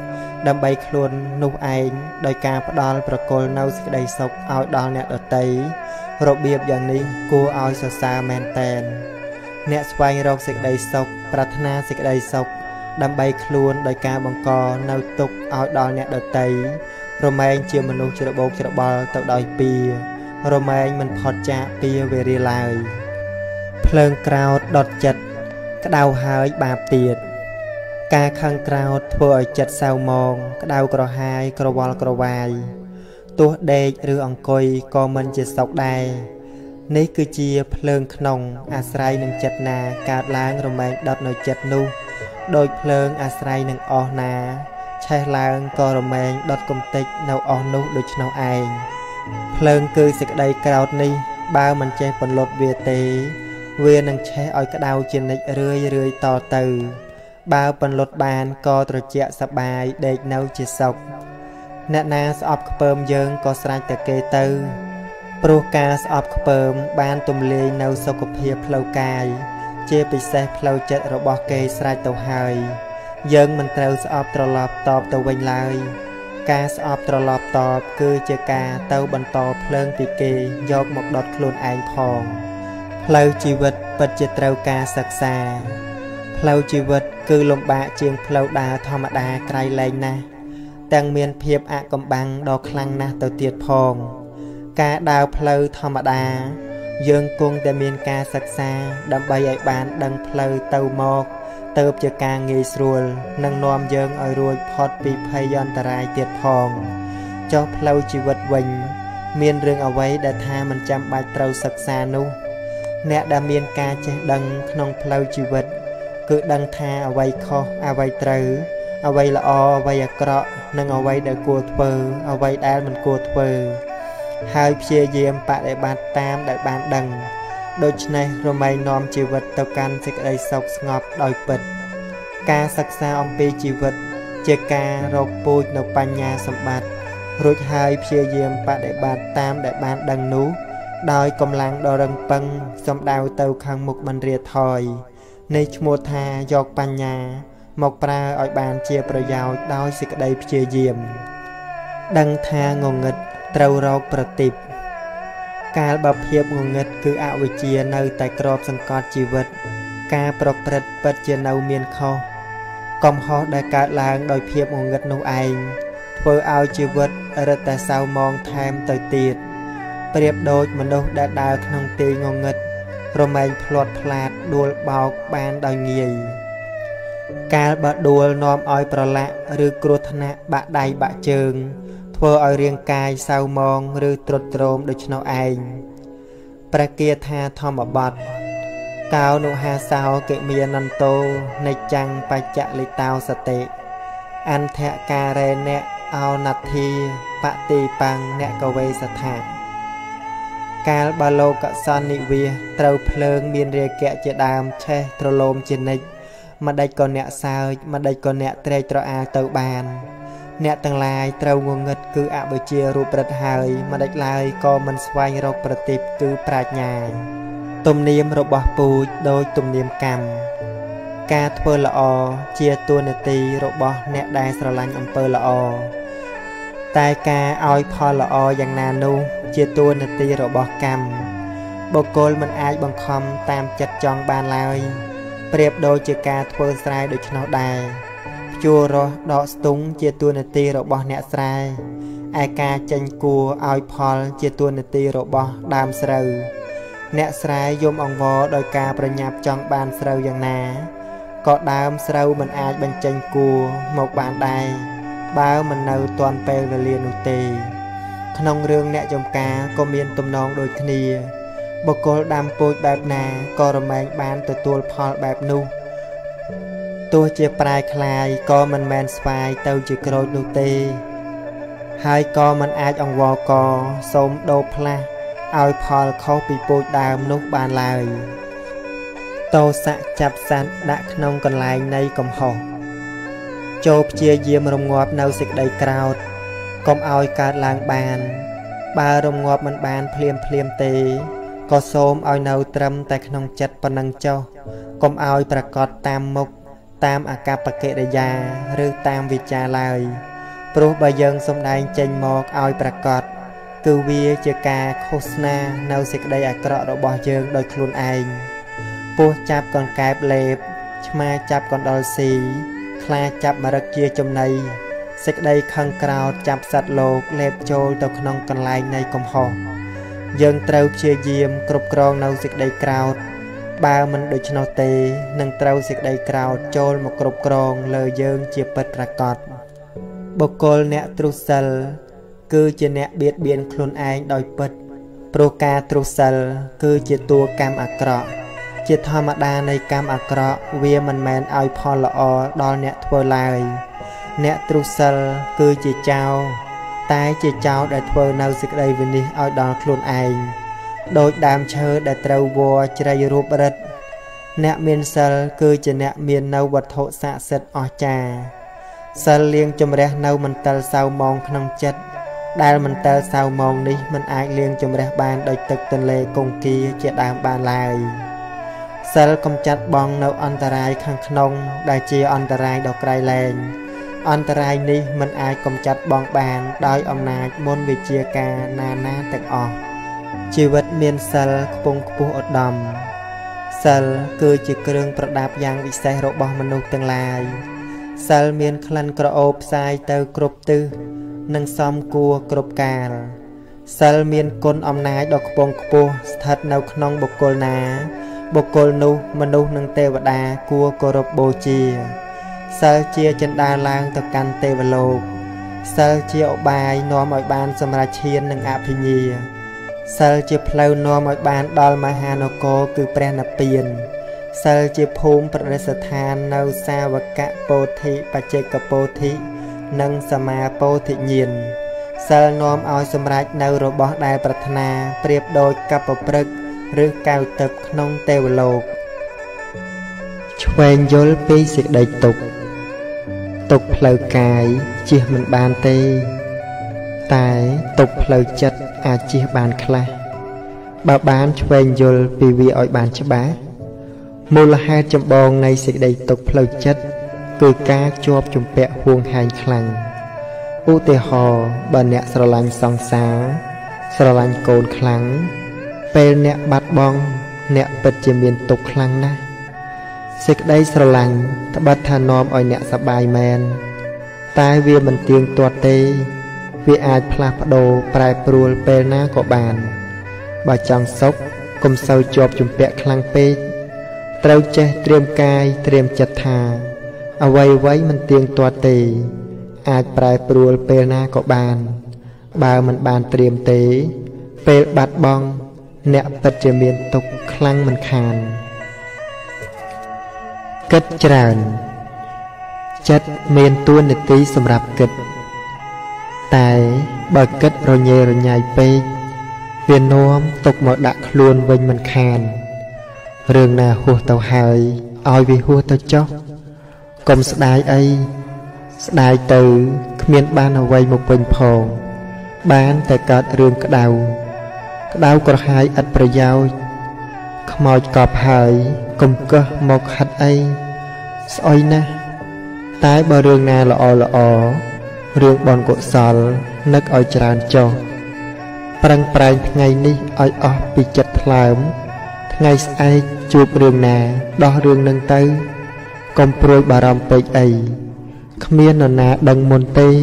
đำใบคลุนนุกเองโดยการประดอลประกลเนาสิกได้ศกเอาดอลเนตเตยระเบียบอย่างนี้กูเอาสซาแมนแตนเนสไวรกสิกได้ศกปรารถนาสิกได้ศกดำใบคลุนโดยการบังกอเนาตุกเอาดอลเนตเตยโรแมงเจียมนุษย์ระบบระบอลตดอยปีโรแมงมันพอดจะปีเวรีไลเพลิงกราวดอดจัดกระดาวหายบาปเตียดกาขังกราวเพื่อจัดเศร้ามองกระดาวกระหายกระวอลกระวายตัวเด็กหรือองคอยก็มันจะสกได้นี่คือเจียเพลิงขนงอาศัยหนึ่งจัดนาการล้างโรแมงดอดหน่อยจัดนูโดยเพลิงอาศัยหนึ่งออนาใช้ล้างก็โรแมงดอดกลมติกเนาออนุโดยชนเอาเองเพลิงคือสิกได้กราวนี้บ้ามันเจ็บปนลดเวเตเวียนังใช้อ้อยกระดาวจินในเรื่อยต่อตือบ้าปนลดบานก็ตรเจาะสบายเด็กเนาจิศกแนนาสอบเปิมเยิงก็สลายแต่เกตือโปรกาสอบเปิมบานตุ่มเลเนาสกเพียเพลากายเจปิเซเพลาจัดระบอกเกสลายเต่าหายเยิงมันเต้าสอบตรลอบตอบตะวันลายกาสอบตรลอบตอบคือเจกาเต้าบรรทอเพลิงปีเกยกหมกดอดคลุนไอพองเพลาชีวิตปัจจิตรากาศักษาเพลาชีวิตคือลมบะเจียงเพลาดาธรรมดาไกลแรงนะแต่งเมียนเพียบอะกำบังดอกคลังนะตัวเตียดพองกาดาวเพลาธรรมดาเยิงกงแต่เมียนกาศักษาดำใบไอบานดังเพลาเต่าหมอกเติบจะกางเงยสรวลนังนอมเยิงเอารวยพอดปีพยันตรายเตียดพองเจ้าเพลาชีวิตวิญเมียนเรื่องเอาไว้ได้ทามันจำใบเต่าศักษานุเนดามีนกาเจดังขนมเพลาชีวิตคือดังทาเอาไว้คอเอาไว้เต๋อเอาไว้ละอเอาไว้กระนั่งเอาไว้ได้กลัวเปอเอาไว้ได้มันกลัวเปอหายเพียเยี่ยมปะได้บานตามได้บานดังโดยในโรมัยนอมชีวิตต่อการสิกได้สกสงบโดยปิดการศึกษาอมปีชีวิตเจการรบปูดนปัญญาสมบัติรุดหายเพียเยี่ยมปะได้บานตามได้บานดังนู้โดยกำลังดอรังปังสมดาวเตาขังมุกมันเรียถอยในชโมธายกปัญญาหมกปลาอ่อยบานเจียประยาวดอยสิกได้เพียเยี่ยมดังทางงดเตาเราประติบการบับเพียบงดคืออวิเจียในแต่กรอบสังกัดชีวิตการประพฤติปัจเจนาเมียนเขากอมหอได้การล้างโดยเพียบงดนูเองเพื่อเอาชีวิตรัตแต่สาวมองแทมต่อยตีดเปรียบโดยมนุษย์ได้ดาวขนมตีงงดโรแมนพลอดพลาดดวลเบาบานดอยเงียการบะดวลนอมอ้อยประละหรือกรุธนะบะใดบะเจิงเพื่อเอาเรียงกายสาวมองหรือตรดโตรมโดยชนเองประเกียธาธรรมบัตกาวนุหาสาวเกมีนันโตในจังปัจจลิตาวสเตอันแทะการเรเนเอานัททีปฏิปังเนกเวสถาการบาโลกสันนิเวียเตาเพลิงมีนเรียแกะเจดามเชตรโลมจินิกมาได้ก่อนเนสาวมาได้ก่อนเนเตรตรอาเตาบานเนตังลายเตางงดคืออาบเจียรูปรัตหายมาได้ลายก็มันสวายรกประติบคือปราชญาตุ่มเนียมระบอบปูโดยตุ่มเนียมกรรมการทเปอละอเจียตัวเนตีระบอบเนได้สลังอำเภอละอตายกาอ้อยพอละออย่างนานูเจียตัวเนตีระบอบกรรมบกลมันอายบังคมตามจัดจองบานลายเปรียบโดยเจกาทเปอสายโดยชนได้จูรอดอกสตุงเจียตัวเนตีระบอบเนสายไอกาจันกัวอ้อยพอลเจียตัวเนตีระบอบดามสระเนสายยมองวอโดยการประหยับจองบานสระอย่างนาก็ดามสระมันอาจบรรจันกัวหมกบานได้บ้ามันเนาตอนเปลเรียนุเตขนมเรื่องเนจมกาก็มีนตุ่มนองโดยคณีบกลดำปูดแบบนาก็ระแมงบานตัวพอลแบบนูตัวเจียปลายคลายก็มันแมนสไฟเต้าจีโกรนูเตให้ก็มันอาจองวอกอสมโดพลาเอาพอลเขาปีปูดดามนุกบานลายโตสะจับสันดะขนมกันลายในกำหอกโจบเจียเยี่ยมรมงอบเนาสิกได้กราวดกอมเอาการล้างบานบารมงอบมันบานเพลียมเตก็โสมเอาเนาตรมแต่ขนมจัดปนังเจ้ากอมเอาประกอบตามมุกตามอาการปะเกตยาหรือตามวิจาลายព្រោះបើយើងសំដែងចេញមកឲ្យប្រកាសគឺវាជាការឃោសនានៅសេចក្តីអាក្រក់របស់យើងដោយខ្លួនឯងពស់ចាប់កង្កែបលេបឆ្មាចាប់កណ្ដុរស៊ីខ្លាចាប់មរឹកជាចំណីសេចក្តីខឹងក្រោធចាប់សត្វលោកលេបចូលទៅក្នុងកន្លែងនៃកំហុសយើងត្រូវព្យាយាមគ្រប់គ្រងនៅសេចក្តីក្រោធបើមិនដូច្នោះទេនឹងត្រូវសេចក្តីក្រោធចូលមកគ្រប់គ្រងលើយើងជាពិតប្រាកដបុគ្គលអ្នកទ្រុសិលគឺជាអ្នកបៀតបៀនខ្លួនឯងដោយពិតព្រោះការទ្រុសិលគឺជាតួកម្មអាក្រក់ជាធម្មតានៃកម្មអាក្រក់វាមិនមែនឲ្យផលល្អដល់អ្នកធ្វើឡើយអ្នកទ្រុសិលគឺជាចៅតែជាចៅដែលធ្វើនៅសេចក្តីវិនិច្ឆ័យឲ្យដល់ខ្លួនឯងដោយដើមឈើដែលត្រូវវល់ជ្រៃរូបរិទ្ធអ្នកមានសិលគឺជាអ្នកមាននៅវត្ថុស័ក្តិសិទ្ធិអស្ចារ្យសិលលាងជំរះនៅមន្ទិលសៅមងក្នុងចិត្តដែលមន្ទិលសៅមងនេះមិនអាចលាងជំរះបានដោយទឹកទន្លេគង្គាជាដើមបានឡើយសិលកំចាត់បងនៅអន្តរាយខាងក្នុងដែលជាអន្តរាយដ៏ក្រៃលែងអន្តរាយនេះមិនអាចកំចាត់បងបានដោយអំណាចមន្តវិជ្ជាការណាទាំងអស់ជីវិតមានសិលខ្ពង់ខ្ពស់ឧត្តមសិលគឺជាគ្រឿងប្រដាប់យ៉ាងវិសេសរបស់មនុស្សទាំងឡាយសិលមានក្លិនក្រអូបផ្សាយទៅគ្រប់ទិសនិងសមគួរគ្រប់កាលសិលមានគុណអំណាចដ៏ខ្ពង់ខ្ពស់ស្ថិតនៅក្នុងបុគ្គលណាបុគ្គលនោះមនុស្សនិងទេវតាគួរគោរពបូជាសិលជាចិន្តាឡើងទៅកាន់ទេវលោកសិលជាឧបាយនាំឲ្យបានសម្រេចឈាននិងអភិញ្ញាសិលជាផ្លូវនាំឲ្យបានដល់មហានគរគឺព្រះនិព្វានសិលជាភូមិប្រតិស្ថាននៅសាវកពោធិបច្ចេកពោធិនិងសមាពោធិញ្ញាណសិលនាំឲ្យសម្រេចនៅរបស់ដែលប្រាថ្នាប្រៀបដូចកប្បព្រឹកឬកៅទឹកក្នុងទេវលោកឆ្វេងយល់ពីសេចក្តីទុក្ខផ្លូវកាយជៀសមិនបានទេតែទុក្ខផ្លូវចិត្តអាចជៀសបានខ្លះបើបានឆ្វេងយល់ពីវាឲ្យបានច្បាស់មូលហេតុចម្បងនៃសេចក្តីទុក្ខផ្លូវចិត្តគឺការជាប់ជំពាក់ហួងហែងខ្លាំងឧទាហរណ៍បើអ្នកស្រឡាញ់សង្សារស្រឡាញ់កូនខ្លាំងពេលអ្នកបាត់បង់អ្នកពិតជាមានទុក្ខខ្លាំងណាស់សេចក្តីស្រឡាញ់ត្បិតថានាំឲ្យអ្នកសប្បាយមែនតែវាមិនទៀងទាត់ទេវាអាចផ្លាស់ប្ដូរប្រែប្រួលពេលណាក៏បានបើចង់សុខកុំសូវជាប់ជំពាក់ខ្លាំងពេកត្រូវចេះត្រៀមកាយត្រៀមចិត្តថាអ្វីមិនទៀងទាត់ទេអាចប្រែប្រួលពេលណាក៏បានបើមិនបានត្រៀមទេពេលបាត់បង់អ្នកពិតជាមានទុក្ខខ្លាំងមិនខានគិតច្រើនចិត្តមានតួនាទីសម្រាប់គិតតែបើគិតរញ៉េរញ៉ៃពេកវានាំទុកមកដាក់ខ្លួនវិញមិនខានរឿងណាហួសទៅហើយឲ្យវាហួសទៅចុះកុំស្ដាយអីស្ដាយទៅគ្មានបានអ្វីមកវិញផងបានតែកើតរឿងក្តៅក្រហាយឥតប្រយោជន៍ខ្មោចកប់ហើយកុំកឹះមកហិតអីស្អុយណាស់តែបើរឿងណាល្អរឿងបុណ្យកុសលនឹកឲ្យច្រើនចុះប្រឹងប្រែងថ្ងៃនេះឲ្យអស់ពីចិត្តថ្លើមថ្ងៃស្អែកជួបរឿងណាដោះរឿងនឹងទៅកុំព្រួយបារម្ភពេកអីគ្មាននរណាដឹងមុនទេ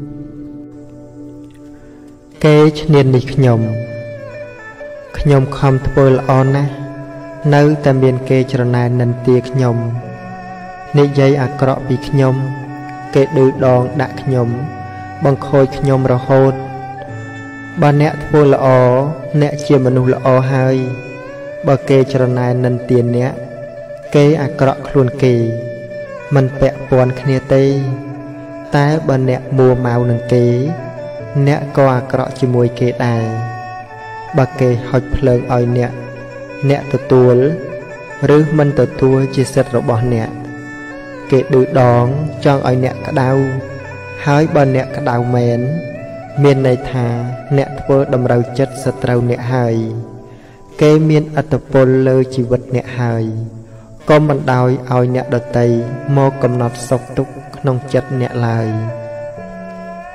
គេឈ្នាននេះខ្ញុំខំធ្វើល្អណាស់នៅតែមានគេច្រណែននិន្ទាខ្ញុំនិយាយអាក្រក់ពីខ្ញុំគេឌឺដងដាក់ខ្ញុំបង្ខូចខ្ញុំរហូតបើអ្នកធ្វើល្អអ្នកជាមនុស្សល្អហើយបើគេច្រណែននិន្ទាអ្នកគេអាក្រក់ខ្លួនគេមិនពាក់ព័ន្ធគ្នាទេតែបើអ្នកមួម៉ៅនឹងគេអ្នកក៏អាក្រក់ជាមួយគេដែរបើគេហុចភ្លើងឲ្យអ្នកទទួលឬមិនទទួលជាសិទ្ធិរបស់អ្នកគេឌឺដងចង់ឲ្យអ្នកក្តៅហើយបើអ្នកក្តៅមែនមានន័យថាអ្នកធ្វើតម្រូវចិត្តសត្រូវអ្នកហើយគេមានឥទ្ធិពលលើជីវិតអ្នកហើយកុំបណ្ដោយឲ្យអ្នកដទៃមកកំណត់សុខទុក្ខក្នុងចិត្តអ្នកឡើយ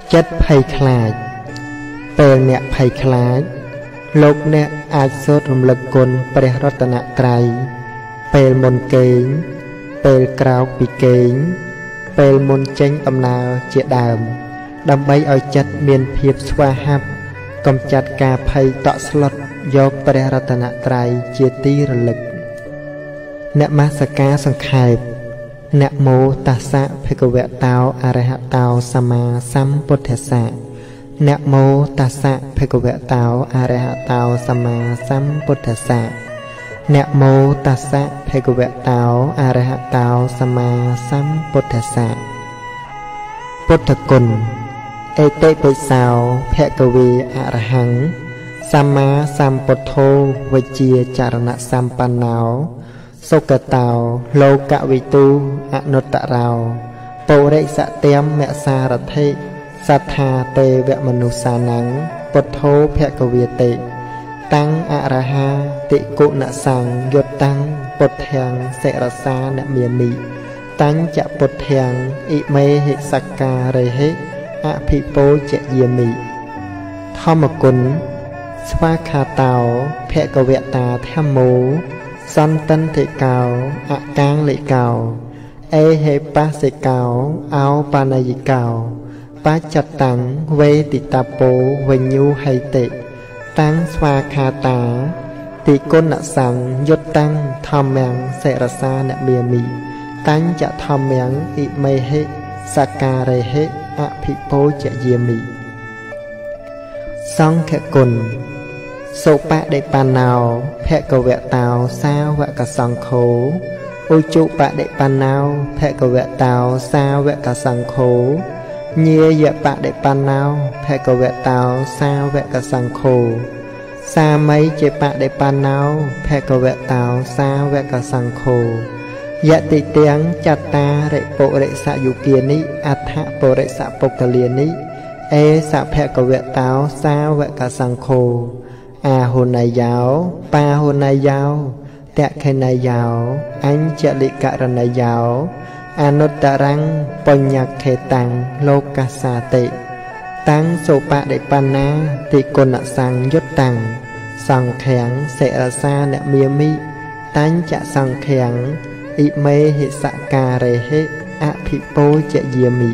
ចិត្តភ័យខ្លាចពេលអ្នកភ័យខ្លាចលោកអ្នកអាចសូត្ររំលឹកគុណព្រះរតនត្រ័យពេលមុនគេងពេលក្រោកពីគេងពេលមុនចេញដំណើរជាដើមដើម្បីឲ្យចិត្តមានភាពស្វាហាប់កំចាត់ការភ័យតក់ស្លុតយកព្រះរតនត្រ័យជាទីរលឹកនមស្ការសង្ខេបនមោតស្សៈភគវតោអរហតោសម្មាសម្ពុទ្ធស្សៈនមោតស្សៈភគវតោអរហតោសម្មាសម្ពុទ្ធស្សៈនមោតស្សៈភគវតោអរហតោសម្មាសម្ពុទ្ធស្សៈពុទ្ធគុណអេតិពិសោភគវេអរហង្គសម្មាសម្ពុទ្ធោវិជ្ជាចរណសម្បណ្ណោសុគតោលោកវិទូអនុត្តរោពុរិសត្យមសារថិសត្ថាទេវមនុស្សានំពុទ្ធោភគវេតិតាំងអរហាតិគុណសង្ឃយុត្តតាំងពុទ្ធាំងសិរសានមាមិតាំងចពុទ្ធាំងអិមេហិសក្ការេហិអភិពោជយាមិធម្មគុណស្វាខាតោភគវតាធម្មោសន្តន្តិកោអកាងលិកោអេហេបសិកោអោបាណយិកោបច្ចតាំងវេតិតាពោវិញ្ញូហៃតិតាំងស្វាខាតាតិគុណសង្ឃយុត្តតាំងធម្មំសិរសានមាមិតាំងចធម្មំអិមេហិសក្ការេហិអភិពោជយាមិសង្ឃគុណសុបដិបណ្ណោភគវតោសាវកសង្ឃោឧជុបដិបណ្ណោភគវតោសាវកសង្ឃោញាយបដិបណ្ណោភគវតោសាវកសង្ឃោសាមីជាបដិបណ្ណោភគវតោសាវកសង្ឃោយតិទាំងចត្តារិពុរិសយុគានិអដ្ឋពុរិសពុគលានិអេសភគវតោសាវកសង្ឃោអាហុណយោបាហុណយោតខេណយោអញ្ចលិករណយោអនុត្តរੰបញ្ញខេតាំងលោកសាតិតាំងសុបដិបណ្ណាតិគុណសង្ឃយុត្តតាំងសង្ឃាំងសិរសានមាមិតាំងចសង្ឃាំងអិមេហិសការេហិអភិពោជយាមិ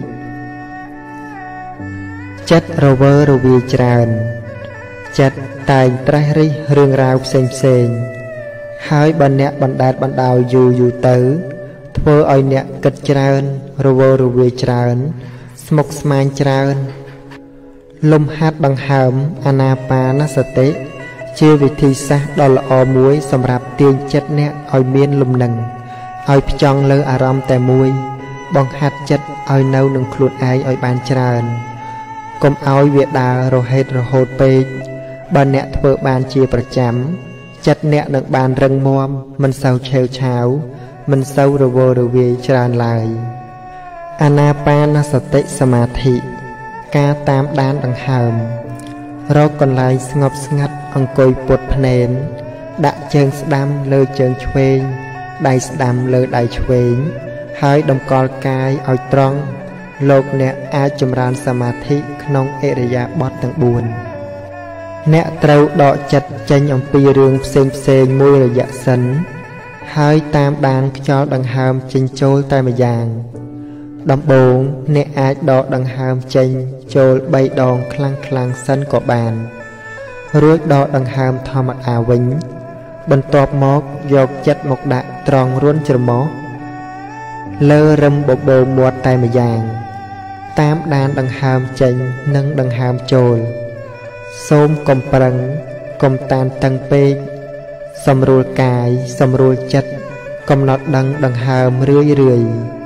ចិត្តរវើរវាយច្រើនចិត្តតែងត្រេះរិះរឿងរ៉ាវផ្សេងហើយបើអ្នកបណ្ដែតបណ្ដោយយូរទៅធ្វើឲ្យអ្នកគិតច្រើនរវើរវាយច្រើនស្មុគស្មាញច្រើនលំហាត់ដង្ហើមអានាបានសតិជាវិធីសាស្ត្រដ៏ល្អមួយសម្រាប់ទាញចិត្តអ្នកឲ្យមានលំនឹងឲ្យផ្ចង់លើអារម្មណ៍តែមួយបង្ហាត់ចិត្តឲ្យនៅនឹងខ្លួនឯងឲ្យបានច្រើនកុំឲ្យវាដើររហេតរហូតពេកបើអ្នកធ្វើបានជាប្រចាំចិត្តអ្នកនឹងបានរឹងមាំមិនសូវឆេវឆាវមិនសូវរវើរវាយច្រើនឡើយអានាបានសតិសមាធិការតាមដានដង្ហើមរកកន្លែងស្ងប់ស្ងាត់អង្គុយពុតភ្នែនដាក់ជើងស្ដាំលើជើងឆ្វេងដៃស្ដាំលើដៃឆ្វេងហើយតម្កល់កាយឲ្យត្រង់លោកអ្នកអាចចម្រើនសមាធិក្នុងឥរិយាបថទាំង4អ្នកត្រូវដកចិត្តចេញអំពីរឿងផ្សេងមួយរយៈសិនហើយតាមដានខ្យល់ដង្ហើមចេញចូលតែម្យ៉ាងដំបូងអ្នកអាចដកដង្ហើមចេញចូល3ដងខ្លាំងៗសិនក៏បានរួចដកដង្ហើមធម្មតាវិញបន្ទាប់មកយកចិត្តមកដាក់ត្រង់រួនច្រមុះលើរឹមបបោមាត់តែម្យ៉ាងតាមដានដង្ហើមចេញនិងដង្ហើមចូលសូមកុំប្រឹងកុំតានតឹងពេកសម្រួលកាយសម្រួលចិត្តកំណត់ដឹងដង្ហើមរឿយ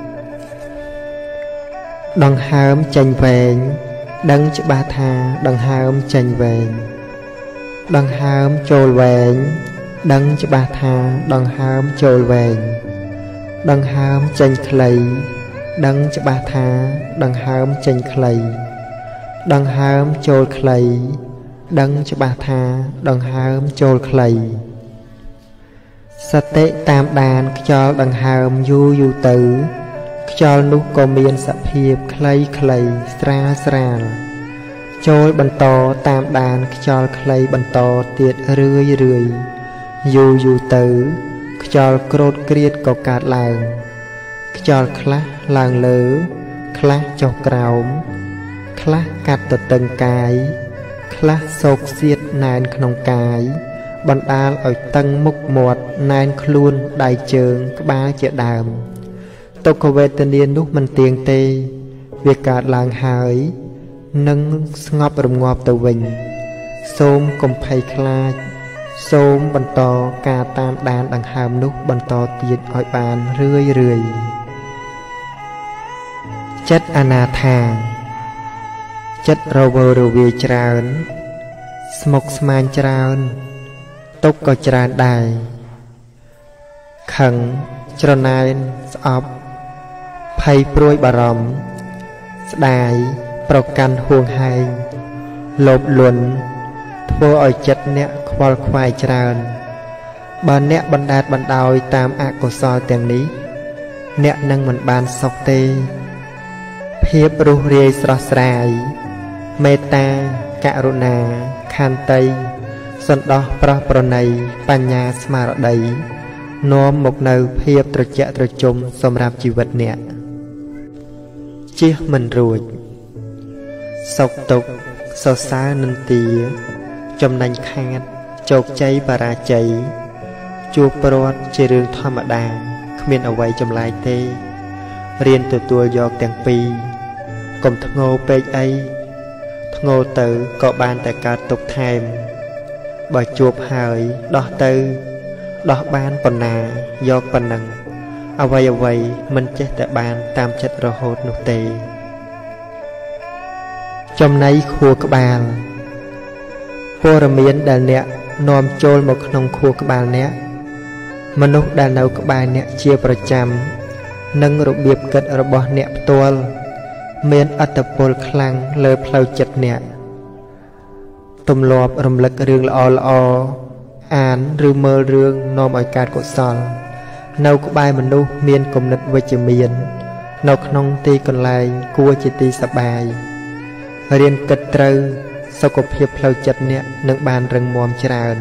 ដង្ហើមចេញវែងដឹងច្បាស់ថាដង្ហើមចេញវែងដង្ហើមចូលវែងដឹងច្បាស់ថាដង្ហើមចូលវែងដង្ហើមចេញខ្លីដឹងច្បាស់ថាដង្ហើមចេញខ្លីដង្ហើមចូលខ្លីដឹងច្បាស់ថាដង្ហើមចូលខ្លីសតិតាមដានខ្យល់ដង្ហើមយូរទៅខ្យល់នោះក៏មានសភាពខ្លីៗស្រាលស្រាលចូលបន្តតាមដានខ្យល់ខ្លីបន្តទៀតរឿយរឿយយូរយូរទៅខ្យល់ក្រោតក្រៀតក៏កើតឡើងខ្យល់ខ្លះឡើងលើខ្លះចុះក្រោមខ្លះកាត់ទៅតឹងកាយខ្លះសោកសៀតណែនក្នុងកាយបណ្ដាលឲ្យតឹងមុខមាត់ណែនខ្លួនដៃជើងក្បាលជាដើមទុក្ខវេទនានោះមិនទៀងទេវាកើតឡើងហើយនឹងស្ងប់រងាប់ទៅវិញសូមកុំភ័យខ្លាចសូមបន្តការតាមដានដង្ហើមនោះបន្តទៀតឲ្យបានរឿយរឿយចិត្តអនាថាចិត្តរវើរវាយច្រើនស្មុគស្មាញច្រើនទុក្ខក៏ច្រើនដែរខឹងច្រណែនស្អប់ភ័យព្រួយបារម្ភស្ដាយប្រកាន់ហួងហែងលោភលន់ធ្វើឲ្យចិត្តអ្នកខ្វល់ខ្វាយច្រើនបើអ្នកបណ្ដែតបណ្ដោយតាមអកុសលទាំងនេះអ្នកនឹងមិនបានសុខទេភាពរុះរាយស្រស់ស្រាយមេត្តាករុណាខន្តីសន្តោសប្រោះប្រណីបញ្ញាស្មារតីនាំមកនៅភាពត្រជាក់ត្រជុំសម្រាប់ជីវិតអ្នកជៀសមិនរួចសុខទុក្ខសរសើរនិន្ទាចំណេញខាតជោគជ័យបរាជ័យជួបប្រត់ជារឿងធម្មតាគ្មានអ្វីចម្លែកទេរៀនទទួលយកទាំងពីរកុំធ្ងោពេកអីធ្ងោទៅក៏បានតែកើតទុក្ខថែមបើជួបហើយដោះទៅដោះបានប៉ុណ្ណាយកប៉ុណ្ណឹងអ្វីមិនចេះតែបានតាមចិត្តរហូតនោះទេចំណៃខួរក្បាលព័ត៌មានដែលអ្នកនាំចូលមកក្នុងខួរក្បាលអ្នកមនុស្សដែលនៅក្បែរអ្នកជាប្រចាំនិងរបៀបគិតរបស់អ្នកផ្ទាល់មានឥទ្ធិពលខ្លាំងលើផ្លូវចិត្តអ្នកទម្លាប់រំលឹករឿងល្អអានឬមើលរឿងនាំឲ្យកើតកុសលនៅក្បែរមនុស្សមានគំនិតវិជ្ជមាននៅក្នុងទីកន្លែងគួរជាទីសប្បាយរៀនគិតត្រូវសុខភាពផ្លូវចិត្តអ្នកនឹងបានរឹងមាំច្រើន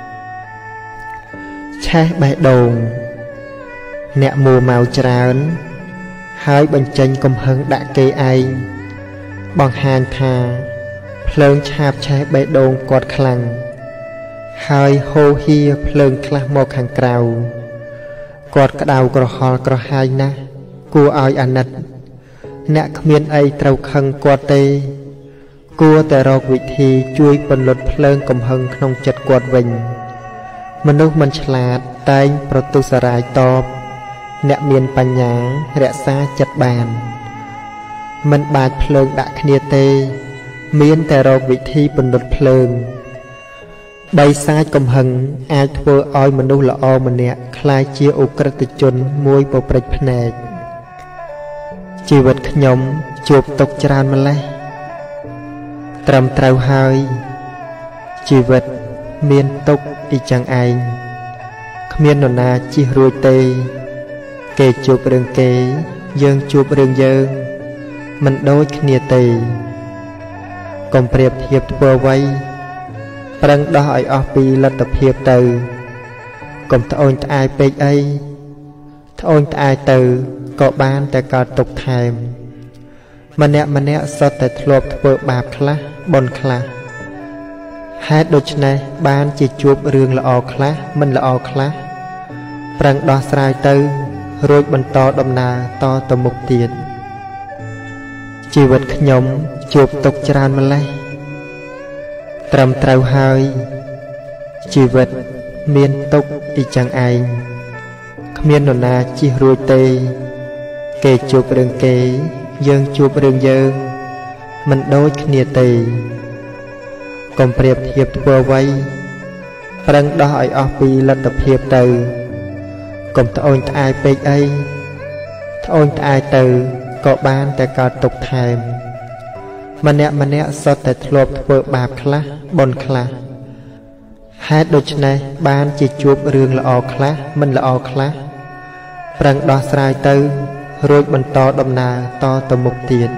ឆេះបេះដូងអ្នកមួម៉ៅច្រើនហើយបញ្ចេញកំហឹងដាក់គេឯងបង្ហាញថាភ្លើងឆាបឆេះបេះដូងគាត់ខ្លាំងហើយហូរហៀភ្លើងខ្លះមកខាងក្រៅគាត់ក្តៅក្រហល់ក្រហាយណាស់គួរឲ្យអាណិតអ្នកគ្មានអីត្រូវខឹងគាត់ទេគួរតែរកវិធីជួយពន្លត់ភ្លើងកំហឹងក្នុងចិត្តគាត់វិញមនុស្សមិនឆ្លាតតែងប្រទុសរាយតបអ្នកមានបញ្ញារក្សាចិត្តបានមិនបាច់ភ្លើងដាក់គ្នាទេមានតែរកវិធីពន្លត់ភ្លើងបីសាចកំហឹងអាចធ្វើឲ្យមនុស្សល្អម្នាក់ក្លាយជាឧក្រិដ្ឋជនមួយប្រព្រឹត្តភ្នែកជីវិតខ្ញុំជួបទុក្ខច្រើនម្ល៉េះត្រឹមត្រូវហើយជីវិតមានទុក្ខអ៊ីចឹងឯងគ្មាននរណាជិះរួចទេគេជួបរឿងគេយើងជួបរឿងយើងមិនដូចគ្នាទេកុំប្រៀបធៀបធ្វើអ្វីប្រឹងដោះឲ្យអស់ពីលទ្ធភាពទៅកុំត្អូញត្អែពេកអីត្អូញត្អែទៅក៏បានតែកើតទុក្ខថែមម្នាក់សុទ្ធតែធ្លាប់ធ្វើបាបខ្លះបុណ្យខ្លះហេតុដូច្នេះបានជាជួបរឿងល្អខ្លះមិនល្អខ្លះប្រឹងដោះស្រាយទៅរួចបន្តដំណើរតទៅមុខទៀតជីវិតខ្ញុំជួបទុក្ខច្រើនម្ល៉េះត្រឹមត្រូវហើយជីវិតមានទុក្ខអ៊ីចឹងឯងគ្មាននរណាជិះរួចទេគេជួបរឿងគេយើងជួបរឿងយើងមិនដូចគ្នាទេកុំប្រៀបធៀបធ្វើអ្វីប្រឹងដោះឲ្យអស់ពីលទ្ធភាពទៅកុំត្អូញត្អែពេកអីត្អូញត្អែទៅក៏បានតែកើតទុក្ខថែមម្នាក់សុទ្ធតែធ្លាប់ធ្វើបាបខ្លះបុណ្យខ្លះហេតុដូច្នេះបានជាជួបរឿងល្អខ្លះមិនល្អខ្លះប្រឹងដោះស្រាយទៅរួចបន្តដំណើរតទៅមុខទៀត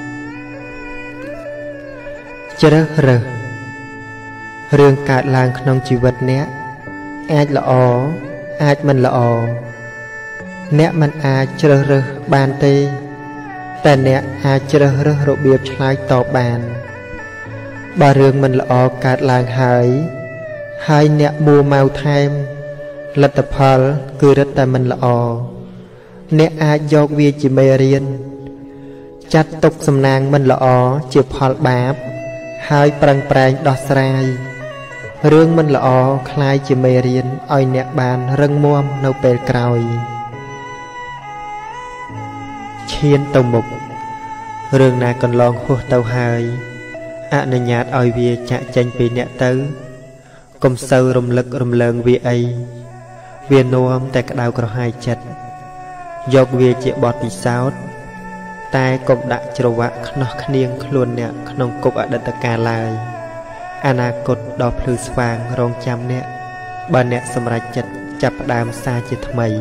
ជ្រើសរើសរឿងកើតឡើងក្នុងជីវិតអ្នកអាចល្អអាចមិនល្អអ្នកមិនអាចជ្រើសរើសបានទេតែអ្នកអាចជ្រើសរើសរបៀបឆ្លើយតបបានបើរឿងមិនល្អកើតឡើងហើយអ្នកមួម៉ៅថែមលទ្ធផលគឺរឹតតែមិនល្អអ្នកអាចយកវាជាមេរៀនចាត់ទុកសំណាងមិនល្អជាផលបាបហើយប្រឹងប្រែងដោះស្រាយរឿងមិនល្អคล้ายជាមេរៀនឲ្យអ្នកបានរឹងមាំនៅពេលក្រោយឈានទៅមុខរឿងណាកន្លងហួសទៅហើយអនុញ្ញាតឲ្យវាចាក់ចេញពីអ្នកទៅកុំសូវរំលឹករំលើងវាអីវានាំតែក្តៅក្រហាយចិត្តយកវាជាបទពិសោធន៍តែកុំដាក់ច្រវាក់ខ្នោះខ្នៀងខ្លួនអ្នកក្នុងគុកអតីតកាលឡើយអនាគតដ៏ភ្លឺស្វាងរងចាំអ្នកបើអ្នកសម្រេចចិត្តចាប់ផ្ដើមសារជាថ្មី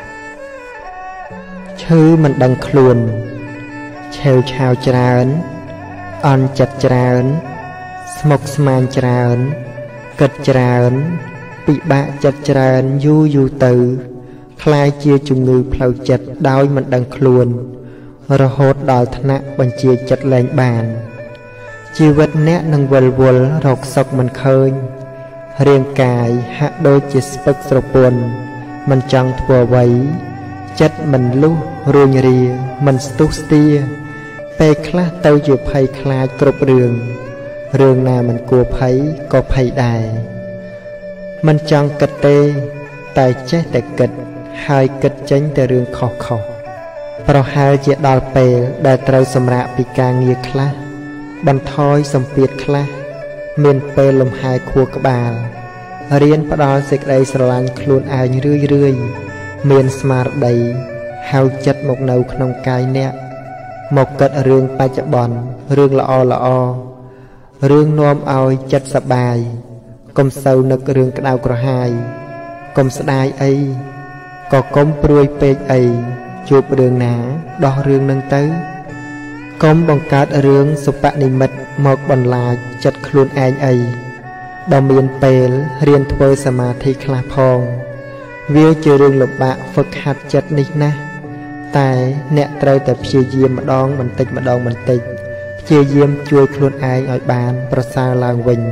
ឈឺមិនដឹងខ្លួនឆេវឆាវច្រើនអន់ចិត្តច្រើនស្មុគស្មាញច្រើនគិតច្រើនពិបាកចិត្តច្រើនយូរទៅคล้ายជាជំងឺផ្លូវចិត្តដោយមិនដឹងខ្លួនរហូតដល់ថ្នាក់បញ្ជាចិត្តលែងបានជីវិតអ្នកនឹងវិលវល់រកសុខមិនឃើញរាងកាយហាក់ដូចជាស្ពឹកស្រពន់មិនចង់ធ្វើអ្វីចិត្តមិនលុះរួញរាមិនស្ទុះស្ទាពេលខ្លះទៅជាភ័យខ្លាចគ្រប់រឿងណាមិនគួរភ័យក៏ភ័យដែរមិនចង់គិតទេតែចេះតែគិតហើយគិតចេញតែរឿងខុសប្រហែលជាដល់ពេលដែលត្រូវសម្រាកពីការងារខ្លះបន្ថយសម្ពាធខ្លះមានពេលលំហែខួរក្បាលរៀនផ្ដល់សេចក្តីស្រឡាញ់ខ្លួនឯងរឿយមានស្មារតីហៅចិត្តមកនៅក្នុងកាយអ្នកមកគិតរឿងបច្ចុប្បន្នរឿងល្អរឿងនាំឲ្យចិត្តសប្បាយកុំសូវនឹករឿងក្តៅក្រហាយកុំស្ដាយអីក៏កុំព្រួយពេកអីជួបរឿងណាដោះរឿងនឹងទៅកុំបង្កើតរឿងសុបនិមិត្តមកបន្លាចចិត្តខ្លួនឯងអីដ៏មានពេលរៀនធ្វើសមាធិខ្លះផងវាជារឿងលំបាកហ្វឹកហាត់ចិត្តនេះណាតែអ្នកត្រូវតែព្យាយាមម្ដងបន្តិចព្យាយាមជួយខ្លួនឯងឲ្យបានប្រសើរឡើងវិញ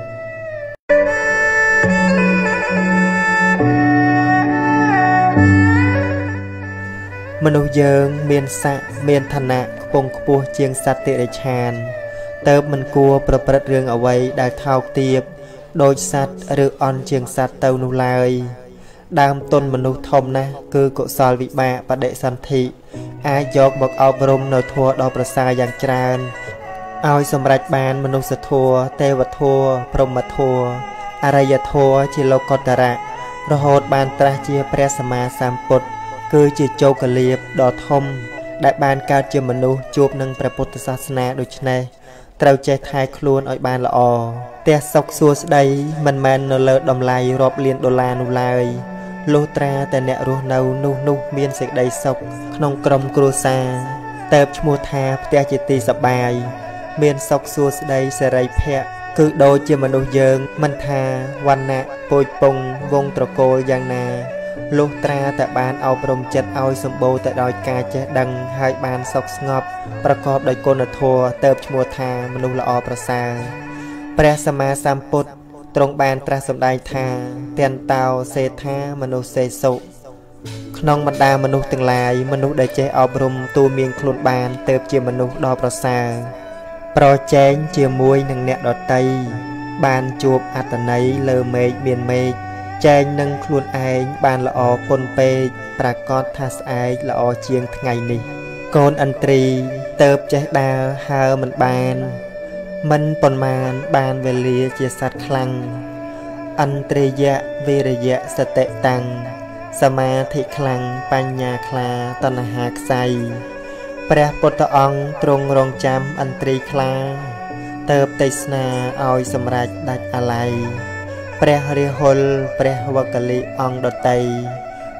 មនុស្សយើងមានស័ក្តិមានឋានៈខ្ពង់ខ្ពស់ជាងសត្វតិរិឆានតើបមិនគួរប្រព្រឹត្តរឿងអ្វីដែលថោកទាបដោយសត្វឬអន់ជាងសត្វទៅនោះឡើយដើមទុនមនុស្សធំណាស់គឺកុសលវិបាកបដិសន្ធិអាចយកមកអប់រំនៅធម៌ដ៏ប្រសើរយ៉ាងច្រើនឲ្យសម្រេចបានមនុស្សធម៌ទេវធម៌ព្រហ្មធម៌អរិយធម៌ជាលោកុត្តរៈរហូតបានត្រាស់ជាព្រះសម្មាសម្ពុទ្ធគឺជាជោគលាភដ៏ធំដែលបានកើតជាមនុស្សជួបនឹងព្រះពុទ្ធសាសនាដូច្នេះត្រូវចេះថែខ្លួនឲ្យបានល្អផ្ទះសុខសួស្តីមិនមែននៅលើតម្លៃរាប់លានដុល្លារនោះឡើយលុះត្រាតែអ្នករស់នៅនោះមានសេចក្តីសុខក្នុងក្រុមគ្រួសារតើបឈ្មោះថាផ្ទះជាទីសប្បាយមានសុខសួស្តីសេរីភ័ក្រគឺដូចជាមនុស្សយើងមិនថាវណ្ណៈពូជពងវង្សត្រកូលយ៉ាងណាលុះត្រាតែបានអប់រំចិត្តឲ្យសម្បូរទៅដោយការចេះដឹងហើយបានសុខស្ងប់ប្រកបដោយគុណធម៌តើបឈ្មោះថាមនុស្សល្អប្រសើរព្រះសម្មាសម្ពុទ្ធទ្រង់បានត្រាស់សម្ដែងថាទានតោសេថាមនុស្សសេសុក្នុងបរ្ដាមនុស្សទាំងឡាយមនុស្សដែលចេះអប់រំទូមានខ្លួនបានតើបជាមនុស្សដ៏ប្រសើរប្រជែងជាមួយនឹងអ្នកដទៃបានជួបអត្តន័យលើមេឃមានមេឃចែងនឹងខ្លួនឯងបានល្អពុនពេកប្រកាសថាស្អែកល្អជាងថ្ងៃនេះកូនឥន្ទ្រីតើបចេះដើរហើរមិនបានមិនប៉ុន្មានបានវេលាជាសត្វខ្លាំងឥន្ទ្រិយៈវិរិយៈសតិតាំងសមាធិខ្លាំងបញ្ញាខ្លាតណ្ហាខ្សៃព្រះពុទ្ធអង្គទ្រង់រងចាំឥន្ទ្រីខ្លាតើបទេសនាឲ្យសម្រេចដាច់អាល័យព្រះរាហុលព្រះវកលិអង្គដតី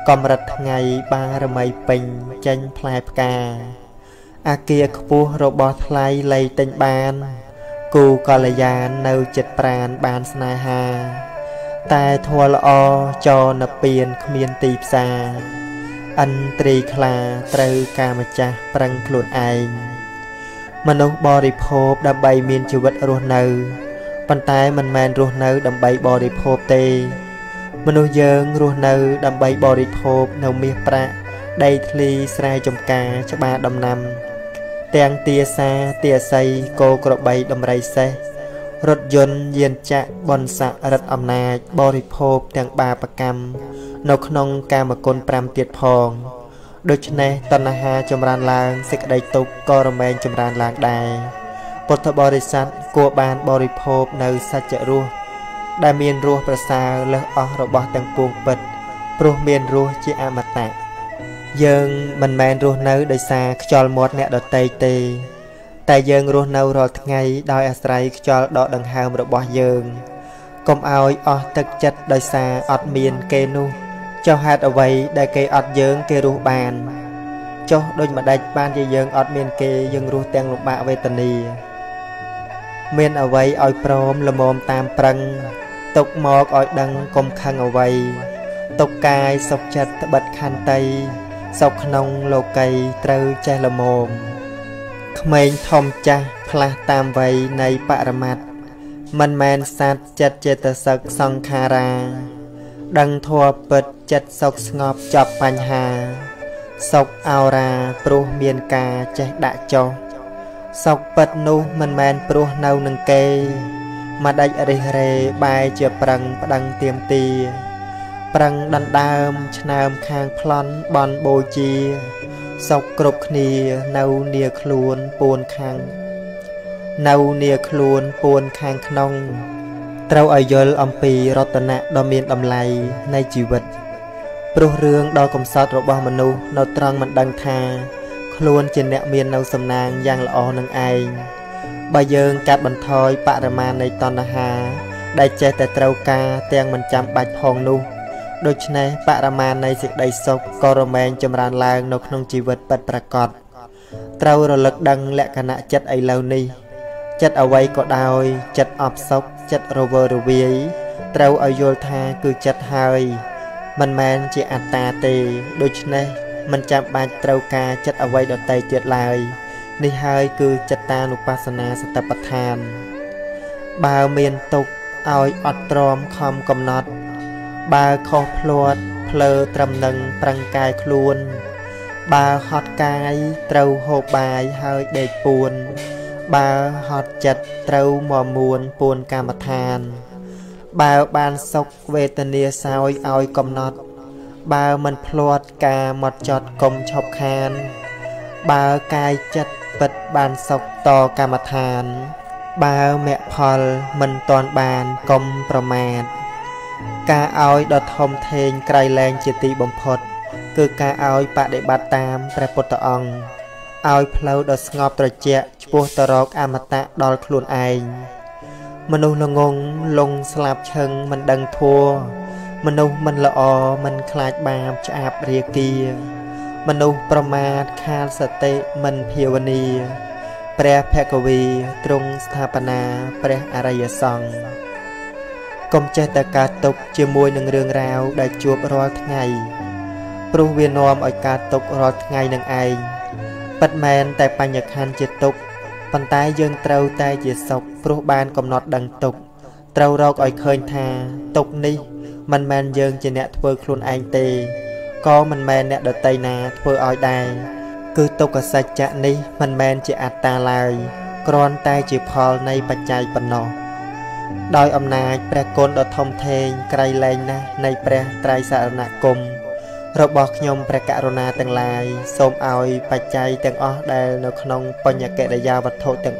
កំរិតថ្ងៃបារមីពេញចេញផ្លែផ្កាអាគារខ្ពស់របស់ថ្លៃលៃទិញបានគូកល្យាននៅចិត្តប្រានបានស្នេហាតែធัวល្អចរនៅពៀនគ្មានទីផ្សារអិនត្រីខ្លាត្រូវការម្ចាស់ប្រឹងខ្លួនឯងមនុស្សបរិភោគដើម្បីមានជីវិតរស់នៅប៉ុន្តែមិនមែនរស់នៅដើម្បីបរិភោគទេមនុស្សយើងរស់នៅដើម្បីបរិភោគនៅមាសប្រាក់ដីធ្លីស្រែចម្ការច្បារដំណាំទាំងទាសាទាស័យគោក្របីដំរីសេះរថយន្តយានចក្របនស័ករិទ្ធអំណាចបរិភោគទាំងបាបកម្មនៅក្នុងកាមគុណ5ទៀតផងដូច្នេះតណ្ហាចម្រើនឡើងសេចក្តីទុក្ខក៏រមែងចម្រើនឡើងដែរពុទ្ធបរិស័ទគួរបានបរិភោគនៅសច្ចរសដែលមានរសប្រសើរលើសអស់របស់ទាំងពួងពិតព្រោះមានរសជាអមតៈយើងមិនមែនរស់នៅដោយសារខ្យល់មាត់អ្នកដទៃទេតែយើងរស់នៅរាល់ថ្ងៃដោយអាស្រ័យខ្យល់ដកដង្ហើមរបស់យើងកុំឲ្យអស់ទឹកចិត្តដោយសារអត់មានគេនោះចុះហេតុអ្វីដែលគេអត់យើងគេរស់បានចុះដូចម្ដេចបានជាយើងអត់មានគេយើងរស់ទាំងលំបាកវេទនាមានអ្វីឲ្យព្រមល្មមតាមប្រឹងទុកមកឲ្យដឹងកុំខឹងអ្វីទុកកាយសុខចិត្តត្បិតខន្តីសុខក្នុងលោកីត្រូវចេះល្មមក្មេងធំចាស់ផ្លាស់តាមវ័យនៃបរមត្តមិនមែនសត្វចិត្តចេតសិកសង្ខារាដឹងធัวពិតចិត្តសុខស្ងប់ចប់បញ្ហាសុខអោរាព្រោះមានការចេះដាក់ចុះសុខពិតនោះមិនមែនព្រោះនៅនឹងគេមកដាច់រិះរេបែជាប្រឹងប្តឹងទៀមទីប្រឹងដណ្ដើមឆ្នើមខាងប្លន់បនបូជាសុខគ្រប់គ្នានៅនាខ្លួនពួនខាងនៅនាខ្លួនពួនខាងក្នុងត្រូវឲ្យយល់អំពីរតនៈដ៏មានតម្លៃនៃជីវិតព្រោះរឿងដ៏កំសត់របស់មនុស្សនៅត្រង់មិនដឹងថាខ្លួនជាអ្នកមាននៅសំណាងយ៉ាងល្អនឹងឯងបើយើងកាត់បន្ថយបរិមាណនៃតណ្ហាដែលចេះតែត្រូវការទាំងមិនចាំបាច់ផងនោះដូច្នេះបរិមាណនៃសេចក្តីសុខក៏រមែងចម្រើនឡើងនៅក្នុងជីវិតពិតប្រាកដត្រូវរលឹកដឹងលក្ខណៈចិត្តឥឡូវនេះចិត្តអ្វីក៏ដោយចិត្តអបសុខចិត្តរវើរវាយត្រូវឲ្យយល់ថាគឺចិត្តហើយមិនមែនជាអត្តាទេដូច្នេះមិនចាំបាច់ត្រូវការចិត្តអ្វីដទៃទៀតឡើយនេះហើយគឺចិត្តតានុបស្សនាសតិប្បដ្ឋានបើមានទុក្ខឲ្យអត់ទ្រាំខំកំណត់បើខុសភ្លាត់ភ្លើត្រឹមនឹងប្រឹងកាយខ្លួនបើហត់កាយត្រូវហូបបាយហើយដេកពួនបើហត់ចិត្តត្រូវមកមួនពួនកម្មដ្ឋានបើបានសុខវេទនាសោយឲ្យកំណត់បើមិនភ្លាត់ការមកចត់កុំឈប់ខានបើកាយចិត្តពិតបានសុខតកម្មដ្ឋានបើមគ្គផលមិនតាន់បានកុំប្រមាទការឲ្យដ៏ធំធេងក្រៃលែងជាទីបំផុតគឺការឲ្យបដិបត្តិតាមព្រះពុទ្ធអង្គឲ្យផ្លូវដ៏ស្ងប់ត្រជាក់ឆ្ពោះទៅរកអមតៈដល់ខ្លួនឯងមនុស្សល្ងងលងស្លាប់ឈឹងមិនដឹងធัวមនុស្សមិនល្អមិនខ្លាចបាបឆ្អាបរាគាមនុស្សប្រមាទខាតសតិមិនភាវនាព្រះភគវីទ្រង់ស្ថាបនាព្រះអរិយសង្ឃកុំចេះតែកើតទុក្ខជាមួយនឹងរឿងរ៉ាវដែលជួបរាល់ថ្ងៃព្រោះវានាំឲ្យកើតទុក្ខរាល់ថ្ងៃនឹងឯងពិតមែនតែបញ្ញខណ្ឌជាទុក្ខប៉ុន្តែយើងត្រូវតែជាសុខព្រោះបានកំណត់ដឹងទុក្ខត្រូវរកឲ្យឃើញថាទុក្ខនេះមិនមែនយើងជាអ្នកធ្វើខ្លួនឯងទេក៏មិនមែនអ្នកដទៃណាធ្វើឲ្យដែរគឺទុក្ខសច្ចៈនេះមិនមែនជាអត្តាឡើយគ្រាន់តែជាផលនៃបច្ច័យប៉ុណ្ណោះដោយអំណាចព្រះគុណដ៏ធំធេងក្រៃលែងណាស់នៃព្រះត្រៃសរណគមរបស់ខ្ញុំព្រះករុណាទាំងឡាយសូមឲ្យបច្ច័យទាំងអស់ដែលនៅក្នុងបញ្ញកិរិយាវត្ថុទាំង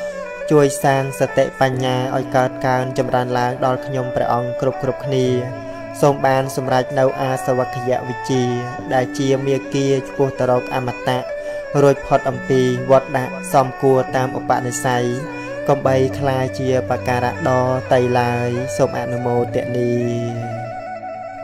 10ជួយសាងសតិបញ្ញាឲ្យកើតកើនចម្រើនឡើងដល់ខ្ញុំព្រះអង្គគ្រប់គ្នាសូមបានសម្រេចនៅអាសវគយវិជ្ជាដែលជាមាគ៌ាឆ្ពោះទៅរកអមតៈរួចផុតអំពីវត្តដាក់សំគួរតាមឧបនិស្ស័យកុំបីខ្លាចជាបការៈដ៏តៃឡើយសូមអនុមោទនា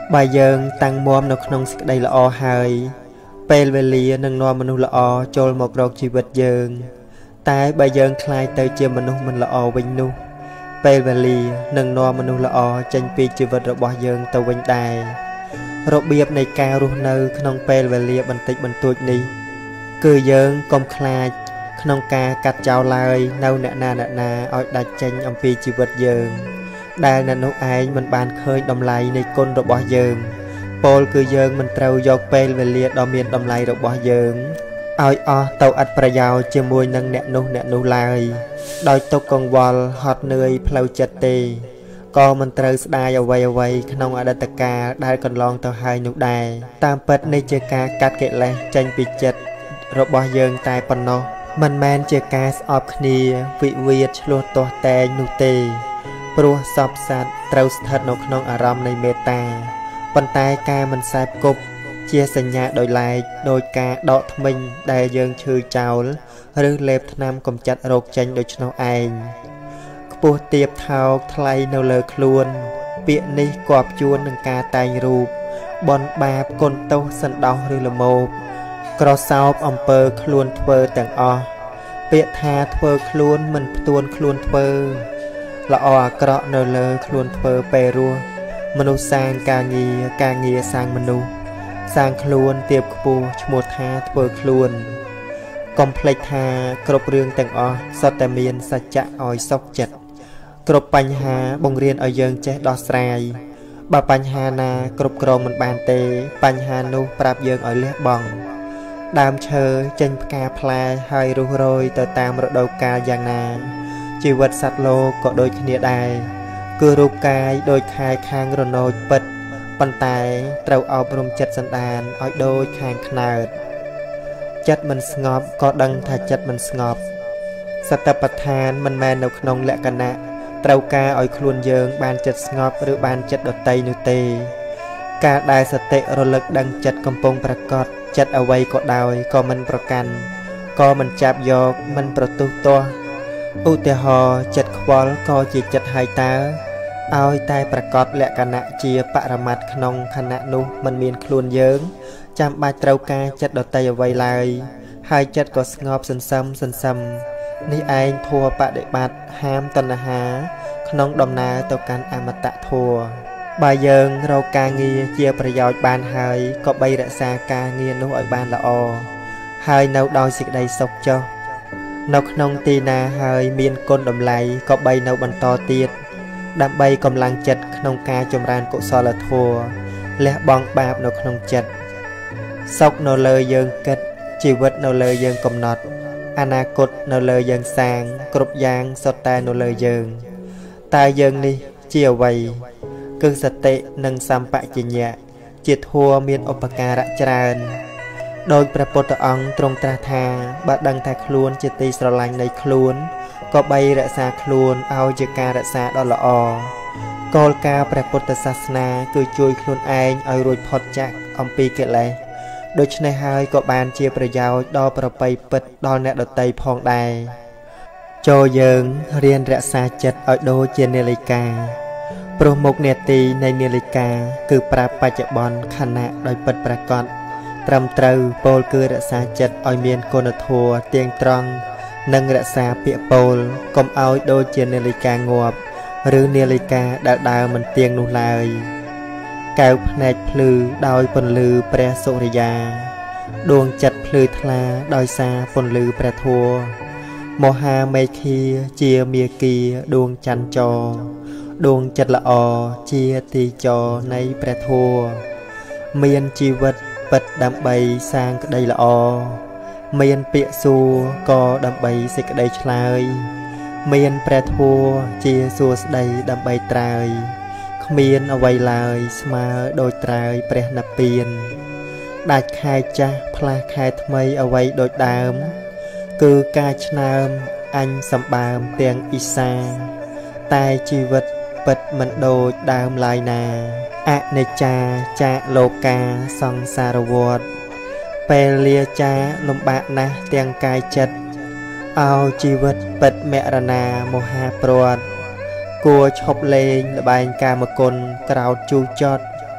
បើយើងតាំងមាំនៅក្នុងសេចក្តីល្អហើយពេលវេលានឹងនាំមនុស្សល្អចូលមករកជីវិតយើងតែបើយើងខ្លាចទៅជាមនុស្សមិនល្អវិញនោះពេលវេលានឹងនាំមនុស្សល្អចេញពីជីវិតរបស់យើងទៅវិញដែររបៀបនៃការរស់នៅក្នុងពេលវេលាបន្តិចបន្តួចនេះគឺយើងកុំខ្លាចក្នុងការកាត់ចោលឡើយនៅអ្នកណាឲ្យដាច់ចេញអំពីជីវិតយើងដែលអ្នកនោះឯងមិនបានឃើញតម្លៃនៃគុណរបស់យើងពោលគឺយើងមិនត្រូវយកពេលវេលាដ៏មានតម្លៃរបស់យើងឲ្យអស់ទៅឥតប្រយោជន៍ជាមួយនឹងអ្នកនោះឡើយដោយទុកកង្វល់ហត់នឿយផ្លូវចិត្តទេក៏មិនត្រូវស្ដាយអ្វីក្នុងអតីតកាលដែលកន្លងទៅហើយនោះដែរតាមពិតនេះជាការកាត់កិលេសចេញពីចិត្តរបស់យើងតែប៉ុណ្ណោះមិនមែនជាការស្អប់គ្នាវិវាទឆ្លោះទាស់តែងនោះទេព្រោះសពសត្វត្រូវស្ថិតនៅក្នុងអារម្មណ៍នៃមេត្តាប៉ុន្តែការមិនសែបគប់ជាសញ្ញាដោយឡែកដោយការដកធ្មេញដែលយើងឈឺចោលឬលេបថ្នាំកម្ចាត់រោគចេញដូច្នោះឯងខ្ពស់ទាបថោកថ្លៃនៅលើខ្លួនពាក្យនេះគប់ជួននឹងការតែងរូបបនបាបគុណទោសសន្តោសឬលមោបក្រសោបអំពើខ្លួនធ្វើទាំងអស់ពាក្យថាធ្វើខ្លួនមិនផ្ទួនខ្លួនធ្វើល្អអាក្រក់នៅលើខ្លួនធ្វើពេលរស់មនុស្សសាងការងារសាងមនុស្សសាងខ្លួនទៀបខ្ពស់ឈ្មោះថាធ្វើខ្លួនកុំភ្លេចថាគ្រប់រឿងទាំងអស់សុទ្ធតែមានសច្ចៈឲ្យសុខចិត្តគ្រប់បញ្ហាបង្រៀនឲ្យយើងចេះដោះស្រាយបើបញ្ហាណាគ្រប់គ្រងមិនបានទេបញ្ហានោះប្រាប់យើងឲ្យលះបង់ដើមឈើចេញផ្កាផ្លែហើយរុះរយទៅតាមរដូវកាលយ៉ាងណាជីវិតសត្វលោកក៏ដូចគ្នាដែរគឺរូបកាយដូចខាយខាងរនោចពិតប៉ុន្តែត្រូវអប់រំចិត្តសន្តានឲ្យដូចខាងខ្នើតចិត្តមិនស្ងប់ក៏ដឹងថាចិត្តមិនស្ងប់សតិប្បដ្ឋានមិនមែននៅក្នុងលក្ខណៈត្រូវការឲ្យខ្លួនយើងបានចិត្តស្ងប់ឬបានចិត្តដតីនោះទេការដែលសតិរលឹកដឹងចិត្តកំពុងប្រកបចិត្តអ្វីក៏ដោយក៏មិនប្រកាន់ក៏មិនចាប់យកមិនប្រទុះទាស់ឧទាហរណ៍ចិត្តខ្វល់ក៏ជាចិត្តហើយតើឲ្យតែប្រកបលក្ខណៈជាបរមត្តក្នុងខណៈនោះមិនមានខ្លួនយើងចាំបាច់ត្រូវការចិត្តដតីអ្វីឡើយហើយចិត្តក៏ស្ងប់សន្សឹមនេះឯងធัวបដិបត្តិហាមតណ្ហាក្នុងដំណើរទៅកាន់អមតៈធัวបើយើងរកការងារជាប្រយោជន៍បានហើយក៏បីរក្សាការងារនោះឲ្យបានល្អហើយនៅដោយសេចក្តីសុខចុះនៅក្នុងទីណាហើយមានគុណតម្លៃក៏បីនៅបន្តទៀតដើម្បីកម្លាំងចិត្តក្នុងការចម្រើនកុសលធម៌លះបង់បាបនៅក្នុងចិត្តសុខនៅលើយើងគិតជីវិតនៅលើយើងកំណត់អនាគតនៅលើយើងសាងគ្រប់យ៉ាងសុទ្ធតែនៅលើយើងតើយើងនេះជាអ្វីគឺសតិនិងសម្បជញ្ញៈជាធម៌មានឧបការៈច្រើនដោយព្រះពុទ្ធអង្គទ្រង់ត្រាស់ថាបើដឹងថាខ្លួនជាទីស្រឡាញ់នៃខ្លួនក៏បីរក្សាខ្លួនឲ្យជាការរក្សាដ៏ល្អគោលការណ៍ព្រះពុទ្ធសាសនាគឺជួយខ្លួនឯងឲ្យរួចផុតចាកអំពីកិលេសដូច្នេះហើយក៏បានជាប្រយោជន៍ដល់ប្រពៃពិតដល់អ្នកដទៃផងដែរចូលយើងរៀនរក្សាចិត្តឲ្យដូចជានាឡិកាព្រោះមុខនេតិនៃនាឡិកាគឺប្រាប់បច្ចុប្បន្នខណៈដោយពិតប្រាកដត្រឹមត្រូវពោលគឺរក្សាចិត្តឲ្យមានគុណធម៌ទៀងត្រង់និងរក្សាពាក្យពោលកុំឲ្យដូចជានាឡិកាងាប់ឬនាឡិកាដែលដើរមិនទៀងនោះឡើយកែវភ្នែកភ្លឺដោយពន្លឺព្រះសុរិយាដួងចិត្តភ្លឺថ្លាដោយសារពន្លឺព្រះធម៌មហាមេឃាជាមាគ៌ាដួងច័ន្ទចរដួងចិត្តល្អជាទីចរនៃព្រះធម៌មានជីវិតពិតដើម្បីសាងក្តីល្អមានពាក្យសួរក៏ដើម្បីសេចក្តីឆ្លើយមានព្រះធម៌ជាសួស្តីដើម្បីត្រើយគ្មានអ្វីឡើយស្មើដូចត្រើយព្រះនិព្វានដាច់ខែចាស់ផ្លាស់ខែថ្មីអ្វីដូចដើមគឺការឆ្នើមអញសម្បើមទាំងអ៊ីសាតែជីវិតពិតមិនដូចដើមឡើយណាអនិច្ចាចាលោកាសង្សារវដ្តពេលលាចាលំបាកណាស់ទាំងកាយចិត្តឲ្យជីវិតពិតមរណាមហាព្រាត់គួរឈប់លេងល្បែងកាមគុណក្រោតជូរចត់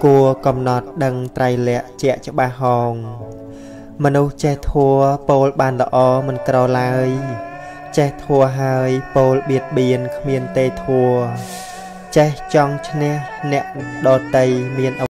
គួរកំណត់ដឹងត្រៃលក្ខជាច្បាស់ហងមនុស្សចេះធัวពោលបានល្អមិនក្រឡើយចេះធัวហើយពោលបៀតបៀនគ្មានទេធัวចេះចង់ឈ្នះអ្នកដតីមាន